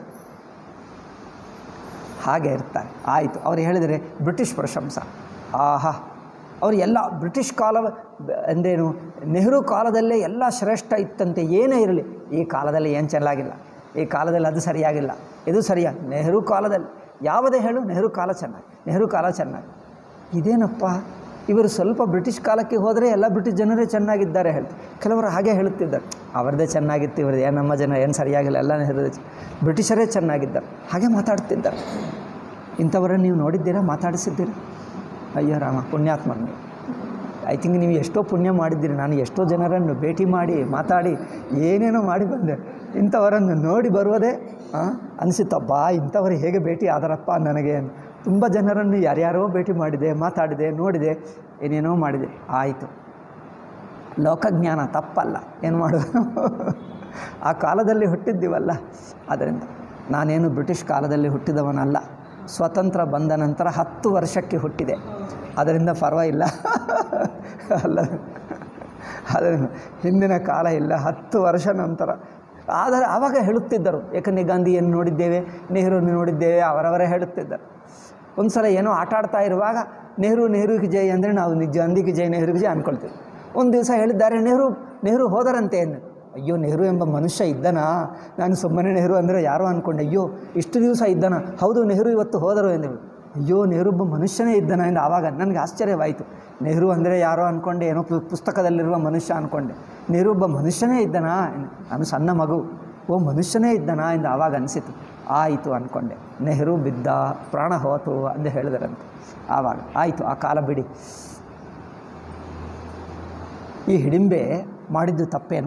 ಹಾಗೆ ಇರ್ತಾರೆ. ಆಯಿತು, ಅವ್ರು ಹೇಳಿದರೆ ಬ್ರಿಟಿಷ್ ಪ್ರಶಂಸ. ಅವರು ಎಲ್ಲ ಬ್ರಿಟಿಷ್ ಕಾಲ ಅಂದೇನು, ನೆಹರು ಕಾಲದಲ್ಲೇ ಎಲ್ಲ ಶ್ರೇಷ್ಠ ಇತ್ತಂತೆ. ಏನೇ ಇರಲಿ, ಈ ಕಾಲದಲ್ಲಿ ಏನು ಚೆನ್ನಾಗಿಲ್ಲ, ಈ ಕಾಲದಲ್ಲಿ ಅದು ಸರಿಯಾಗಿಲ್ಲ, ಇದು ಸರಿಯಾಗಿ. ನೆಹರು ಕಾಲದಲ್ಲಿ ಯಾವುದೇ ಹೇಳು, ನೆಹರು ಕಾಲ ಚೆನ್ನಾಗಿ. ಇದೇನಪ್ಪ, ಇವರು ಸ್ವಲ್ಪ ಬ್ರಿಟಿಷ್ ಕಾಲಕ್ಕೆ ಹೋದರೆ ಎಲ್ಲ ಬ್ರಿಟಿಷ್ ಜನರೇ ಚೆನ್ನಾಗಿದ್ದಾರೆ ಹೇಳ್ತಾರೆ. ಕೆಲವರು ಹಾಗೆ ಹೇಳುತ್ತಿದ್ದಾರೆ, ಅವರದೇ ಚೆನ್ನಾಗಿತ್ತು, ಇವ್ರದ್ದು ನಮ್ಮ ಜನ ಏನು ಸರಿಯಾಗಿಲ್ಲ, ಎಲ್ಲ ನೆಹರು ಬ್ರಿಟಿಷರೇ ಚೆನ್ನಾಗಿದ್ದಾರೆ, ಹಾಗೆ ಮಾತಾಡ್ತಿದ್ದಾರೆ. ಇಂಥವರನ್ನು ನೀವು ನೋಡಿದ್ದೀರಾ, ಮಾತಾಡಿಸಿದ್ದೀರಾ? ಅಯ್ಯೋ ರಾಮ, ಪುಣ್ಯಾತ್ಮರು. ಐ ಥಿಂಕ್ ನೀವು ಎಷ್ಟೋ ಪುಣ್ಯ ಮಾಡಿದ್ದೀರಿ. ನಾನು ಎಷ್ಟೋ ಜನರನ್ನು ಭೇಟಿ ಮಾಡಿ ಮಾತಾಡಿ ಏನೇನೋ ಮಾಡಿ ಬಂದೆ. ಇಂಥವರನ್ನು ನೋಡಿ ಬರುವುದೇ ಅನಿಸುತ್ತಪ್ಪ, ಇಂಥವರು ಹೇಗೆ ಭೇಟಿ ಆದರಪ್ಪ ನನಗೆ. ತುಂಬ ಜನರನ್ನು ಯಾರ್ಯಾರೋ ಭೇಟಿ ಮಾಡಿದೆ, ಮಾತಾಡಿದೆ, ನೋಡಿದೆ, ಏನೇನೋ ಮಾಡಿದೆ. ಆಯಿತು, ಲೋಕಜ್ಞಾನ ತಪ್ಪಲ್ಲ, ಏನು ಮಾಡೋದು. ಆ ಕಾಲದಲ್ಲಿ ಹುಟ್ಟಿದ್ದೀವಲ್ಲ, ಅದರಿಂದ ನಾನೇನು ಬ್ರಿಟಿಷ್ ಕಾಲದಲ್ಲಿ ಹುಟ್ಟಿದವನಲ್ಲ. ಸ್ವತಂತ್ರ ಬಂದ ನಂತರ 10 ವರ್ಷಕ್ಕೆ ಹುಟ್ಟಿದೆ, ಅದರಿಂದ ಪರವಾಗಿಲ್ಲ. ಅದರಿಂದ ಹಿಂದಿನ ಕಾಲ ಇಲ್ಲ, 10 ವರ್ಷ ನಂತರ. ಆದರೆ ಆವಾಗ ಹೇಳುತ್ತಿದ್ದರು, ಏಕಂದರೆ ಗಾಂಧಿಯನ್ನು ನೋಡಿದ್ದೇವೆ, ನೆಹರೂನ್ನು ನೋಡಿದ್ದೇವೆ, ಅವರವರೇ ಹೇಳುತ್ತಿದ್ದರು. ಒಂದು ಸಲ ಏನೋ ಆಟ ಆಡ್ತಾ ಇರುವಾಗ ನೆಹರುಗೆ ಜೈ ಅಂದರೆ ನಾವು ನಿಜ ಗಾಂಧಿಗೆ ಜೈ, ನೆಹರುಗೆ ಜೈ ಅಂದ್ಕೊಳ್ತೀವಿ. ಒಂದು ದಿವಸ ಹೇಳಿದ್ದಾರೆ, ನೆಹರು ಹೋದರಂತೆ ಎಂದು. ಅಯ್ಯೋ, ನೆಹರು ಎಂಬ ಮನುಷ್ಯ ಇದ್ದನಾ? ನಾನು ಸುಮ್ಮನೆ ನೆಹರು ಅಂದರೆ ಯಾರೋ ಅಂದ್ಕೊಂಡೆ. ಅಯ್ಯೋ, ಇಷ್ಟು ದಿವಸ ಇದ್ದನ? ಹೌದು, ನೆಹರು ಇವತ್ತು ಹೋದರು ಎಂದರು. ಅಯ್ಯೋ, ನೆಹರು ಒಬ್ಬ ಮನುಷ್ಯನೇ ಇದ್ದನ ಎಂದು ಆವಾಗ ನನಗೆ ಆಶ್ಚರ್ಯವಾಯಿತು. ನೆಹರು ಅಂದರೆ ಯಾರೋ ಅಂದ್ಕೊಂಡೆ, ಏನೋ ಪುಸ್ತಕದಲ್ಲಿರುವ ಮನುಷ್ಯ ಅಂದ್ಕೊಂಡೆ. ನೆಹರು ಒಬ್ಬ ಮನುಷ್ಯನೇ ಇದ್ದನಾ? ನಾನು ಸಣ್ಣ ಮಗು, ಮನುಷ್ಯನೇ ಇದ್ದನಾ ಎಂದು ಆವಾಗ ಅನಿಸಿತು. ಆಯಿತು ಅಂದ್ಕೊಂಡೆ. ನೆಹರು ಬಿದ್ದ, ಪ್ರಾಣ ಹೋತು ಎಂದು ಹೇಳಿದರಂತೆ. ಆವಾಗ ಆಯಿತು, ಆ ಕಾಲ ಬಿಡಿ. ಈ ಹಿಡಿಂಬೆ ಮಾಡಿದ್ದು ತಪ್ಪೇನು?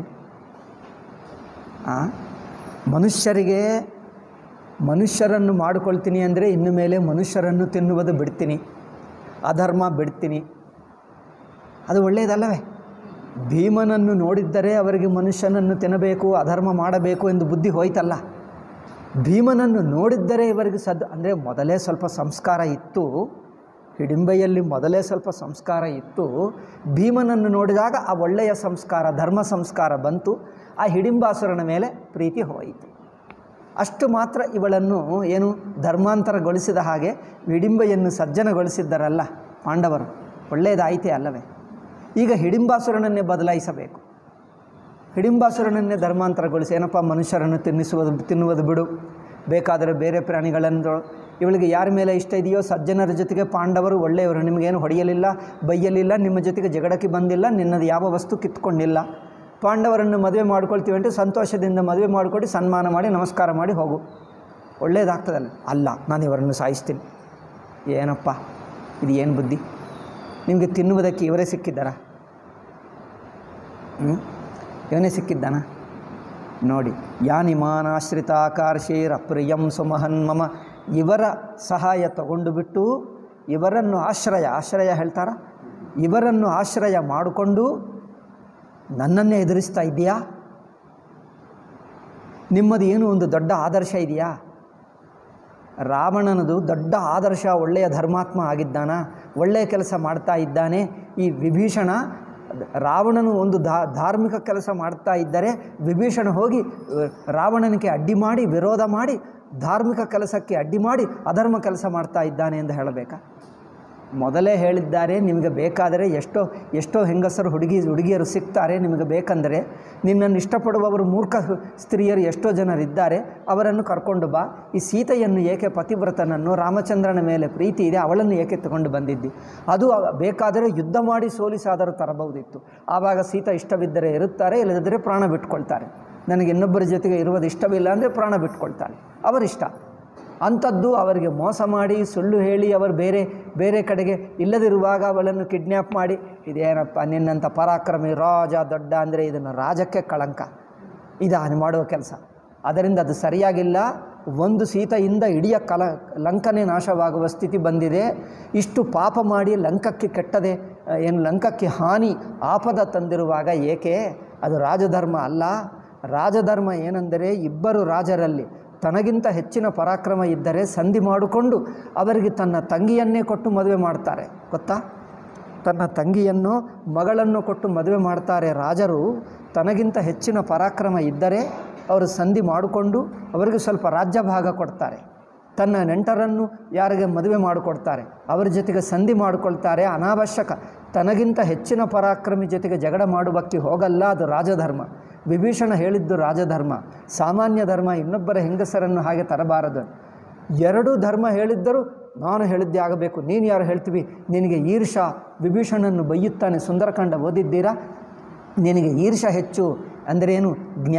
ಮನುಷ್ಯರನ್ನು ಮಾಡಿಕೊಳ್ತೀನಿ ಅಂದರೆ ಇನ್ನು ಮೇಲೆ ಮನುಷ್ಯರನ್ನು ತಿನ್ನುವುದು ಬಿಡ್ತೀನಿ, ಅಧರ್ಮ ಬಿಡ್ತೀನಿ, ಅದು ಒಳ್ಳೆಯದಲ್ಲವೇ? ಭೀಮನನ್ನು ನೋಡಿದ್ದರೆ ಅವರಿಗೆ ಮನುಷ್ಯನನ್ನು ತಿನ್ನಬೇಕು, ಅಧರ್ಮ ಮಾಡಬೇಕು ಎಂದು ಬುದ್ಧಿ ಹೋಯ್ತಲ್ಲ. ಭೀಮನನ್ನು ನೋಡಿದ್ದರೆ ಇವರಿಗೆ ಅಂದರೆ ಮೊದಲೇ ಸ್ವಲ್ಪ ಸಂಸ್ಕಾರ ಇತ್ತು, ಹಿಡಿಂಬೆಯಲ್ಲಿ ಮೊದಲೇ ಸ್ವಲ್ಪ ಸಂಸ್ಕಾರ ಇತ್ತು. ಭೀಮನನ್ನು ನೋಡಿದಾಗ ಆ ಒಳ್ಳೆಯ ಸಂಸ್ಕಾರ, ಧರ್ಮ ಸಂಸ್ಕಾರ ಬಂತು. ಆ ಹಿಡಿಂಬಾಸುರನ ಮೇಲೆ ಪ್ರೀತಿ ಹೋಯಿತು. ಅಷ್ಟು ಮಾತ್ರ. ಇವಳನ್ನು ಏನು ಧರ್ಮಾಂತರಗೊಳಿಸಿದ ಹಾಗೆ ಹಿಡಿಂಬೆಯನ್ನು ಸಜ್ಜನಗೊಳಿಸಿದ್ದರಲ್ಲ ಪಾಂಡವರು, ಒಳ್ಳೆಯದಾಯಿತೇ ಅಲ್ಲವೇ? ಈಗ ಹಿಡಿಂಬಾಸುರನನ್ನೇ ಬದಲಾಯಿಸಬೇಕು. ಹಿಡಿಂಬಾಸುರನನ್ನೇ ಧರ್ಮಾಂತರಗೊಳಿಸಿ, ಏನಪ್ಪ ಮನುಷ್ಯರನ್ನು ತಿನ್ನುವುದು ಬಿಡು, ಬೇಕಾದರೆ ಬೇರೆ ಪ್ರಾಣಿಗಳನ್ನು, ಇವಳಿಗೆ ಯಾರ ಮೇಲೆ ಇಷ್ಟ ಇದೆಯೋ ಸಜ್ಜನರ ಜೊತೆಗೆ ಪಾಂಡವರು ಒಳ್ಳೆಯವರು, ನಿಮಗೇನು ಹೊಡೆಯಲಿಲ್ಲ ಬೈಯಲಿಲ್ಲ, ನಿಮ್ಮ ಜೊತೆಗೆ ಜಗಳಕ್ಕೆ ಬಂದಿಲ್ಲ, ನಿನ್ನದು ಯಾವ ವಸ್ತು ಕಿತ್ಕೊಂಡಿಲ್ಲ, ಪಾಂಡವರನ್ನು ಮದುವೆ ಮಾಡ್ಕೊಳ್ತೀವಿ ಅಂತ ಸಂತೋಷದಿಂದ ಮದುವೆ ಮಾಡಿಕೊಟ್ಟು ಸನ್ಮಾನ ಮಾಡಿ ನಮಸ್ಕಾರ ಮಾಡಿ ಹೋಗು, ಒಳ್ಳೆಯದಾಗ್ತದಲ್ಲ. ಅಲ್ಲ, ನಾನು ಇವರನ್ನು ಸಾಯಿಸ್ತೀನಿ. ಏನಪ್ಪ ಇದು ಏನು ಬುದ್ಧಿ? ನಿಮಗೆ ತಿನ್ನುವುದಕ್ಕೆ ಇವರೇ ಸಿಕ್ಕಿದ್ದಾರಾ? ಇವನೇ ಸಿಕ್ಕಿದ್ದಾನ? ನೋಡಿ, ಯಾನಿಮಾನಾಶ್ರಿತಾಕಾರ್ಷೇರಪ್ರಿಯಂ ಸುಮಹನ್ ಮಮ, ಇವರ ಸಹಾಯ ತಗೊಂಡು ಬಿಟ್ಟು ಇವರನ್ನು ಆಶ್ರಯ ಹೇಳ್ತಾರ, ಇವರನ್ನು ಆಶ್ರಯ ಮಾಡಿಕೊಂಡು ನನ್ನನ್ನೇ ಎದುರಿಸ್ತಾ ಇದೆಯಾ? ನಿಮ್ಮದು ಏನು ಒಂದು ದೊಡ್ಡ ಆದರ್ಶ ಇದೆಯಾ? ರಾವಣನದು ದೊಡ್ಡ ಆದರ್ಶ, ಒಳ್ಳೆಯ ಧರ್ಮಾತ್ಮ ಆಗಿದ್ದಾನ, ಒಳ್ಳೆಯ ಕೆಲಸ ಮಾಡ್ತಾ ಇದ್ದಾನೆ. ಈ ವಿಭೀಷಣ, ರಾವಣನು ಒಂದು ಧಾರ್ಮಿಕ ಕೆಲಸ ಮಾಡ್ತಾ ಇದ್ದರೆ ವಿಭೀಷಣ ಹೋಗಿ ರಾವಣನಿಗೆ ಅಡ್ಡಿ ಮಾಡಿ, ವಿರೋಧ ಮಾಡಿ, ಧಾರ್ಮಿಕ ಕೆಲಸಕ್ಕೆ ಅಡ್ಡಿ ಮಾಡಿ ಅಧರ್ಮ ಕೆಲಸ ಮಾಡ್ತಾ ಇದ್ದಾನೆ ಎಂದು ಹೇಳಬೇಕಾ? ಮೊದಲೇ ಹೇಳಿದ್ದಾರೆ, ನಿಮಗೆ ಬೇಕಾದರೆ ಎಷ್ಟೋ ಹೆಂಗಸರು ಹುಡುಗಿಯರು ಸಿಗ್ತಾರೆ, ನಿಮಗೆ ಬೇಕಂದರೆ ನಿನ್ನನ್ನು ಇಷ್ಟಪಡುವವರು ಮೂರ್ಖ ಸ್ತ್ರೀಯರು ಎಷ್ಟೋ ಜನರಿದ್ದಾರೆ, ಅವರನ್ನು ಕರ್ಕೊಂಡು ಬಾ. ಈ ಸೀತೆಯನ್ನು ಏಕೆ, ಪತಿವ್ರತನನ್ನು, ರಾಮಚಂದ್ರನ ಮೇಲೆ ಪ್ರೀತಿ ಇದೆ, ಅವಳನ್ನು ಏಕೆ ತಗೊಂಡು ಬಂದಿದ್ದಿ? ಅದು ಬೇಕಾದರೆ ಯುದ್ಧ ಮಾಡಿ ಸೋಲಿಸಾದರೂ ತರಬಹುದಿತ್ತು. ಆವಾಗ ಸೀತಾ ಇಷ್ಟವಿದ್ದರೆ ಇರುತ್ತಾರೆ, ಇಲ್ಲದಿದ್ದರೆ ಪ್ರಾಣ ಬಿಟ್ಕೊಳ್ತಾರೆ. ನನಗೆ ಇನ್ನೊಬ್ಬರ ಜೊತೆಗೆ ಇರುವುದು ಇಷ್ಟವಿಲ್ಲ ಅಂದರೆ ಪ್ರಾಣ ಬಿಟ್ಕೊಳ್ತಾಳೆ, ಅವರಿಷ್ಟ. ಅಂಥದ್ದು ಅವರಿಗೆ ಮೋಸ ಮಾಡಿ, ಸುಳ್ಳು ಹೇಳಿ, ಅವರು ಬೇರೆ ಕಡೆಗೆ ಇಲ್ಲದಿರುವಾಗ ಅವಳನ್ನು ಕಿಡ್ನ್ಯಾಪ್ ಮಾಡಿ, ಇದೇನಪ್ಪ ನಿನ್ನಂಥ ಪರಾಕ್ರಮಿ ರಾಜ ದೊಡ್ಡ ಅಂದರೆ ಇದನ್ನು ರಾಜಕ್ಕೆ ಕಳಂಕ, ಇದು ಮಾಡುವ ಕೆಲಸ. ಅದರಿಂದ ಅದು ಸರಿಯಾಗಿಲ್ಲ. ಒಂದು ಸೀತೆಯಿಂದ ಇಡೀ ಲಂಕನೇ ನಾಶವಾಗುವ ಸ್ಥಿತಿ ಬಂದಿದೆ. ಇಷ್ಟು ಪಾಪ ಮಾಡಿ ಲಂಕಕ್ಕೆ ಕೆಟ್ಟದೆ, ಏನು ಲಂಕಕ್ಕೆ ಹಾನಿ ಆಪದ ತಂದಿರುವಾಗ ಏಕೆ? ಅದು ರಾಜಧರ್ಮ ಅಲ್ಲ. ರಾಜಧರ್ಮ ಏನೆಂದರೆ, ಇಬ್ಬರು ರಾಜರಲ್ಲಿ ತನಗಿಂತ ಹೆಚ್ಚಿನ ಪರಾಕ್ರಮ ಇದ್ದರೆ ಸಂಧಿ ಮಾಡಿಕೊಂಡು ಅವರಿಗೆ ತನ್ನ ತಂಗಿಯನ್ನೇ ಕೊಟ್ಟು ಮದುವೆ ಮಾಡ್ತಾರೆ, ಗೊತ್ತಾ? ತನ್ನ ತಂಗಿಯನ್ನು, ಮಗಳನ್ನು ಕೊಟ್ಟು ಮದುವೆ ಮಾಡ್ತಾರೆ ರಾಜರು. ತನಗಿಂತ ಹೆಚ್ಚಿನ ಪರಾಕ್ರಮ ಇದ್ದರೆ ಅವರು ಸಂಧಿ ಮಾಡಿಕೊಂಡು ಅವರಿಗೆ ಸ್ವಲ್ಪ ರಾಜ್ಯ ಭಾಗ ಕೊಡ್ತಾರೆ. ತನ್ನ ನೆಂಟರನ್ನು ಯಾರಿಗೆ ಮದುವೆ ಮಾಡಿಕೊಡ್ತಾರೆ, ಅವರ ಜೊತೆಗೆ ಸಂಧಿ ಮಾಡಿಕೊಳ್ತಾರೆ. ಅನಾವಶ್ಯಕ ತನಗಿಂತ ಹೆಚ್ಚಿನ ಪರಾಕ್ರಮಿ ಜೊತೆಗೆ ಜಗಳ ಮಾಡುವಕ್ಕೆ ಹೋಗಲ್ಲ, ಅದು ರಾಜಧರ್ಮ. ವಿಭೀಷಣ ಹೇಳಿದ್ದು ರಾಜಧರ್ಮ, ಸಾಮಾನ್ಯ ಧರ್ಮ. ಇನ್ನೊಬ್ಬರ ಹೆಂಗಸರನ್ನು ಹಾಗೆ ತರಬಾರದು. ಎರಡೂ ಧರ್ಮ ಹೇಳಿದ್ದರೂ ನಾನು ಹೇಳಿದ್ದೇ ಆಗಬೇಕು, ನೀನು ಯಾರು ಹೇಳ್ತೀವಿ? ನಿನಗೆ ಈರ್ಷ. ವಿಭೀಷಣನ್ನು ಬೈಯುತ್ತಾನೆ, ಸುಂದರಕಾಂಡ ಓದಿದ್ದೀರಾ? ನಿನಗೆ ಈರ್ಷ ಹೆಚ್ಚು ಅಂದರೆ ಏನು?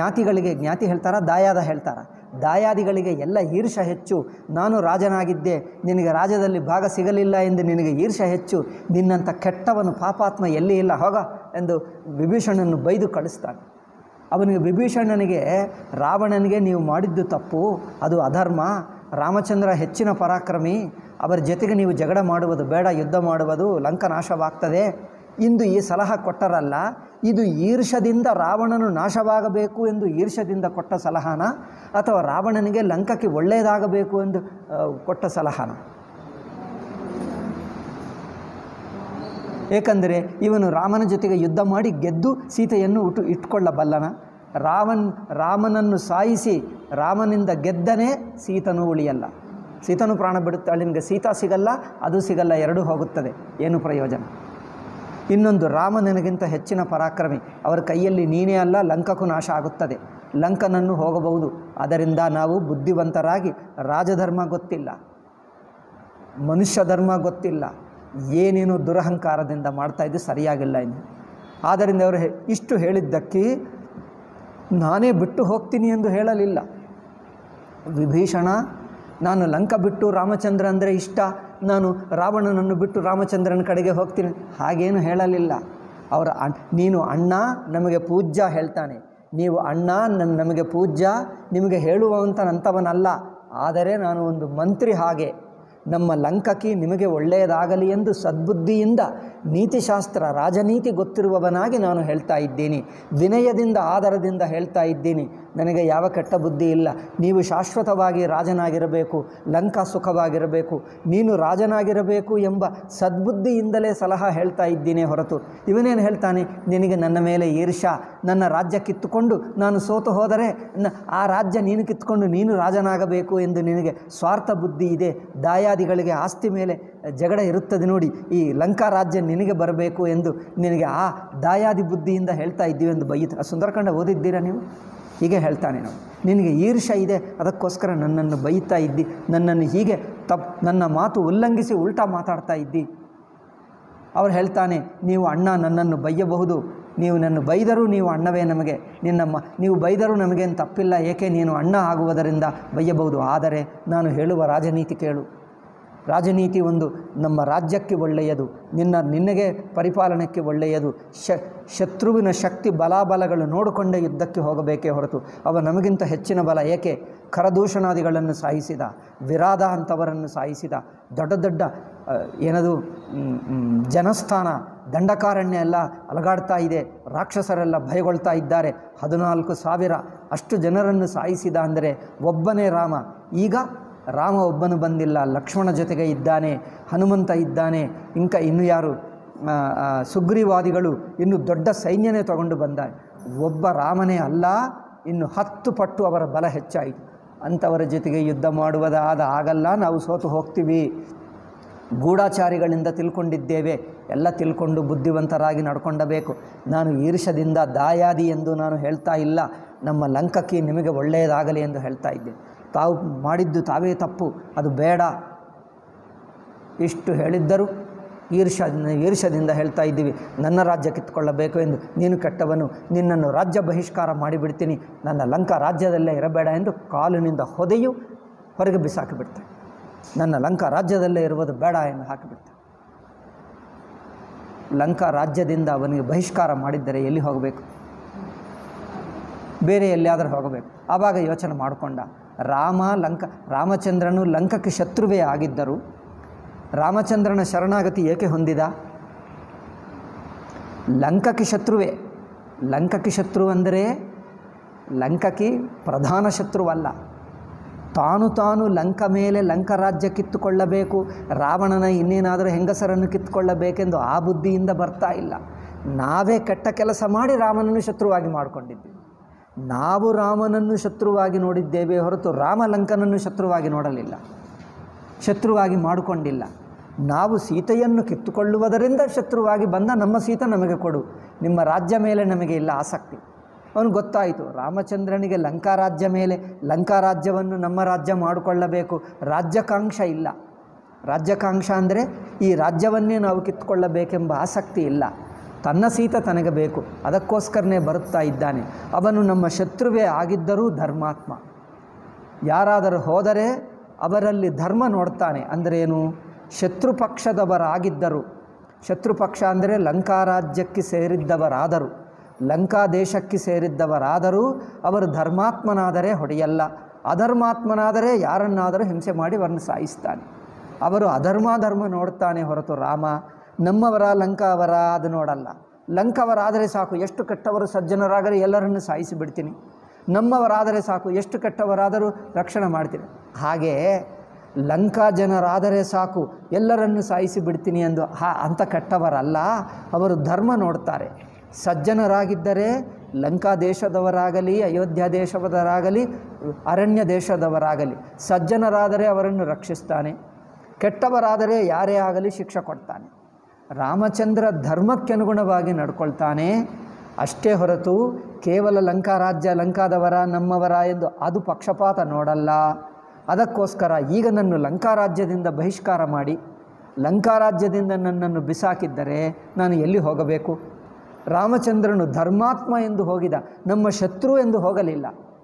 ಜ್ಞಾತಿ ಹೇಳ್ತಾರ, ದಾಯಾದ ಹೇಳ್ತಾರ. ದಾಯಾದಿಗಳಿಗೆ ಎಲ್ಲ ಈರ್ಷ ಹೆಚ್ಚು. ನಾನು ರಾಜನಾಗಿದ್ದೆ, ನಿನಗೆ ರಾಜ್ಯದಲ್ಲಿ ಭಾಗ ಸಿಗಲಿಲ್ಲ ಎಂದು ನಿನಗೆ ಈರ್ಷ ಹೆಚ್ಚು. ನಿನ್ನಂಥ ಕೆಟ್ಟವನು ಪಾಪಾತ್ಮ ಎಲ್ಲಿ ಇಲ್ಲ, ಹೋಗ ಎಂದು ವಿಭೀಷಣನನ್ನು ಬೈದು ಕಳಿಸ್ತಾನೆ. ಅವನಿಗೆ, ವಿಭೀಷಣನಿಗೆ, ರಾವಣನಿಗೆ ನೀವು ಮಾಡಿದ್ದು ತಪ್ಪು, ಅದು ಅಧರ್ಮ. ರಾಮಚಂದ್ರ ಹೆಚ್ಚಿನ ಪರಾಕ್ರಮಿ, ಅವರ ಜೊತೆಗೆ ನೀವು ಜಗಳ ಮಾಡುವುದು ಬೇಡ, ಯುದ್ಧ ಮಾಡುವುದು, ಲಂಕ ನಾಶವಾಗ್ತದೆ. ಇಂದು ಈ ಸಲಹೆ ಕೊಟ್ಟರಲ್ಲ, ಇದು ಈರ್ಷದಿಂದ ರಾವಣನು ನಾಶವಾಗಬೇಕು ಎಂದು ಈರ್ಷದಿಂದ ಕೊಟ್ಟ ಸಲಹಾನ, ಅಥವಾ ರಾವಣನಿಗೆ ಲಂಕಕ್ಕೆ ಒಳ್ಳೆಯದಾಗಬೇಕು ಎಂದು ಕೊಟ್ಟ ಸಲಹಾನ? ಏಕೆಂದರೆ ಇವನು ರಾಮನ ಜೊತೆಗೆ ಯುದ್ಧ ಮಾಡಿ ಗೆದ್ದು ಸೀತೆಯನ್ನು ಇಟ್ಕೊಳ್ಳಬಲ್ಲನ? ರಾಮನನ್ನು ಸಾಯಿಸಿ ರಾಮನಿಂದ ಗೆದ್ದನೇ ಸೀತನು ಉಳಿಯಲ್ಲ. ಸೀತನು ಪ್ರಾಣ ಬಿಡುತ್ತಾಳೆ, ನಿಮಗೆ ಸೀತಾ ಸಿಗಲ್ಲ, ಅದು ಸಿಗಲ್ಲ, ಎರಡೂ ಹೋಗುತ್ತದೆ. ಏನು ಪ್ರಯೋಜನ? ಇನ್ನೊಂದು, ರಾಮ ನನಗಿಂತ ಹೆಚ್ಚಿನ ಪರಾಕ್ರಮಿ, ಅವರ ಕೈಯಲ್ಲಿ ನೀನೇ ಅಲ್ಲ, ಲಂಕಕ್ಕೂ ನಾಶ ಆಗುತ್ತದೆ, ಲಂಕನನ್ನು ಹೋಗಬಹುದು. ಆದ್ದರಿಂದ ನಾವು ಬುದ್ಧಿವಂತರಾಗಿ, ರಾಜಧರ್ಮ ಗೊತ್ತಿಲ್ಲ, ಮನುಷ್ಯ ಧರ್ಮ ಗೊತ್ತಿಲ್ಲ, ಏನೇನೋ ದುರಹಂಕಾರದಿಂದ ಮಾಡ್ತಾಯಿದ್ದು ಸರಿಯಾಗಿಲ್ಲ ಇನ್ನು. ಆದ್ದರಿಂದ ಅವರು ಇಷ್ಟು ಹೇಳಿದ್ದಕ್ಕೆ ನಾನೇ ಬಿಟ್ಟು ಹೋಗ್ತೀನಿ ಎಂದು ಹೇಳಲಿಲ್ಲ. ವಿಭೀಷಣ, ನಾನು ಲಂಕ ಬಿಟ್ಟು ರಾಮಚಂದ್ರ ಅಂದರೆ ಇಷ್ಟ, ನಾನು ರಾವಣನನ್ನು ಬಿಟ್ಟು ರಾಮಚಂದ್ರನ ಕಡೆಗೆ ಹೋಗ್ತೀನಿ, ಹಾಗೇನು ಹೇಳಲಿಲ್ಲ. ಅವರ ನೀನು ಅಣ್ಣ, ನಮಗೆ ಪೂಜ್ಯ ಹೇಳ್ತಾನೆ. ನೀವು ಅಣ್ಣ, ನಮಗೆ ಪೂಜ್ಯ, ನಿಮಗೆ ಹೇಳುವಂಥನಂಥವನಲ್ಲ. ಆದರೆ ನಾನು ಒಂದು ಮಂತ್ರಿ, ಹಾಗೆ ನಮ್ಮ ಲಂಕಕ್ಕೆ ನಿಮಗೆ ಒಳ್ಳೆಯದಾಗಲಿ ಎಂದು ಸದ್ಬುದ್ಧಿಯಿಂದ, ನೀತಿಶಾಸ್ತ್ರ ರಾಜನೀತಿ ಗೊತ್ತಿರುವವನಾಗಿ ನಾನು ಹೇಳ್ತಾ ಇದ್ದೀನಿ. ವಿನಯದಿಂದ, ಆದರದಿಂದ ಹೇಳ್ತಾ ಇದ್ದೀನಿ. ನನಗೆ ಯಾವ ಕೆಟ್ಟ ಬುದ್ಧಿ ಇಲ್ಲ. ನೀವು ಶಾಶ್ವತವಾಗಿ ರಾಜನಾಗಿರಬೇಕು, ಲಂಕಾ ಸುಖವಾಗಿರಬೇಕು, ನೀನು ರಾಜನಾಗಿರಬೇಕು ಎಂಬ ಸದ್ಬುದ್ಧಿಯಿಂದಲೇ ಸಲಹೆ ಹೇಳ್ತಾ ಇದ್ದೀನಿ ಹೊರತು ಇವನೇನು ಹೇಳ್ತಾನೆ, ನಿನಗೆ ನನ್ನ ಮೇಲೆ ಈರ್ಷ್ಯ, ನನ್ನ ರಾಜ್ಯ ಕಿತ್ತುಕೊಂಡು ನಾನು ಸೋತು ಹೋದರೆ ಆ ರಾಜ್ಯ ನೀನು ಕಿತ್ತುಕೊಂಡು ನೀನು ರಾಜನಾಗಬೇಕು ಎಂದು ನಿನಗೆ ಸ್ವಾರ್ಥ ಬುದ್ಧಿ ಇದೆ. ದಾಯಾದಿಗಳಿಗೆ ಆಸ್ತಿ ಮೇಲೆ ಜಗಳ ಇರುತ್ತದೆ ನೋಡಿ, ಈ ಲಂಕಾ ರಾಜ್ಯ ನಿನಗೆ ಬರಬೇಕು ಎಂದು ನಿನಗೆ ಆ ದಾಯಾದಿ ಬುದ್ಧಿಯಿಂದ ಹೇಳ್ತಾ ಇದ್ದೀವಿ ಎಂದು ಬೈಯುತ್ತೆ. ಸುಂದರಕಾಂಡ ಓದಿದ್ದೀರಾ ನೀವು? ಹೀಗೆ ಹೇಳ್ತಾನೆ ನಾವು, ನಿನಗೆ ಈರ್ಷ್ಯ ಇದೆ, ಅದಕ್ಕೋಸ್ಕರ ನನ್ನನ್ನು ಬೈತಾ ಇದ್ದಿ, ನನ್ನನ್ನು ಹೀಗೆ ನನ್ನ ಮಾತು ಉಲ್ಲಂಘಿಸಿ ಉಲ್ಟಾ ಮಾತಾಡ್ತಾ ಇದ್ದಿ. ಅವ್ರು ಹೇಳ್ತಾನೆ, ನೀವು ಅಣ್ಣ ನನ್ನನ್ನು ಬೈಯಬಹುದು, ನೀವು ನನ್ನ ಬೈದರೂ ನೀವು ಅಣ್ಣವೇ ನಮಗೆ, ನೀವು ಬೈದರೂ ನಮಗೇನು ತಪ್ಪಿಲ್ಲ, ಏಕೆ ನೀನು ಅಣ್ಣ ಆಗುವುದರಿಂದ ಬೈಯಬಹುದು. ಆದರೆ ನಾನು ಹೇಳುವ ರಾಜನೀತಿ ಕೇಳು. ರಾಜನೀತಿ ಒಂದು ನಮ್ಮ ರಾಜ್ಯಕ್ಕೆ ಒಳ್ಳೆಯದು, ನಿನಗೆ ಪರಿಪಾಲನೆಗೆ ಒಳ್ಳೆಯದು. ಶತ್ರುವಿನ ಶಕ್ತಿ ಬಲಾಬಲಗಳು ನೋಡಿಕೊಂಡೇ ಯುದ್ಧಕ್ಕೆ ಹೋಗಬೇಕೇ ಹೊರತು ಅವ ನಮಗಿಂತ ಹೆಚ್ಚಿನ ಬಲ ಏಕೆ? ಖರದೂಷಣಾದಿಗಳನ್ನು ಸಾಯಿಸಿದ, ವಿರಾಧ ಅಂಥವರನ್ನು ಸಾಯಿಸಿದ, ದೊಡ್ಡ ದೊಡ್ಡ ಏನದು ಜನಸ್ಥಾನ ದಂಡಕಾರಣ್ಯ ಎಲ್ಲ ಅಲಗಾಡ್ತಾ ಇದೆ, ರಾಕ್ಷಸರೆಲ್ಲ ಭಯಗೊಳ್ತಾ ಇದ್ದಾರೆ. 14,000 ಅಷ್ಟು ಜನರನ್ನು ಸಾಯಿಸಿದ ಅಂದರೆ ಒಬ್ಬನೇ ರಾಮ. ಈಗ ರಾಮ ಒಬ್ಬನು ಬಂದಿಲ್ಲ, ಲಕ್ಷ್ಮಣ ಜೊತೆಗೆ ಇದ್ದಾನೆ, ಹನುಮಂತ ಇದ್ದಾನೆ, ಇನ್ನು ಯಾರು ಸುಗ್ರೀವಾದಿಗಳು ಇನ್ನು ದೊಡ್ಡ ಸೈನ್ಯನೇ ತಗೊಂಡು ಬಂದ. ಒಬ್ಬ ರಾಮನೇ ಅಲ್ಲ, ಇನ್ನು 10 ಪಟ್ಟು ಅವರ ಬಲ ಹೆಚ್ಚಾಯಿತು. ಅಂಥವರ ಜೊತೆಗೆ ಯುದ್ಧ ಮಾಡುವುದಾದ ಆಗಲ್ಲ, ನಾವು ಸೋತು ಹೋಗ್ತೀವಿ. ಗೂಢಾಚಾರಿಗಳಿಂದ ತಿಳ್ಕೊಂಡಿದ್ದೇವೆ, ಎಲ್ಲ ತಿಳ್ಕೊಂಡು ಬುದ್ಧಿವಂತರಾಗಿ ನಡ್ಕೊಂಡಬೇಕು. ನಾನು ಈರ್ಷ್ಯದಿಂದ ದಾಯಾದಿ ಎಂದು ನಾನು ಹೇಳ್ತಾ ಇಲ್ಲ, ನಮ್ಮ ಲಂಕಕ್ಕೆ ನಿಮಗೆ ಒಳ್ಳೆಯದಾಗಲಿ ಎಂದು ಹೇಳ್ತಾ ಇದ್ದೆ. ತಾವು ಮಾಡಿದ್ದು ತಪ್ಪು, ಅದು ಬೇಡ ಇಷ್ಟು ಹೇಳಿದ್ದರೂ ಈರ್ಷ್ಯದಿಂದ ಹೇಳ್ತಾ ಇದ್ದೀವಿ, ನನ್ನ ರಾಜ್ಯ ಕಿತ್ಕೊಳ್ಳಬೇಕು ಎಂದು. ನೀನು ಕೆಟ್ಟವನು, ನಿನ್ನನ್ನು ರಾಜ್ಯ ಬಹಿಷ್ಕಾರ ಮಾಡಿಬಿಡ್ತೀನಿ, ನನ್ನ ಲಂಕಾ ರಾಜ್ಯದಲ್ಲೇ ಇರಬೇಡ ಎಂದು ಕಾಲಿನಿಂದ ಹೊದೆಯು ಹೊರಗೆ ಬಿಸಾಕಿಬಿಡ್ತಾನೆ. ನನ್ನ ಲಂಕಾ ರಾಜ್ಯದಲ್ಲೇ ಇರುವುದು ಬೇಡ ಎಂದು ಹಾಕಿಬಿಡ್ತಾನೆ. ಲಂಕಾ ರಾಜ್ಯದಿಂದ ಅವನಿಗೆ ಬಹಿಷ್ಕಾರ ಮಾಡಿದ್ದರೆ ಎಲ್ಲಿ ಹೋಗಬೇಕು? ಬೇರೆ ಎಲ್ಲಿಯಾದರೂ ಹೋಗಬೇಕು. ಆವಾಗ ಯೋಚನೆ ಮಾಡಿಕೊಂಡ, ರಾಮಚಂದ್ರನು ಲಂಕಕ್ಕೆ ಶತ್ರುವೇ ಆಗಿದ್ದರು, ರಾಮಚಂದ್ರನ ಶರಣಾಗತಿ ಏಕೆ ಹೊಂದಿದ? ಲಂಕಕ್ಕೆ ಶತ್ರುವೇ. ಲಂಕಕ್ಕೆ ಶತ್ರು ಅಂದರೆ ಲಂಕಕ್ಕೆ ಪ್ರಧಾನ ಶತ್ರುವಲ್ಲ, ತಾನು ಲಂಕ ಮೇಲೆ ಲಂಕ ರಾಜ್ಯ ಕಿತ್ತುಕೊಳ್ಳಬೇಕು, ರಾವಣನ ಇನ್ನೇನಾದರೂ ಹೆಂಗಸರನ್ನು ಕಿತ್ತುಕೊಳ್ಳಬೇಕೆಂದು ಆ ಬುದ್ಧಿಯಿಂದ ಬರ್ತಾ ಇಲ್ಲ. ನಾವೇ ಕೆಟ್ಟ ಕೆಲಸ ಮಾಡಿ ರಾಮನನ್ನು ಶತ್ರುವಾಗಿ ಮಾಡಿಕೊಂಡಿದ್ದೀವಿ. ನಾವು ರಾಮನನ್ನು ಶತ್ರುವಾಗಿ ನೋಡಿದ್ದೇವೆ ಹೊರತು ರಾಮ ಲಂಕನನ್ನು ಶತ್ರುವಾಗಿ ನೋಡಲಿಲ್ಲ, ಶತ್ರುವಾಗಿ ಮಾಡಿಕೊಂಡಿಲ್ಲ. ನಾವು ಸೀತೆಯನ್ನು ಕಿತ್ತುಕೊಳ್ಳುವುದರಿಂದ ಶತ್ರುವಾಗಿ ಬಂದ ನಮ್ಮ ಸೀತೆ ನಮಗೆ ಕೊಡು, ನಿಮ್ಮ ರಾಜ್ಯ ಮೇಲೆ ನಮಗೆ ಇಲ್ಲ ಆಸಕ್ತಿ. ಅವನು ಗೊತ್ತಾಯಿತು, ರಾಮಚಂದ್ರನಿಗೆ ಲಂಕಾ ರಾಜ್ಯ ಮೇಲೆ ಲಂಕಾ ರಾಜ್ಯವನ್ನು ನಮ್ಮ ರಾಜ್ಯ ಮಾಡಿಕೊಳ್ಳಬೇಕು, ರಾಜ್ಯಕಾಂಕ್ಷ ಇಲ್ಲ. ರಾಜ್ಯಕಾಂಕ್ಷ ಅಂದರೆ ಈ ರಾಜ್ಯವನ್ನೇ ನಾವು ಕಿತ್ತುಕೊಳ್ಳಬೇಕೆಂಬ ಆಸಕ್ತಿ ಇಲ್ಲ. ತನ್ನ ಸೀತೆ ತನಗೆ ಬೇಕು, ಅದಕ್ಕೋಸ್ಕರನೇ ಬರುತ್ತಾ ಇದ್ದಾನೆ. ಅವನು ನಮ್ಮ ಶತ್ರುವೇ ಆಗಿದ್ದರೂ ಧರ್ಮಾತ್ಮ. ಯಾರಾದರೂ ಹೋದರೆ ಅವರಲ್ಲಿ ಧರ್ಮ ನೋಡ್ತಾನೆ. ಅಂದ್ರೇನು? ಶತ್ರುಪಕ್ಷದವರಾಗಿದ್ದರು, ಶತ್ರುಪಕ್ಷ ಅಂದರೆ ಲಂಕಾ ರಾಜ್ಯಕ್ಕೆ ಸೇರಿದ್ದವರಾದರು, ಲಂಕಾ ದೇಶಕ್ಕೆ ಸೇರಿದ್ದವರಾದರೂ ಅವರು ಧರ್ಮಾತ್ಮನಾದರೆ ಹೊಡೆಯಲ್ಲ, ಅಧರ್ಮಾತ್ಮನಾದರೆ ಯಾರನ್ನಾದರೂ ಹಿಂಸೆ ಮಾಡಿ ಅವರನ್ನು ಸಾಯಿಸ್ತಾನೆ. ಅವರು ಧರ್ಮ ನೋಡ್ತಾನೆ ಹೊರತು ರಾಮ ನಮ್ಮವರ ಲಂಕಾವರ ಅದು ನೋಡಲ್ಲ. ಲಂಕವರಾದರೆ ಸಾಕು, ಎಷ್ಟು ಕೆಟ್ಟವರು ಸಜ್ಜನರಾಗಲಿ ಎಲ್ಲರನ್ನು ಸಾಯಿಸಿ ಬಿಡ್ತೀನಿ, ನಮ್ಮವರಾದರೆ ಸಾಕು, ಎಷ್ಟು ಕೆಟ್ಟವರಾದರೂ ರಕ್ಷಣೆ ಮಾಡ್ತೀನಿ. ಹಾಗೆ ಲಂಕಾ ಜನರಾದರೆ ಸಾಕು ಎಲ್ಲರನ್ನು ಸಾಯಿಸಿ ಬಿಡ್ತೀನಿ ಎಂದು ಅಂಥ ಕೆಟ್ಟವರಲ್ಲ, ಅವರು ಧರ್ಮ ನೋಡ್ತಾರೆ. ಸಜ್ಜನರಾಗಿದ್ದರೆ ಲಂಕಾ ದೇಶದವರಾಗಲಿ, ಅಯೋಧ್ಯ ದೇಶದವರಾಗಲಿ, ಅರಣ್ಯ ದೇಶದವರಾಗಲಿ, ಸಜ್ಜನರಾದರೆ ಅವರನ್ನು ರಕ್ಷಿಸ್ತಾನೆ, ಕೆಟ್ಟವರಾದರೆ ಯಾರೇ ಆಗಲಿ ಶಿಕ್ಷೆ ಕೊಡ್ತಾನೆ. ರಾಮಚಂದ್ರ ಧರ್ಮಕ್ಕೆ ಅನುಗುಣವಾಗಿ ನಡ್ಕೊಳ್ತಾನೆ ಅಷ್ಟೇ ಹೊರತು ಕೇವಲ ಲಂಕಾ ರಾಜ್ಯ ಲಂಕಾದವರ ನಮ್ಮವರ ಎಂದು ಅದು ಪಕ್ಷಪಾತ ನೋಡಲ್ಲ. ಅದಕ್ಕೋಸ್ಕರ ಈಗ ನನ್ನ ಲಂಕಾ ರಾಜ್ಯದಿಂದ ಬಹಿಷ್ಕಾರ ಮಾಡಿ ಲಂಕಾ ರಾಜ್ಯದಿಂದ ನನ್ನನ್ನು ಬಿಸಾಕಿದ್ದರೆ ನಾನು ಎಲ್ಲಿ ಹೋಗಬೇಕು? ರಾಮಚಂದ್ರನು ಧರ್ಮಾತ್ಮ ಎಂದು ಹೋಗಿದ, ನಮ್ಮ ಶತ್ರು ಎಂದು ಹೋಗಲಿಲ್ಲ.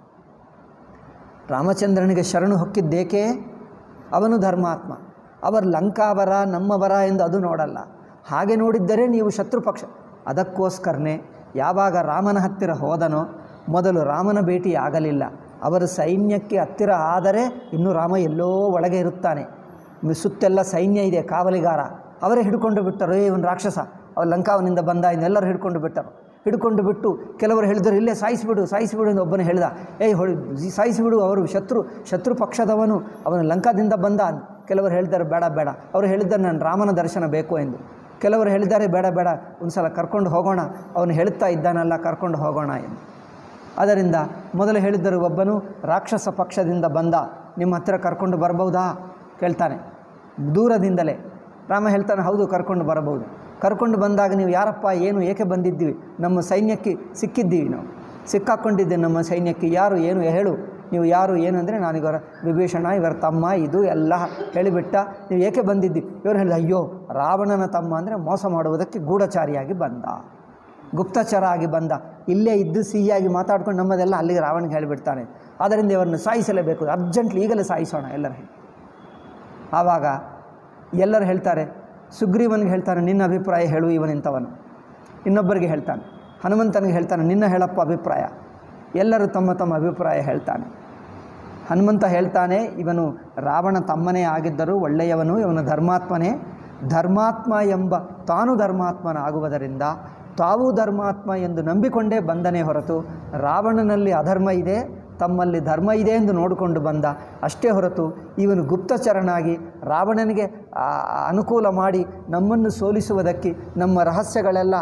ರಾಮಚಂದ್ರನಿಗೆ ಶರಣು ಹೊಕ್ಕಿದ್ದೇಕೆ? ಅವನು ಧರ್ಮಾತ್ಮ. ಅವರು ಲಂಕಾವರ ನಮ್ಮವರ ಎಂದು ಅದು ನೋಡಲ್ಲ. ಹಾಗೆ ನೋಡಿದ್ದರೆ ನೀವು ಶತ್ರು ಪಕ್ಷ. ಅದಕ್ಕೋಸ್ಕರನೇ ಯಾವಾಗ ರಾಮನ ಹತ್ತಿರ ಹೋದನೋ ಮೊದಲು ರಾಮನ ಭೇಟಿ ಆಗಲಿಲ್ಲ. ಅವರ ಸೈನ್ಯಕ್ಕೆ ಹತ್ತಿರ ಆದರೆ ಇನ್ನೂ ರಾಮ ಎಲ್ಲೋ ಒಳಗೆ ಇರುತ್ತಾನೆ, ಸುತ್ತೆಲ್ಲ ಸೈನ್ಯ ಇದೆ, ಕಾವಲಿಗಾರ. ಅವರೇ ಹಿಡ್ಕೊಂಡು ಬಿಟ್ಟರು, ಇವನು ರಾಕ್ಷಸ, ಅವ್ರು ಲಂಕಾವನಿಂದ ಬಂದ, ಇನ್ನೆಲ್ಲರೂ ಹಿಡ್ಕೊಂಡು ಬಿಟ್ಟರು. ಹಿಡ್ಕೊಂಡು ಬಿಟ್ಟು ಕೆಲವರು ಹೇಳಿದರು ಇಲ್ಲೇ ಸಾಯಿಸಿಬಿಡು ಎಂದು ಒಬ್ಬನು ಹೇಳ್ದ. ಸಾಯಿಸಿಬಿಡು, ಅವರು ಶತ್ರು ಪಕ್ಷದವನು, ಅವನು ಲಂಕಾದಿಂದ ಬಂದ. ಕೆಲವರು ಹೇಳಿದ್ದಾರೆ ಬೇಡ. ಅವರು ಹೇಳಿದ್ದಾರೆ ನಾನು ರಾಮನ ದರ್ಶನ ಬೇಕು ಎಂದು. ಕೆಲವರು ಹೇಳಿದ್ದಾರೆ ಬೇಡ ಒಂದು ಸಲ ಕರ್ಕೊಂಡು ಹೋಗೋಣ, ಅವನು ಹೇಳ್ತಾ ಇದ್ದಾನಲ್ಲ ಕರ್ಕೊಂಡು ಹೋಗೋಣ ಎಂದು. ಅದರಿಂದ ಮೊದಲು ಹೇಳಿದ್ದರು, ಒಬ್ಬನು ರಾಕ್ಷಸ ಪಕ್ಷದಿಂದ ಬಂದ, ನಿಮ್ಮ ಹತ್ತಿರ ಕರ್ಕೊಂಡು ಬರಬಹುದಾ ಕೇಳ್ತಾನೆ ದೂರದಿಂದಲೇ. ರಾಮ ಹೇಳ್ತಾನೆ ಹೌದು ಕರ್ಕೊಂಡು ಬರಬಹುದು. ಕರ್ಕೊಂಡು ಬಂದಾಗ ನೀವು ಯಾರಪ್ಪ, ಏನು, ಏಕೆ ಬಂದಿದ್ದೀವಿ? ನಮ್ಮ ಸೈನ್ಯಕ್ಕೆ ಸಿಕ್ಕಿದ್ದೀವಿ, ನಾವು ಸಿಕ್ಕಾಕ್ಕೊಂಡಿದ್ದೇವೆ ನಮ್ಮ ಸೈನ್ಯಕ್ಕೆ. ಯಾರು, ಏನು ಹೇಳು, ನೀವು ಯಾರು, ಏನು ಅಂದರೆ ನಾನಿವರ ವಿಭೀಷಣ, ಇವರ ತಮ್ಮ, ಇದು ಎಲ್ಲ ಹೇಳಿಬಿಟ್ಟ. ನೀವು ಏಕೆ ಬಂದಿದ್ದೀವಿ? ಇವರು ಹೇಳಿದ, ಅಯ್ಯೋ ರಾವಣನ ತಮ್ಮ ಅಂದರೆ ಮೋಸ ಮಾಡುವುದಕ್ಕೆ ಗೂಢಚಾರಿಯಾಗಿ ಬಂದ, ಗುಪ್ತಚರ ಆಗಿ ಬಂದ, ಇಲ್ಲೇ ಇದ್ದು ಸಿಹಿಯಾಗಿ ಮಾತಾಡ್ಕೊಂಡು ನಮ್ಮದೆಲ್ಲ ಅಲ್ಲಿಗೆ ರಾವಣಗೆ ಹೇಳಿಬಿಡ್ತಾನೆ. ಆದ್ದರಿಂದ ಇವರನ್ನು ಸಾಯಿಸಲೇಬೇಕು, ಅರ್ಜೆಂಟ್ಲಿ ಈಗಲೇ ಸಾಯಿಸೋಣ ಎಲ್ಲರೂ. ಆವಾಗ ಎಲ್ಲರೂ ಹೇಳ್ತಾರೆ, ಸುಗ್ರೀವನಿಗೆ ಹೇಳ್ತಾನೆ ನಿನ್ನ ಅಭಿಪ್ರಾಯ ಹೇಳು ಇವನಿಂಥವನು. ಇನ್ನೊಬ್ಬರಿಗೆ ಹೇಳ್ತಾನೆ, ಹನುಮಂತನಿಗೆ ಹೇಳ್ತಾನೆ ನಿನ್ನ ಹೇಳಪ್ಪ ಅಭಿಪ್ರಾಯ. ಎಲ್ಲರೂ ತಮ್ಮ ತಮ್ಮ ಅಭಿಪ್ರಾಯ ಹೇಳ್ತಾನೆ. ಹನುಮಂತ ಹೇಳ್ತಾನೆ, ಇವನು ರಾವಣ ತಮ್ಮನೇ ಆಗಿದ್ದರೂ ಒಳ್ಳೆಯವನು, ಇವನು ಧರ್ಮಾತ್ಮನೇ. ಧರ್ಮಾತ್ಮ ಎಂಬ ತಾನು ಧರ್ಮಾತ್ಮನಾಗುವುದರಿಂದ ತಾವು ಧರ್ಮಾತ್ಮ ಎಂದು ನಂಬಿಕೊಂಡೇ ಬಂದನೇ ಹೊರತು ರಾವಣನಲ್ಲಿ ಅಧರ್ಮ ಇದೆ, ತಮ್ಮಲ್ಲಿ ಧರ್ಮ ಇದೆ ಎಂದು ನೋಡಿಕೊಂಡು ಬಂದ ಅಷ್ಟೇ ಹೊರತು ಇವನು ಗುಪ್ತಚರನಾಗಿ ರಾವಣನಿಗೆ ಅನುಕೂಲ ಮಾಡಿ ನಮ್ಮನ್ನು ಸೋಲಿಸುವುದಕ್ಕೆ, ನಮ್ಮ ರಹಸ್ಯಗಳೆಲ್ಲ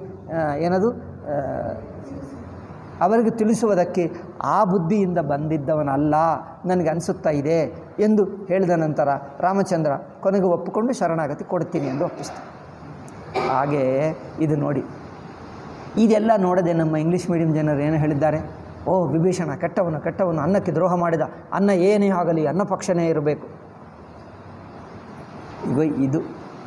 ಅವರಿಗೆ ತಿಳಿಸುವುದಕ್ಕೆ ಆ ಬುದ್ಧಿಯಿಂದ ಬಂದಿದ್ದವನಲ್ಲ ನನಗೆ ಅನಿಸುತ್ತಾ ಇದೆ ಎಂದು ಹೇಳಿದ ನಂತರ ರಾಮಚಂದ್ರ ಕೊನೆಗೆ ಒಪ್ಪಿಕೊಂಡು ಶರಣಾಗತಿ ಕೊಡ್ತೀನಿ ಎಂದು ಒಪ್ಪಿಸ್ತಾನೆ. ಹಾಗೆ ಇದು ನೋಡಿ, ಇದೆಲ್ಲ ನೋಡದೆ ನಮ್ಮ ಇಂಗ್ಲೀಷ್ ಮೀಡಿಯಂ ಜನರು ಏನು ಹೇಳಿದ್ದಾರೆ, ಓ ವಿಭೀಷಣ ಕೆಟ್ಟವನು, ಅನ್ನಕ್ಕೆ ದ್ರೋಹ ಮಾಡಿದ, ಅನ್ನ ಏನೇ ಆಗಲಿ ಅನ್ನ ಪಕ್ಷನೇ ಇರಬೇಕು. ಇದು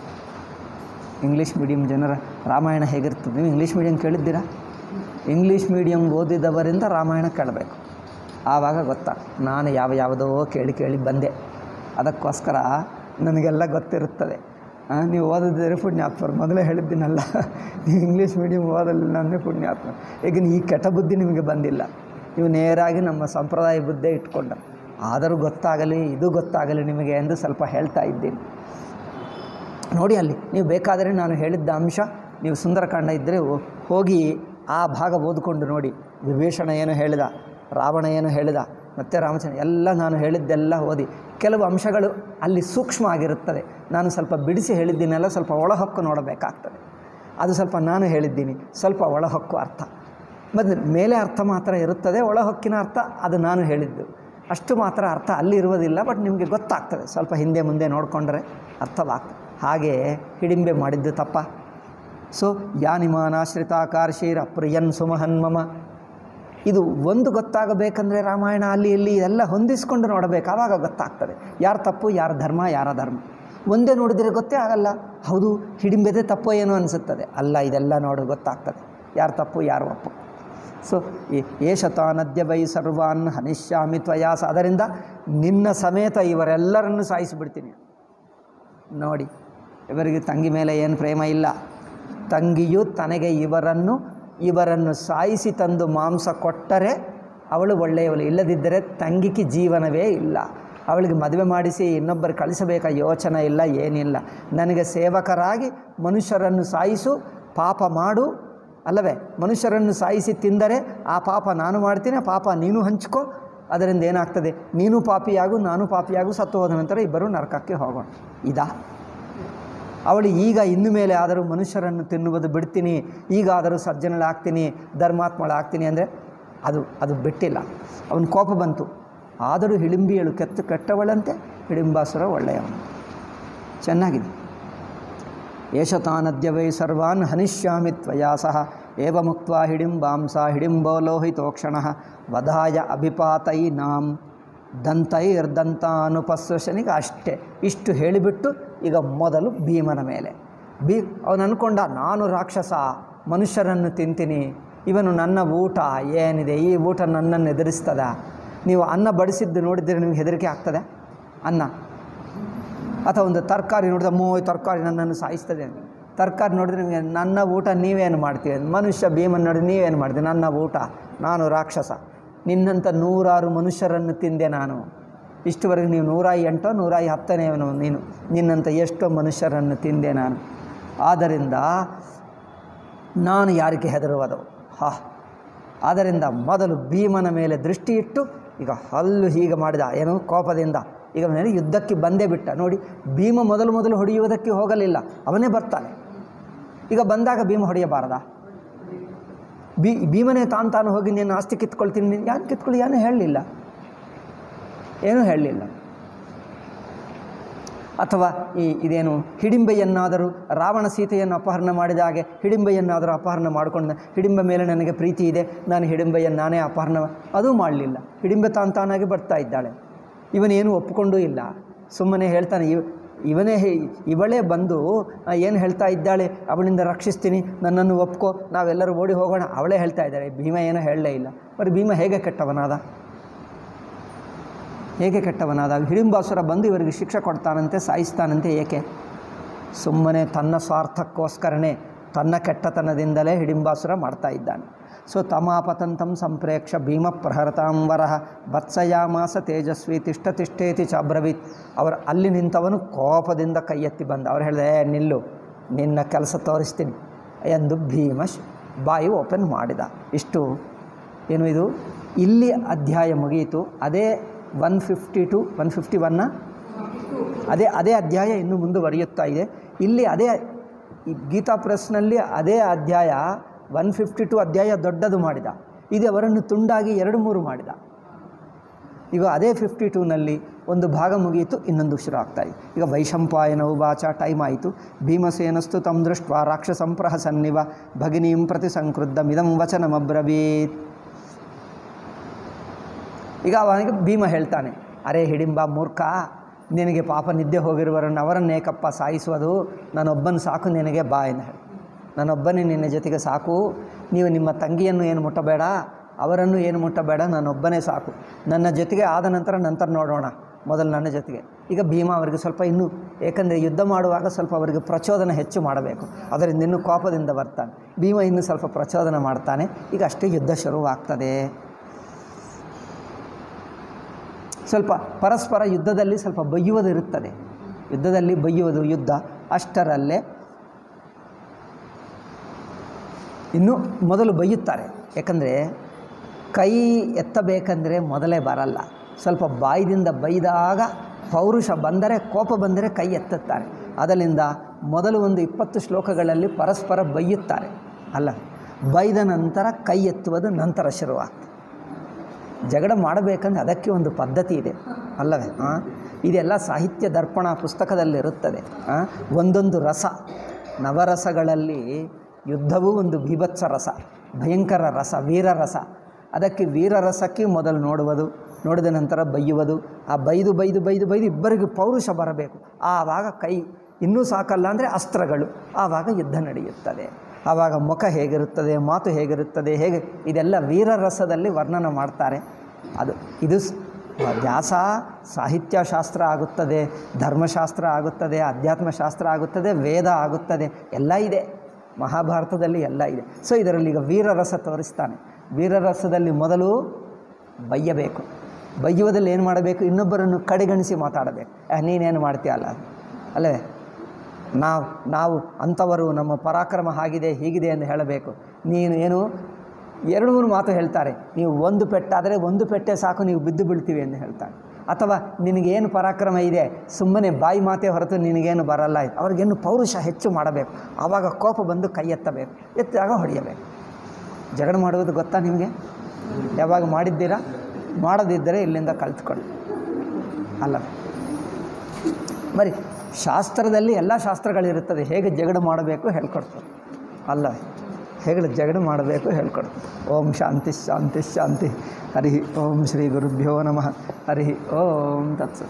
ಇಂಗ್ಲೀಷ್ ಮೀಡಿಯಂ ಜನರ ರಾಮಾಯಣ ಹೇಗಿರ್ತದೆ? ನೀವು ಇಂಗ್ಲೀಷ್ ಮೀಡಿಯಂ ಕೇಳಿದ್ದೀರಾ? ಇಂಗ್ಲೀಷ್ ಮೀಡಿಯಂ ಓದಿದವರಿಂದ ರಾಮಾಯಣ ಕೇಳಬೇಕು, ಆವಾಗ ಗೊತ್ತಾ. ನಾನು ಯಾವುದೋ ಕೇಳಿ ಬಂದೆ, ಅದಕ್ಕೋಸ್ಕರ ನನಗೆಲ್ಲ ಗೊತ್ತಿರುತ್ತದೆ. ನೀವು ಓದಿದ್ರೆ ಪುಣ್ಯಾತ್ಮರು, ಮೊದಲೇ ಹೇಳಿದ್ದೀನಲ್ಲ, ನೀವು ಇಂಗ್ಲೀಷ್ ಮೀಡಿಯಂ ಓದಲಿಲ್ಲ ಅಂದರೆ ಪುಣ್ಯಾತ್ಮ. ಈಗ ಈ ಕೆಟ್ಟ ಬುದ್ಧಿ ನಿಮಗೆ ಬಂದಿಲ್ಲ, ನೀವು ನೇರಾಗಿ ನಮ್ಮ ಸಂಪ್ರದಾಯ ಬುದ್ಧಿ ಇಟ್ಕೊಂಡ. ಆದರೂ ಗೊತ್ತಾಗಲಿ, ಇದು ಗೊತ್ತಾಗಲಿ ನಿಮಗೆ ಎಂದು ಸ್ವಲ್ಪ ಹೇಳ್ತಾ ಇದ್ದೀನಿ. ನೋಡಿ ಅಲ್ಲಿ ನೀವು ಬೇಕಾದರೆ ನಾನು ಹೇಳಿದ್ದ ಅಂಶ, ನೀವು ಸುಂದರಕಾಂಡ ಇದ್ದರೆ ಹೋಗಿ ಆ ಭಾಗ ಓದಿಕೊಂಡು ನೋಡಿ. ವಿಭೀಷಣ ಏನು ಹೇಳಿದ, ರಾವಣ ಏನು ಹೇಳಿದ, ಮತ್ತು ರಾಮಚಂದ್ರ ಎಲ್ಲ ನಾನು ಹೇಳಿದ್ದೆಲ್ಲ ಓದಿ. ಕೆಲವು ಅಂಶಗಳು ಅಲ್ಲಿ ಸೂಕ್ಷ್ಮ ಆಗಿರುತ್ತದೆ, ನಾನು ಸ್ವಲ್ಪ ಬಿಡಿಸಿ ಹೇಳಿದ್ದೀನೆಲ್ಲ ಸ್ವಲ್ಪ ಒಳಹೊಕ್ಕು ನೋಡಬೇಕಾಗ್ತದೆ. ಅದು ಸ್ವಲ್ಪ ನಾನು ಹೇಳಿದ್ದೀನಿ, ಸ್ವಲ್ಪ ಒಳಹೊಕ್ಕು ಅರ್ಥ, ಮತ್ತು ಮೇಲೆ ಅರ್ಥ ಮಾತ್ರ ಇರುತ್ತದೆ, ಒಳಹೊಕ್ಕಿನ ಅರ್ಥ ಅದು ನಾನು ಹೇಳಿದ್ದು ಅಷ್ಟು ಮಾತ್ರ ಅರ್ಥ ಅಲ್ಲಿ ಇರುವುದಿಲ್ಲ. ಬಟ್ ನಿಮಗೆ ಗೊತ್ತಾಗ್ತದೆ, ಸ್ವಲ್ಪ ಹಿಂದೆ ಮುಂದೆ ನೋಡಿಕೊಂಡ್ರೆ ಅರ್ಥವಾಗ್ತದೆ. ಹಾಗೆ ಹಿಡಿಂಬೆ ಮಾಡಿದ್ದು ತಪ್ಪ. ಸೊ ಯಾನಿಮಾನಾಶ್ರಿತಾಕಾರ್ಷೀರ ಪ್ರಿಯನ್ ಸುಮಹನ್ಮಮ, ಇದು ಒಂದು ಗೊತ್ತಾಗಬೇಕಂದ್ರೆ ರಾಮಾಯಣ ಅಲ್ಲಿ ಇಲ್ಲಿ ಎಲ್ಲ ಹೊಂದಿಸ್ಕೊಂಡು ನೋಡಬೇಕು, ಆವಾಗ ಗೊತ್ತಾಗ್ತದೆ ಯಾರು ತಪ್ಪು, ಯಾರು ಧರ್ಮ, ಯಾರ ಧರ್ಮ. ಒಂದೇ ನೋಡಿದರೆ ಗೊತ್ತೇ ಆಗಲ್ಲ. ಹೌದು ಹಿಡಿಂಬೆದೇ ತಪ್ಪು ಏನೋ ಅನಿಸುತ್ತದೆ, ಅಲ್ಲ ಇದೆಲ್ಲ ನೋಡು ಗೊತ್ತಾಗ್ತದೆ ಯಾರು ತಪ್ಪು ಯಾರು ಒಪ್ಪು. ಸೊ ಏಷತಾನದ್ಯ ವೈ ಸರ್ವಾನ್ ಹನಿಷ್ಯಾಮಿ ತ್ವಯಾಸ, ಅದರಿಂದ ನಿನ್ನ ಸಮೇತ ಇವರೆಲ್ಲರನ್ನು ಸಾಯಿಸಿಬಿಡ್ತೀನಿ. ನೋಡಿ, ಇವರಿಗೆ ತಂಗಿ ಮೇಲೆ ಏನು ಪ್ರೇಮ ಇಲ್ಲ. ತಂಗಿಯು ತನಗೆ ಇವರನ್ನು ಸಾಯಿಸಿ ತಂದು ಮಾಂಸ ಕೊಟ್ಟರೆ ಅವಳು ಒಳ್ಳೆಯವಳು, ಇಲ್ಲದಿದ್ದರೆ ತಂಗಿಗೆ ಜೀವನವೇ ಇಲ್ಲ. ಅವಳಿಗೆ ಮದುವೆ ಮಾಡಿಸಿ ಇನ್ನೊಬ್ಬರು ಕಳಿಸಬೇಕಾ ಯೋಚನೆ ಇಲ್ಲ, ಏನಿಲ್ಲ. ನನಗೆ ಸೇವಕರಾಗಿ ಮನುಷ್ಯರನ್ನು ಸಾಯಿಸು, ಪಾಪ ಮಾಡು ಅಲ್ಲವೇ. ಮನುಷ್ಯರನ್ನು ಸಾಯಿಸಿ ತಿಂದರೆ ಆ ಪಾಪ ನಾನು ಮಾಡ್ತೀನಿ, ಆ ಪಾಪ ನೀನು ಹಂಚ್ಕೋ. ಅದರಿಂದ ಏನಾಗ್ತದೆ, ನೀನು ಪಾಪಿಯಾಗು ನಾನು ಪಾಪಿಯಾಗು, ಸತ್ತು ಹೋದ ನಂತರ ಇಬ್ಬರು ನರಕಕ್ಕೆ ಹೋಗೋಣ. ಇದಾ ಅವಳು ಈಗ ಇನ್ನು ಮೇಲೆ ಆದರೂ ಮನುಷ್ಯರನ್ನು ತಿನ್ನುವುದು ಬಿಡ್ತೀನಿ, ಈಗಾದರೂ ಸಜ್ಜನಳಾಗ್ತೀನಿ, ಧರ್ಮಾತ್ಮಳಾಗ್ತೀನಿ ಅಂದರೆ ಅದು ಬಿಟ್ಟಿಲ್ಲ. ಅವನ ಕೋಪ ಬಂತು. ಆದರೂ ಹಿಡಿಂಬಿಯಳು ಕೆಟ್ಟವಳಂತೆ, ಹಿಡಿಂಬಾಸುರ ಒಳ್ಳೆಯವನು. ಚೆನ್ನಾಗಿದೆ. ಏಷತಾನದ್ಯ ವೈ ಸರ್ವಾನ್ ಹನಿಷ್ಯಾಮಿ ತ್ವಯಾ ಸಹ ಏವ ಮುಕ್ತ್ವಾ ಹಿಡಿಂಬಾಂಸ ಹಿಡಿಂಬೋ ಲೋಹಿತೋಕ್ಷಣಃ ವಧಾಯ ಅಭಿಪಾತೈನಾಂ ದಂತೈರ್ದಂತಾನುಪಸ್ವಶನಿಗೆ ಅಷ್ಟೇ. ಇಷ್ಟು ಹೇಳಿಬಿಟ್ಟು ಈಗ ಮೊದಲು ಭೀಮನ ಮೇಲೆ ಅವನು ಅಂದ್ಕೊಂಡ, ನಾನು ರಾಕ್ಷಸ, ಮನುಷ್ಯರನ್ನು ತಿಂತೀನಿ, ಇವನು ನನ್ನ ಊಟ ಏನಿದೆ, ಈ ಊಟ ನನ್ನನ್ನು ಎದುರಿಸ್ತದ. ನೀವು ಅನ್ನ ಬಡಿಸಿದ್ದು ನೋಡಿದರೆ ನಿಮಗೆ ಹೆದರಿಕೆ ಆಗ್ತದೆ? ಅನ್ನ ಅಥವಾ ಒಂದು ತರಕಾರಿ ನೋಡಿದ್ರೆ ತರಕಾರಿ ನನ್ನನ್ನು ಸಾಯಿಸ್ತದೆ. ತರಕಾರಿ ನೋಡಿದ್ರೆ ನಿಮಗೆ ನನ್ನ ಊಟ ನೀವೇನು ಮಾಡ್ತೀವಿ? ಮನುಷ್ಯ ಭೀಮನ್ ನೋಡಿದ್ರೆ ನೀವೇನು ಮಾಡ್ತೀವಿ? ನನ್ನ ಊಟ, ನಾನು ರಾಕ್ಷಸ, ನಿನ್ನಂಥ 100 ಮನುಷ್ಯರನ್ನು ತಿಂದೆ ನಾನು. ಇಷ್ಟುವರೆಗೆ ನೀವು 108 110ನೇವನು ನೀನು, ನಿನ್ನಂಥ ಎಷ್ಟೋ ಮನುಷ್ಯರನ್ನು ತಿಂದೆ ನಾನು. ಆದ್ದರಿಂದ ನಾನು ಯಾರಿಗೆ ಹೆದರುವುದು? ಆದ್ದರಿಂದ ಮೊದಲು ಭೀಮನ ಮೇಲೆ ದೃಷ್ಟಿ ಇಟ್ಟು ಈಗ ಹಲ್ಲು ಹೀಗೆ ಮಾಡಿದ, ಏನು ಕೋಪದಿಂದ ಈಗ ಮೇಲೆ ಯುದ್ಧಕ್ಕೆ ಬಂದೇ ಬಿಟ್ಟ. ನೋಡಿ, ಭೀಮ ಮೊದಲು ಹೊಡೆಯುವುದಕ್ಕೆ ಹೋಗಲಿಲ್ಲ, ಅವನೇ ಬರ್ತಾನೆ. ಈಗ ಬಂದಾಗ ಭೀಮ ಹೊಡೆಯಬಾರದಾ? ಭೀಮನೇ ತಾನು ಹೋಗಿ ನೀನು ಆಸ್ತಿ ಕಿತ್ಕೊಳ್ತೀನಿ, ಯಾರು ಕಿತ್ಕೊಳ್ಳಿ, ಏನೂ ಹೇಳಲಿಲ್ಲ. ಅಥವಾ ಇದೇನು ಹಿಡಿಂಬೆಯನ್ನಾದರೂ ರಾವಣ ಸೀತೆಯನ್ನು ಅಪಹರಣ ಮಾಡಿದ ಹಾಗೆ ಹಿಡಿಂಬೆಯನ್ನಾದರೂ ಅಪಹರಣ ಮಾಡಿಕೊಂಡ, ಹಿಡಿಂಬ ಮೇಲೆ ನನಗೆ ಪ್ರೀತಿ ಇದೆ, ನಾನು ಹಿಡಿಂಬೆಯನ್ನು ನಾನೇ ಅಪಹರಣ, ಅದೂ ಮಾಡಲಿಲ್ಲ. ಹಿಡಿಂಬೆ ತಾನಾಗಿ ಬರ್ತಾ ಇದ್ದಾಳೆ, ಇವನೇನು ಒಪ್ಪಿಕೊಂಡೂ ಇಲ್ಲ, ಸುಮ್ಮನೆ ಹೇಳ್ತಾನೆ. ಇವಳೇ ಬಂದು ಏನು ಹೇಳ್ತಾ ಇದ್ದಾಳೆ, ಅವಳಿಂದ ರಕ್ಷಿಸ್ತೀನಿ, ನನ್ನನ್ನು ಒಪ್ಕೋ, ನಾವೆಲ್ಲರೂ ಓಡಿ ಹೋಗೋಣ, ಅವಳೇ ಹೇಳ್ತಾ ಇದ್ದಾಳೆ. ಭೀಮ ಏನೂ ಹೇಳಲೇ ಇಲ್ಲ. ಬರೀ ಭೀಮ ಹೇಗೆ ಕೆಟ್ಟವನಾದ? ಹಿಡಿಂಬಾಸುರ ಬಂದು ಇವರಿಗೆ ಶಿಕ್ಷೆ ಕೊಡ್ತಾನಂತೆ, ಸಾಯಿಸ್ತಾನಂತೆ. ಏಕೆ? ಸುಮ್ಮನೆ ತನ್ನ ಸ್ವಾರ್ಥಕ್ಕೋಸ್ಕರನೇ, ತನ್ನ ಕೆಟ್ಟತನದಿಂದಲೇ ಹಿಡಿಂಬಾಸುರ ಮಾಡ್ತಾ ಇದ್ದಾನೆ. ಸೊ ತಮಾಪತಂತಂ ಸಂಪ್ರೇಕ್ಷ ಭೀಮ ಪ್ರಹರತಾಂಬರಃ ಭತ್ಸಯಾಮಾಸ ತೇಜಸ್ವಿ ತಿಷ್ಠೇತಿ ಚಾಬ್ರವೀತ್. ಅವರು ಅಲ್ಲಿ ನಿಂತವನು ಕೋಪದಿಂದ ಕೈ ಎತ್ತಿ ಬಂದ. ಅವ್ರು ಹೇಳಿದೆ, ನಿಲ್ಲು, ನಿನ್ನ ಕೆಲಸ ತೋರಿಸ್ತೀನಿ ಎಂದು ಭೀಮ ಬಾಯಿ ಓಪನ್ ಮಾಡಿದ. ಇಷ್ಟು ಏನು ಇದು? ಇಲ್ಲಿ ಅಧ್ಯಾಯ ಮುಗಿಯಿತು. ಅದೇ 152 151 ಅದೇ ಅಧ್ಯಾಯ ಇನ್ನೂ ಮುಂದುವರಿಯುತ್ತಾ ಇದೆ. ಇಲ್ಲಿ ಅದೇ ಗೀತಾ ಪ್ರೆಸ್ನಲ್ಲಿ ಅದೇ ಅಧ್ಯಾಯ 152 ಅಧ್ಯಾಯ ದೊಡ್ಡದು ಮಾಡಿದ. ಇದು ಅವರನ್ನು ತುಂಡಾಗಿ 2-3 ಮಾಡಿದ. ಈಗ ಅದೇ 52ನಲ್ಲಿ ಒಂದು ಭಾಗ ಮುಗಿಯಿತು, ಇನ್ನೊಂದು ಶುರು ಆಗ್ತಾಯಿದೆ. ಈಗ ವೈಶಂಪಾಯನ ಉವಾಚ, ಟೈಮ್ ಆಯಿತು. ಭೀಮಸೇನಸ್ತು ತಂ ದೃಷ್ಟ್ವಾ ರಾಕ್ಷಸಂ ಪ್ರಹಸನ್ನಿವ ಭಗಿನೀಂ ಪ್ರತಿ ಸಂಕ್ರುದ್ಧಮಿದಂ ವಚನಮಬ್ರವೀತ್. ಈಗ ಅವನಿಗೆ ಭೀಮ ಹೇಳ್ತಾನೆ, ಅರೇ ಹಿಡಿಂಬ ಮೂರ್ಖ, ನಿನಗೆ ಪಾಪ ನಿದ್ದೆ ಹೋಗಿರುವವರನ್ನು ಅವರನ್ನೇಕಪ್ಪ ಸಾಯಿಸುವುದು? ನಾನೊಬ್ಬನ ಸಾಕು ನಿನಗೆ, ಬಾ ಎಂದು ಹೇಳಿ. ನಾನೊಬ್ಬನೇ ನಿನ್ನ ಜೊತೆಗೆ ಸಾಕು, ನೀವು ನಿಮ್ಮ ತಂಗಿಯನ್ನು ಏನು ಮುಟ್ಟಬೇಡ, ಅವರನ್ನು ಏನು ಮುಟ್ಟಬೇಡ, ನಾನೊಬ್ಬನೇ ಸಾಕು. ನನ್ನ ಜೊತೆಗೆ ಆದ ನಂತರ ನೋಡೋಣ, ಮೊದಲು ನನ್ನ ಜೊತೆಗೆ. ಈಗ ಭೀಮ ಅವರಿಗೆ ಸ್ವಲ್ಪ ಇನ್ನೂ, ಏಕೆಂದರೆ ಯುದ್ಧ ಮಾಡುವಾಗ ಸ್ವಲ್ಪ ಅವರಿಗೆ ಪ್ರಚೋದನೆ ಹೆಚ್ಚು ಮಾಡಬೇಕು, ಅದರಿಂದ ಇನ್ನೂ ಕೋಪದಿಂದ ಬರ್ತಾನೆ. ಭೀಮ ಇನ್ನೂ ಸ್ವಲ್ಪ ಪ್ರಚೋದನೆ ಮಾಡ್ತಾನೆ. ಈಗ ಅಷ್ಟೇ ಯುದ್ಧ ಶುರುವಾಗ್ತದೆ. ಸ್ವಲ್ಪ ಪರಸ್ಪರ ಯುದ್ಧದಲ್ಲಿ ಸ್ವಲ್ಪ ಬೈಯುವುದು ಇರುತ್ತದೆ. ಯುದ್ಧದಲ್ಲಿ ಬೈಯುವುದು ಯುದ್ಧ. ಅಷ್ಟರಲ್ಲೇ ಇನ್ನು ಮೊದಲು ಬೈಯುತ್ತಾರೆ. ಯಾಕಂದರೆ ಕೈ ಎತ್ತಬೇಕಂದರೆ ಮೊದಲೇ ಬರಲ್ಲ, ಸ್ವಲ್ಪ ಬಾಯಿದಿಂದ ಬೈದಾಗ ಪೌರುಷ ಬಂದರೆ, ಕೋಪ ಬಂದರೆ ಕೈ ಎತ್ತುತ್ತಾರೆ. ಅದರಿಂದ ಮೊದಲು ಒಂದು 20 ಶ್ಲೋಕಗಳಲ್ಲಿ ಪರಸ್ಪರ ಬೈಯುತ್ತಾರೆ. ಅಲ್ಲ, ಬೈದ ನಂತರ ಕೈ ಎತ್ತುವುದು ನಂತರ ಶುರುವಾಗ್ತದೆ. ಜಗಳ ಮಾಡಬೇಕಂದ್ರೆ ಅದಕ್ಕೆ ಒಂದು ಪದ್ಧತಿ ಇದೆ ಅಲ್ಲವೇ? ಇದೆಲ್ಲ ಸಾಹಿತ್ಯ ದರ್ಪಣ ಪುಸ್ತಕದಲ್ಲಿರುತ್ತದೆ. ಒಂದೊಂದು ರಸ, ನವರಸಗಳಲ್ಲಿ ಯುದ್ಧವೂ ಒಂದು ಬೀಭತ್ಸ ರಸ, ಭಯಂಕರ ರಸ, ವೀರರಸ. ಅದಕ್ಕೆ ವೀರರಸಕ್ಕೆ ಮೊದಲು ನೋಡಿದ ನಂತರ ಬೈಯುವುದು. ಆ ಬೈದು ಇಬ್ಬರಿಗೂ ಪೌರುಷ ಬರಬೇಕು. ಆವಾಗ ಕೈ, ಇನ್ನೂ ಸಾಕಲ್ಲ ಅಂದರೆ ಅಸ್ತ್ರಗಳು, ಆವಾಗ ಯುದ್ಧ ನಡೆಯುತ್ತದೆ. ಆವಾಗ ಮುಖ ಹೇಗಿರುತ್ತದೆ, ಮಾತು ಹೇಗಿರುತ್ತದೆ, ಹೇಗೆ, ಇದೆಲ್ಲ ವೀರರಸದಲ್ಲಿ ವರ್ಣನೆ ಮಾಡ್ತಾರೆ. ಇದು ವ್ಯಾಸ ಸಾಹಿತ್ಯಶಾಸ್ತ್ರ ಆಗುತ್ತದೆ, ಧರ್ಮಶಾಸ್ತ್ರ ಆಗುತ್ತದೆ, ಅಧ್ಯಾತ್ಮಶಾಸ್ತ್ರ ಆಗುತ್ತದೆ, ವೇದ ಆಗುತ್ತದೆ, ಎಲ್ಲ ಇದೆ. ಮಹಾಭಾರತದಲ್ಲಿ ಎಲ್ಲ ಇದೆ. ಸೊ ಇದರಲ್ಲಿ ಈಗ ವೀರರಸ ತೋರಿಸ್ತಾನೆ. ವೀರರಸದಲ್ಲಿ ಮೊದಲು ಬೈಯಬೇಕು. ಬೈಯುವುದಲ್ಲಿ ಏನು ಮಾಡಬೇಕು? ಇನ್ನೊಬ್ಬರನ್ನು ಕಡೆಗಣಿಸಿ ಮಾತಾಡಬೇಕು. ನೀನೇನು ಮಾಡ್ತೀಯಲ್ಲ, ಅಲ್ಲವೇ? ನಾವು ಅಂಥವರು, ನಮ್ಮ ಪರಾಕ್ರಮ ಆಗಿದೆ, ಹೀಗಿದೆ ಎಂದು ಹೇಳಬೇಕು. ನೀನು ಏನು 2-3 ಮಾತು ಹೇಳ್ತಾರೆ. ನೀವು ಒಂದು ಪೆಟ್ಟಾದರೆ ಒಂದು ಪೆಟ್ಟೆ ಸಾಕು, ನೀವು ಬಿದ್ದು ಬೀಳ್ತೀವಿ ಎಂದು ಹೇಳ್ತಾರೆ. ಅಥವಾ ನಿನಗೇನು ಪರಾಕ್ರಮ ಇದೆ, ಸುಮ್ಮನೆ ಬಾಯಿ ಮಾತೇ ಹೊರತು ನಿನಗೇನು ಬರಲ್ಲ, ಅವ್ರಿಗೇನು ಪೌರುಷ ಹೆಚ್ಚು ಮಾಡಬೇಕು. ಆವಾಗ ಕೋಪ ಬಂದು ಕೈ ಎತ್ತಬೇಕು, ಎತ್ತಿದಾಗ ಹೊಡೆಯಬೇಕು. ಜಗಳ ಮಾಡುವುದು ಗೊತ್ತಾ ನಿಮಗೆ? ಯಾವಾಗ ಮಾಡಿದ್ದೀರಾ? ಮಾಡದಿದ್ದರೆ ಇಲ್ಲಿಂದ ಕಲಿತ್ಕೊಳ್ಳಿ. ಅಲ್ಲ, ಬರೀ ಶಾಸ್ತ್ರದಲ್ಲಿ ಎಲ್ಲ ಶಾಸ್ತ್ರಗಳಿರುತ್ತದೆ. ಹೇಗೆ ಜಗಳ ಮಾಡಬೇಕು ಹೇಳ್ಕೊಡ್ತಾರೆ, ಅಲ್ಲ, ಹೇಗೆ ಜಗಳ ಮಾಡಬೇಕು ಹೇಳ್ಕೊಡ್ತಾರೆ. ಓಂ ಶಾಂತಿ ಶಾಂತಿ ಶಾಂತಿ. ಹರಿ ಓಂ ಶ್ರೀ ಗುರುಭ್ಯೋ ನಮಃ. ಹರಿ ಓಂ ತತ್ಸತ್.